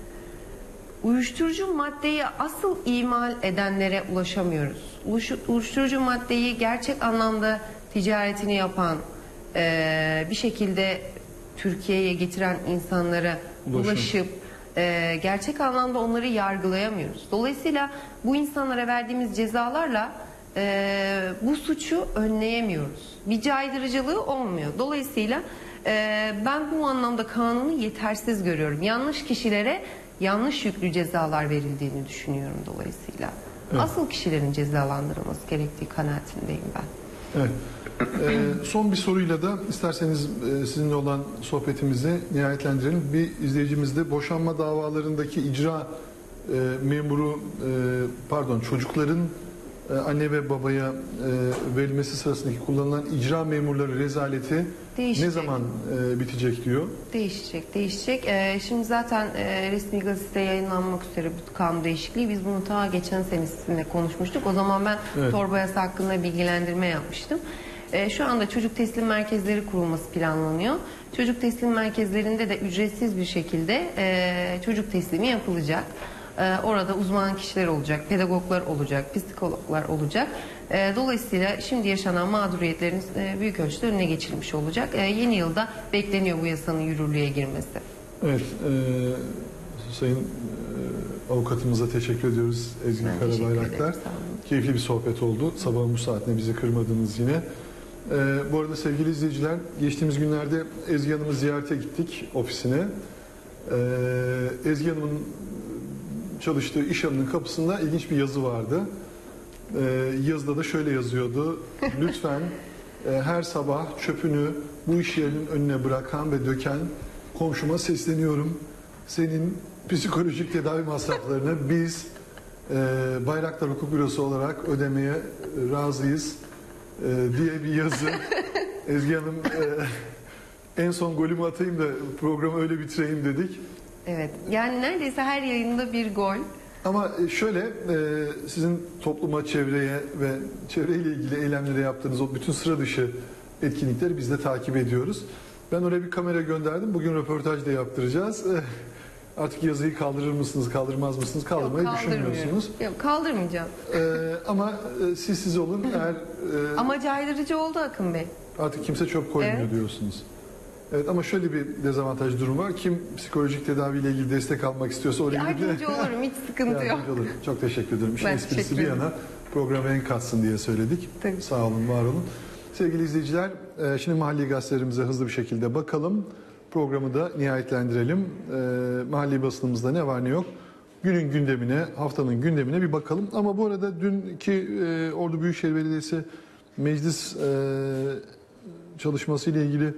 Uyuşturucu maddeyi asıl imal edenlere ulaşamıyoruz. Uyuş- Uyuşturucu maddeyi gerçek anlamda ticaretini yapan, e, bir şekilde Türkiye'ye getiren insanlara Ulaşım. ulaşıp e, gerçek anlamda onları yargılayamıyoruz. Dolayısıyla bu insanlara verdiğimiz cezalarla e, bu suçu önleyemiyoruz. Bir caydırıcılığı olmuyor. Dolayısıyla e, ben bu anlamda kanunu yetersiz görüyorum. Yanlış kişilere yanlış yüklü cezalar verildiğini düşünüyorum dolayısıyla. Evet. Asıl kişilerin cezalandırılması gerektiği kanaatindeyim ben. Evet. Ee, son bir soruyla da isterseniz e, sizinle olan sohbetimizi nihayetlendirelim. Bir izleyicimiz de boşanma davalarındaki icra e, memuru e, pardon çocukların e, anne ve babaya e, verilmesi sırasındaki kullanılan icra memurları rezaleti Değişecek. ne zaman e, bitecek diyor. Değişecek, değişecek. Ee, şimdi zaten e, resmi gazetede yayınlanmak üzere bu kanun değişikliği. Biz bunu ta geçen sene sizinle konuşmuştuk. O zaman ben Evet. torba yasa hakkında bilgilendirme yapmıştım. Ee, şu anda çocuk teslim merkezleri kurulması planlanıyor. Çocuk teslim merkezlerinde de ücretsiz bir şekilde e, çocuk teslimi yapılacak. Ee, orada uzman kişiler olacak, pedagoglar olacak, psikologlar olacak. Ee, dolayısıyla şimdi yaşanan mağduriyetlerin e, büyük ölçüde önüne geçilmiş olacak. Ee, yeni yılda bekleniyor bu yasanın yürürlüğe girmesi. Evet, e, Sayın e, avukatımıza teşekkür ediyoruz Ezgi Ben teşekkür Karabayraktar. ederim, sağ olun. Keyifli bir sohbet oldu. Sabahın bu saatine bizi kırmadınız yine. E, bu arada sevgili izleyiciler, geçtiğimiz günlerde Ezgi Hanım'ı ziyarete gittik ofisine. E, Ezgi Hanım'ın çalıştığı iş alanının kapısında ilginç bir yazı vardı. E, yazıda da şöyle yazıyordu. Lütfen e, her sabah çöpünü bu iş yerinin önüne bırakan ve döken komşuma sesleniyorum. Senin psikolojik tedavi masraflarını biz e, Bayraktar Hukuk Bürosu olarak ödemeye e, razıyız e, diye bir yazı. Ezgi Hanım e, en son golümü atayım da programı öyle bitireyim dedik. Evet. Yani neredeyse her yayında bir gol. Ama şöyle e, sizin topluma, çevreye ve çevreyle ilgili eylemlere yaptığınız o bütün sıra dışı etkinlikleri biz de takip ediyoruz. Ben oraya bir kamera gönderdim. Bugün röportaj da yaptıracağız. E, Artık yazıyı kaldırır mısınız, kaldırmaz mısınız? Kaldırmayı Yok, kaldırmıyorum. düşünmüyorsunuz. Yok, kaldırmayacağım. E, ama e, siz siz olun. Eğer e, Ama caydırıcı oldu Akın Bey. artık kimse çöp koymuyor Evet. diyorsunuz. Evet, ama şöyle bir dezavantaj durum var. Kim psikolojik tedaviyle ilgili destek almak istiyorsa oraya gidip Yardımcı olurum, hiç sıkıntı yok. Yardımcı olurum. Çok teşekkür ederim. İşin Ben esprisi teşekkür bir ederim. yana programa renk katsın diye söyledik. Sağ olun, var olun. Sevgili izleyiciler, e, şimdi mahalli gazetelerimize hızlı bir şekilde bakalım. Programı da nihayetlendirelim. E, mahalli basınımızda ne var ne yok? Günün gündemine, haftanın gündemine bir bakalım. Ama bu arada dünkü e, Ordu Büyükşehir Belediyesi Meclis e, çalışması ile ilgili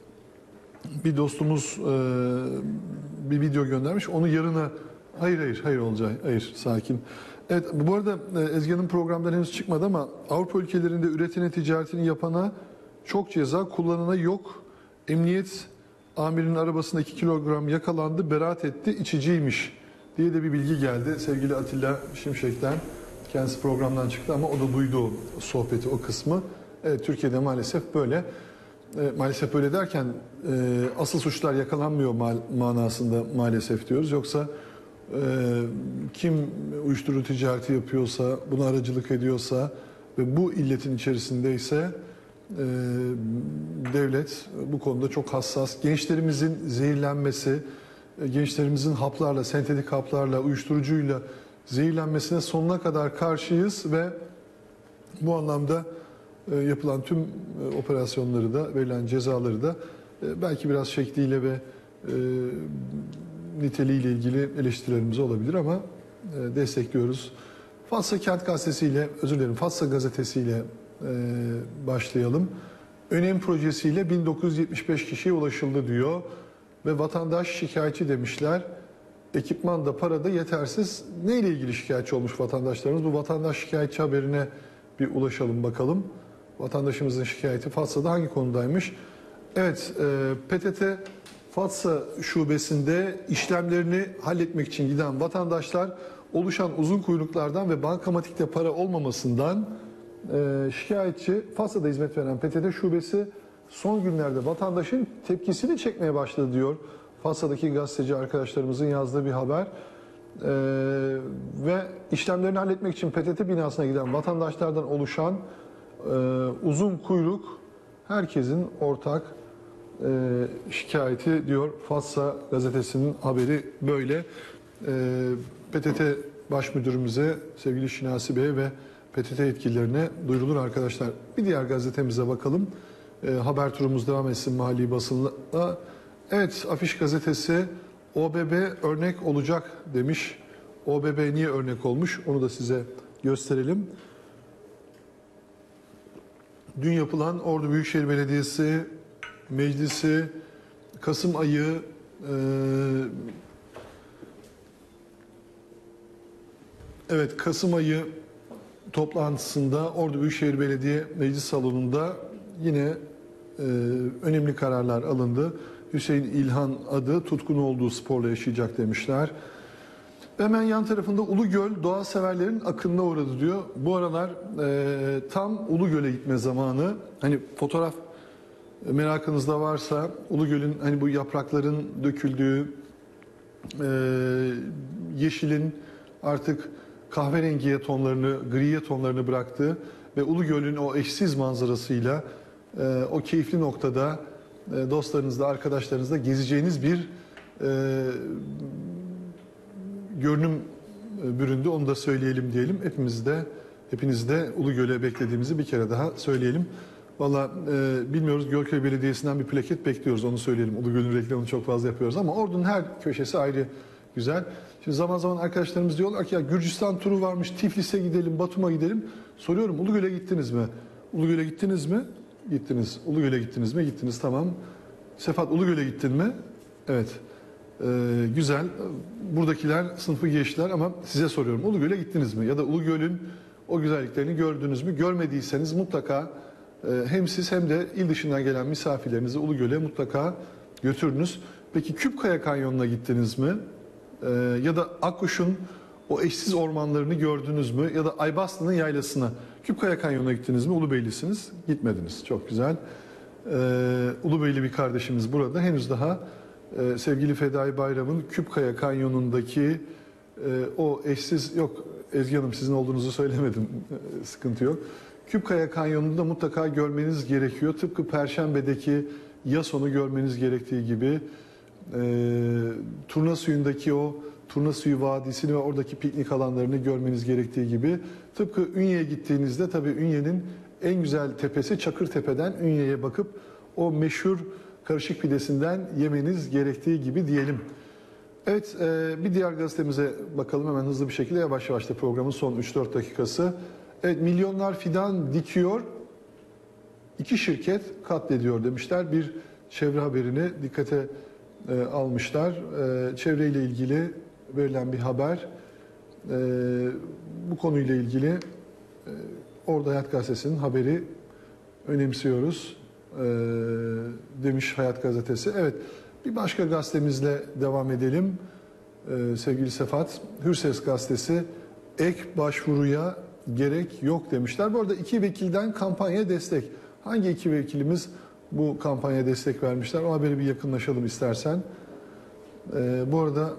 bir dostumuz e, bir video göndermiş. Onu yarına hayır hayır hayır Olcay hayır sakin. Evet bu arada e, Ezgi Hanım programdan henüz çıkmadı ama Avrupa ülkelerinde üretene ticaretini yapana çok ceza, kullanana yok. Emniyet amirinin arabasında iki kilogram yakalandı, beraat etti, içiciymiş diye de bir bilgi geldi sevgili Atilla Şimşek'ten. Kendisi programdan çıktı ama o da duydu o sohbeti, o kısmı. Evet, Türkiye'de maalesef böyle. E, maalesef böyle derken e, asıl suçlar yakalanmıyor mal, manasında maalesef diyoruz. Yoksa e, kim uyuşturucu ticareti yapıyorsa, buna aracılık ediyorsa ve bu illetin içerisindeyse e, devlet bu konuda çok hassas. Gençlerimizin zehirlenmesi, e, gençlerimizin haplarla, sentetik haplarla, uyuşturucuyla zehirlenmesine sonuna kadar karşıyız ve bu anlamda e, yapılan tüm e, operasyonları da, verilen cezaları da e, belki biraz şekliyle ve e, niteliğiyle ilgili eleştirilerimiz olabilir ama e, destekliyoruz. Fatsa Kent Gazetesi'yle, özür dilerim Fatsa Gazetesi'yle e, başlayalım. Önem projesiyle bin dokuz yüz yetmiş beş kişiye ulaşıldı diyor ve vatandaş şikayetçi demişler. Ekipman da para da yetersiz. Neyle ilgili şikayetçi olmuş vatandaşlarımız? Bu vatandaş şikayetçi haberine bir ulaşalım bakalım. Vatandaşımızın şikayeti Fatsa'da hangi konudaymış? Evet, e, P T T Fatsa şubesinde işlemlerini halletmek için giden vatandaşlar oluşan uzun kuyruklardan ve bankamatikte para olmamasından e, şikayetçi. Fatsa'da hizmet veren P T T şubesi son günlerde vatandaşın tepkisini çekmeye başladı diyor. Fatsa'daki gazeteci arkadaşlarımızın yazdığı bir haber. Ee, ve işlemlerini halletmek için P T T binasına giden vatandaşlardan oluşan e, uzun kuyruk herkesin ortak e, şikayeti diyor. Fatsa gazetesinin haberi böyle. E, P T T Baş Müdürümüze, sevgili Şinasi Bey ve P T T yetkililerine duyurulur arkadaşlar. Bir diğer gazetemize bakalım. E, haber turumuz devam etsin mahalli basınla. Evet, Afiş gazetesi O B B örnek olacak demiş. O B B niye örnek olmuş? Onu da size gösterelim. Dün yapılan Ordu Büyükşehir Belediyesi Meclisi Kasım ayı e, evet Kasım ayı toplantısında Ordu Büyükşehir Belediye Meclis Salonu'nda yine e, önemli kararlar alındı. Hüseyin İlhan adı tutkun olduğu sporla yaşayacak demişler. Hemen yan tarafında Ulugöl doğa severlerin akınına uğradı diyor. Bu aralar e, tam Ulugöl'e gitme zamanı. Hani fotoğraf merakınızda varsa Ulugöl'ün hani bu yaprakların döküldüğü, e, yeşilin artık kahverengiye tonlarını, griye tonlarını bıraktığı ve Ulugöl'ün o eşsiz manzarasıyla e, o keyifli noktada dostlarınızla, arkadaşlarınızla gezeceğiniz bir e, görünüm büründü. Onu da söyleyelim diyelim. Hepimiz de, hepiniz de Ulugöl'e beklediğimizi bir kere daha söyleyelim. Valla e, bilmiyoruz, Gölköy Belediyesi'nden bir plaket bekliyoruz, onu söyleyelim. Ulugöl'ün reklamını çok fazla yapıyoruz ama Ordu'nun her köşesi ayrı güzel. Şimdi zaman zaman arkadaşlarımız diyorlar ki ya Gürcistan turu varmış, Tiflis'e gidelim, Batum'a gidelim. Soruyorum, Ulugöl'e gittiniz mi? Ulugöl'e gittiniz mi? Gittiniz. Ulugöl'e gittiniz mi? Gittiniz, tamam. Sefat, Ulugöl'e gittin mi? Evet. Ee, güzel. Buradakiler sınıfı geçtiler ama size soruyorum. Ulugöl'e gittiniz mi? Ya da Ulugöl'ün o güzelliklerini gördünüz mü? Görmediyseniz mutlaka e, hem siz hem de il dışından gelen misafirlerinizi Ulugöl'e mutlaka götürünüz. Peki Küpkaya Kanyonu'na gittiniz mi? Ee, ya da Akkuş'un o eşsiz ormanlarını gördünüz mü? Ya da Aybastı'nın yaylasına. Küpkaya Kanyonu'na gittiniz mi? Ulubeylisiniz. Gitmediniz. Çok güzel. Ee, Ulubeyli bir kardeşimiz burada. Henüz daha e, sevgili Fedai Bayram'ın Küpkaya Kanyonu'ndaki e, o eşsiz... Yok Ezgi Hanım, sizin olduğunuzu söylemedim. E, sıkıntı yok. Küpkaya Kanyonu'nda mutlaka görmeniz gerekiyor. Tıpkı Perşembe'deki Yason'u görmeniz gerektiği gibi e, Turna Suyu'ndaki o Turna Suyu Vadisi'ni ve oradaki piknik alanlarını görmeniz gerektiği gibi, tıpkı Ünye'ye gittiğinizde tabii Ünye'nin en güzel tepesi Çakırtepe'den Ünye'ye bakıp o meşhur karışık pidesinden yemeniz gerektiği gibi diyelim. Evet, e, bir diğer gazetemize bakalım hemen hızlı bir şekilde, yavaş yavaş da programın son üç dört dakikası. Evet, milyonlar fidan dikiyor. iki şirket katlediyor demişler. Bir çevre haberini dikkate e, almışlar. E, çevreyle ilgili verilen bir haber. E, bu konuyla ilgili e, Ordu Hayat Gazetesi'nin haberi önemsiyoruz e, demiş Hayat Gazetesi. Evet, bir başka gazetemizle devam edelim. E, sevgili Sefat, Hürses Gazetesi ek başvuruya gerek yok demişler. Bu arada iki vekilden kampanya destek. Hangi iki vekilimiz bu kampanya destek vermişler? O haberi bir yakınlaşalım istersen. Ee, bu arada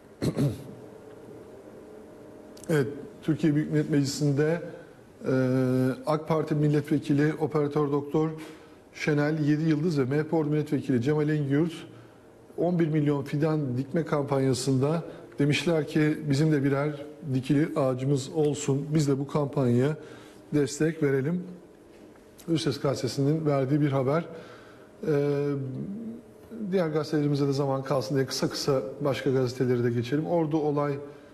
evet, Türkiye Büyük Millet Meclisi'nde e, AK Parti Milletvekili Operatör Doktor Şenel Yedi Yıldız ve M H P Ordu Milletvekili Cemal Engürt on bir milyon fidan dikme kampanyasında demişler ki bizim de birer dikili ağacımız olsun. Biz de bu kampanyaya destek verelim. Hürses Gazetesi'nin verdiği bir haber. Ee, diğer gazetelerimize de zaman kalsın diye kısa kısa başka gazeteleri de geçelim. Ordu Olay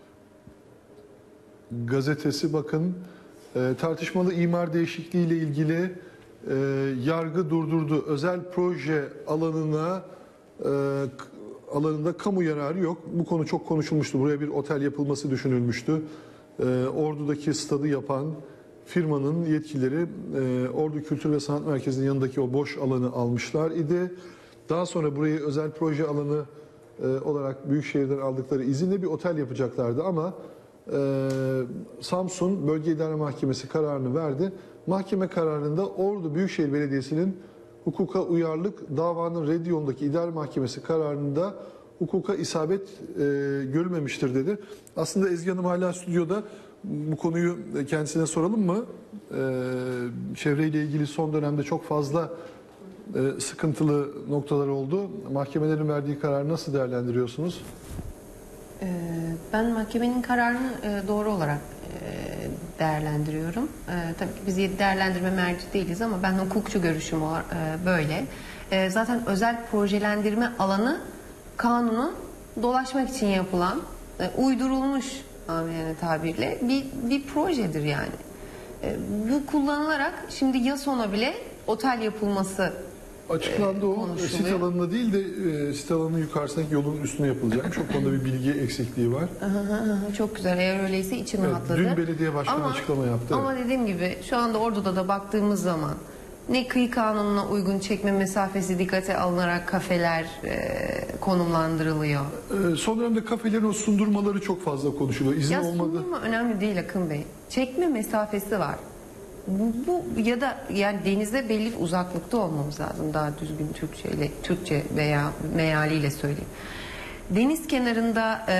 Gazetesi bakın e, tartışmalı imar değişikliği ile ilgili e, yargı durdurdu. Özel proje alanına e, alanında kamu yararı yok. Bu konu çok konuşulmuştu. Buraya bir otel yapılması düşünülmüştü. E, Ordu'daki stadı yapan firmanın yetkilileri e, Ordu Kültür ve Sanat Merkezi'nin yanındaki o boş alanı almışlar idi. Daha sonra burayı özel proje alanı e, olarak Büyükşehir'den aldıkları izinle bir otel yapacaklardı ama e, Samsun Bölge İdare Mahkemesi kararını verdi. Mahkeme kararında Ordu Büyükşehir Belediyesi'nin hukuka uyarlık davanın reddi yolundaki idare mahkemesi kararında hukuka isabet e, görülmemiştir dedi. Aslında Ezgi Hanım hala stüdyoda. Bu konuyu kendisine soralım mı? Ee, çevreyle ilgili son dönemde çok fazla e, sıkıntılı noktalar oldu. Mahkemelerin verdiği kararı nasıl değerlendiriyorsunuz? Ee, ben mahkemenin kararını e, doğru olarak e, değerlendiriyorum. E, tabii ki biz değerlendirme merci değiliz ama ben hukukçu görüşüm var, e, böyle. E, zaten özel projelendirme alanı kanunu dolaşmak için yapılan, e, uydurulmuş amiyane tabirle bir, bir projedir yani. E, bu kullanılarak şimdi YASON'a bile otel yapılması açıklandı. e, O sit alanına değil de e, sit alanının yukarısındaki yolun üstüne yapılacak. Çok konuda bir bilgi eksikliği var. Çok güzel. Eğer öyleyse için Evet, rahatladı. dün belediye başkanı ama, açıklama yaptı. Ama evet. dediğim gibi şu anda Ordu'da da baktığımız zaman ne kıyı kanununa uygun çekme mesafesi dikkate alınarak kafeler e, konumlandırılıyor. Ee, son dönemde kafelerin o sundurmaları çok fazla konuşuluyor. İzin ya olmadı. sundurma önemli değil Akın Bey. Çekme mesafesi var. Bu, bu ya da yani denize belli bir uzaklıkta olmamız lazım, daha düzgün Türkçeyle, Türkçe veya mealiyle söyleyeyim. Deniz kenarında e,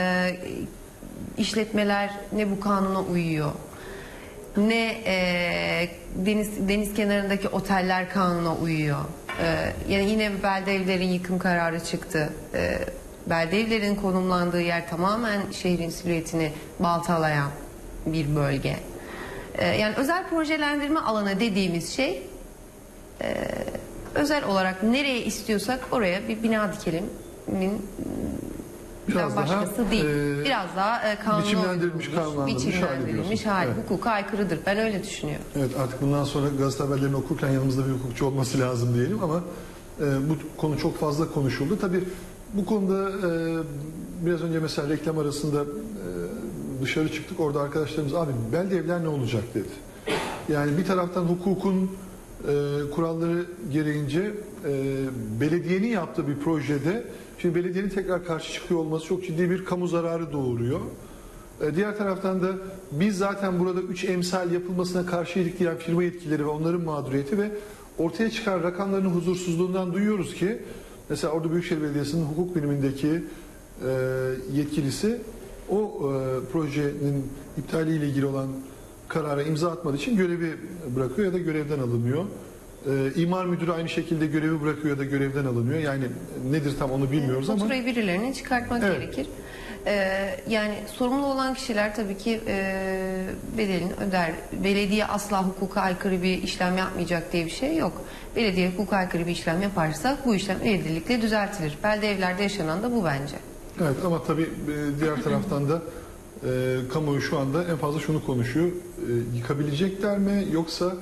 işletmeler ne bu kanuna uyuyor, ne e, deniz deniz kenarındaki oteller kanuna uyuyor. E, yani yine belde evlerin yıkım kararı çıktı. E, belde evlerin konumlandığı yer tamamen şehrin silüetini baltalayan bir bölge. E, yani özel projelendirme alanı dediğimiz şey e, özel olarak nereye istiyorsak oraya bir bina dikelim. Biraz başkası daha, değil. E, Biraz daha e, kanuna biçimlendirilmiş, kanunlandırılmış, biçimlendirilmiş hali. hali. Evet. Hukuka aykırıdır. Ben öyle düşünüyorum. Evet, artık bundan sonra gazete haberlerini okurken yanımızda bir hukukçu olması lazım diyelim ama e, bu konu çok fazla konuşuldu. Tabii bu konuda e, biraz önce mesela reklam arasında e, dışarı çıktık. Orada arkadaşlarımız abi belde evler ne olacak dedi. Yani bir taraftan hukukun e, kuralları gereğince e, belediyenin yaptığı bir projede şimdi belediyenin tekrar karşı çıkıyor olması çok ciddi bir kamu zararı doğuruyor. E, diğer taraftan da biz zaten burada üç emsal yapılmasına karşıydık diyen firma yetkilileri ve onların mağduriyeti ve ortaya çıkan rakamların huzursuzluğundan duyuyoruz ki mesela Ordu Büyükşehir Belediyesi'nin hukuk birimindeki e, yetkilisi o e, projenin iptaliyle ilgili olan karara imza atmadığı için görevi bırakıyor ya da görevden alınıyor. Ee, İmar müdürü aynı şekilde görevi bırakıyor ya da görevden alınıyor. Yani nedir tam onu bilmiyoruz evet, ama. Faturayı birilerine çıkartmak evet. gerekir. Ee, yani sorumlu olan kişiler tabii ki e, bedelini öder. Belediye asla hukuka aykırı bir işlem yapmayacak diye bir şey yok. Belediye hukuka aykırı bir işlem yaparsa bu işlem evlilikle düzeltilir. Belde evlerde yaşanan da bu bence. Evet ama tabii diğer taraftan da e, kamuoyu şu anda en fazla şunu konuşuyor. E, yıkabilecekler mi yoksa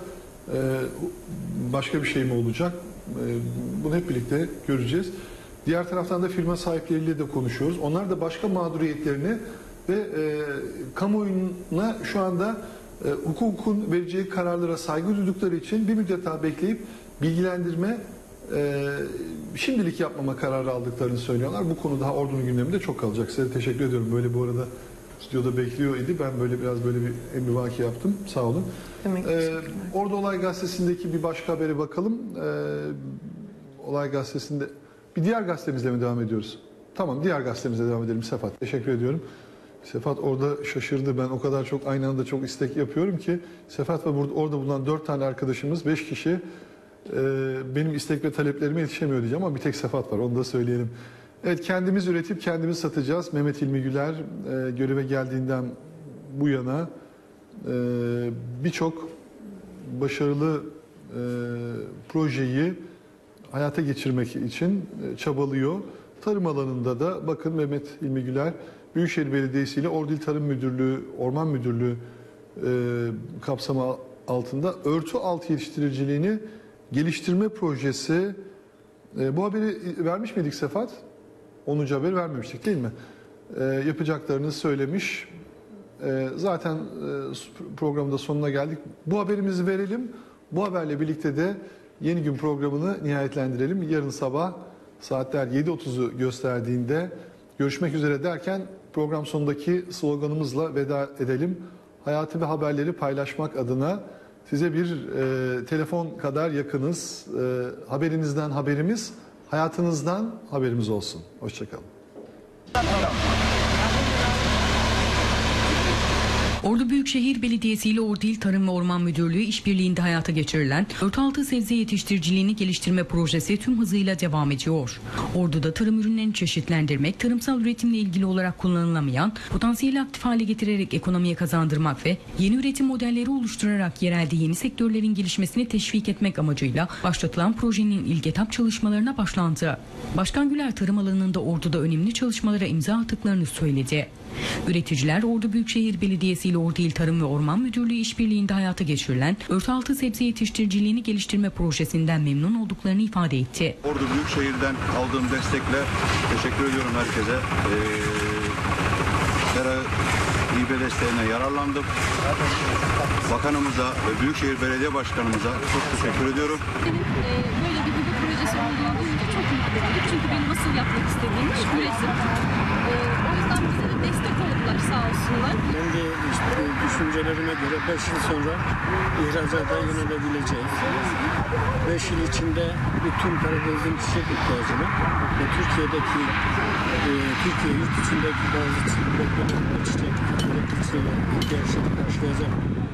e, başka bir şey mi olacak? E, bunu hep birlikte göreceğiz. Diğer taraftan da firma sahipleriyle de konuşuyoruz. Onlar da başka mağduriyetlerini ve e, kamuoyuna şu anda e, hukukun vereceği kararlara saygı duydukları için bir müddet daha bekleyip bilgilendirme e, şimdilik yapmama kararı aldıklarını söylüyorlar. Bu konu daha ordunun gündeminde çok kalacak. Size teşekkür ediyorum. Böyle bu arada stüdyoda bekliyor idi. Ben böyle biraz böyle bir emrivaki yaptım. Sağ olun. Ee, Ordu Olay Gazetesi'ndeki bir başka habere bakalım. Ee, Olay Gazetesi'nde bir diğer gazetemizle mi devam ediyoruz? Tamam, diğer gazetemizle devam edelim. Sefat, teşekkür ediyorum. Sefat orada şaşırdı. Ben o kadar çok aynı anda çok istek yapıyorum ki Sefat ve burada, orada bulunan dört tane arkadaşımız, beş kişi e, benim istek ve taleplerime yetişemiyor diyeceğim ama bir tek Sefat var. Onu da söyleyelim. Evet, kendimiz üretip kendimiz satacağız. Mehmet İlmi Güler e, göreve geldiğinden bu yana e, birçok başarılı e, projeyi hayata geçirmek için e, çabalıyor. Tarım alanında da bakın Mehmet İlmi Güler Büyükşehir Belediyesi ile Ordu İl Tarım Müdürlüğü, Orman Müdürlüğü e, kapsamı altında örtü altı yetiştiriciliğini geliştirme projesi. E, bu haberi vermiş miydik Sefat? onuncu haber vermemiştik değil mi? E, yapacaklarını söylemiş. E, zaten e, programda sonuna geldik. Bu haberimizi verelim. Bu haberle birlikte de Yeni Gün programını nihayetlendirelim. Yarın sabah saatler yedi otuzu gösterdiğinde görüşmek üzere derken program sonundaki sloganımızla veda edelim. Hayatı ve haberleri paylaşmak adına size bir e, telefon kadar yakınız. E, haberinizden haberimiz, hayatınızdan haberimiz olsun. Hoşçakalın. Ordu Büyükşehir Belediyesi ile Ordu İl Tarım ve Orman Müdürlüğü işbirliğinde hayata geçirilen örtü altı sebze yetiştiriciliğini geliştirme projesi tüm hızıyla devam ediyor. Ordu'da tarım ürünlerini çeşitlendirmek, tarımsal üretimle ilgili olarak kullanılamayan potansiyeli aktif hale getirerek ekonomiye kazandırmak ve yeni üretim modelleri oluşturarak yerelde yeni sektörlerin gelişmesini teşvik etmek amacıyla başlatılan projenin ilk etap çalışmalarına başlandı. Başkan Güler tarım alanında Ordu'da önemli çalışmalara imza attıklarını söyledi. Üreticiler Ordu Büyükşehir Belediyesi ile Ordu İl Tarım ve Orman Müdürlüğü işbirliğinde hayata geçirilen örtü altı sebze yetiştiriciliğini geliştirme projesinden memnun olduklarını ifade etti. Ordu Büyükşehir'den aldığım destekle teşekkür ediyorum herkese. Ee, Sera İB desteğine yararlandım. Bakanımıza ve Büyükşehir Belediye Başkanımıza çok teşekkür ediyorum. Senin e, böyle bir gibi projesi olduğunu duyunca çok mutlu olduk. Çünkü benim asıl yapmak istediğim iş üretim. E, o yüzden bize de destek oldular sağ olsunlar. Kendi işte, düşüncelerime göre beş yıl sonra ihracata yönelebileceğiz. beş yıl içinde bütün Karadeniz'in çiçek ihtiyacını ve Türkiye'deki e, Türkiye yurt içindeki bazı çiçek üreticileri ihtiyaçlarını karşılayacak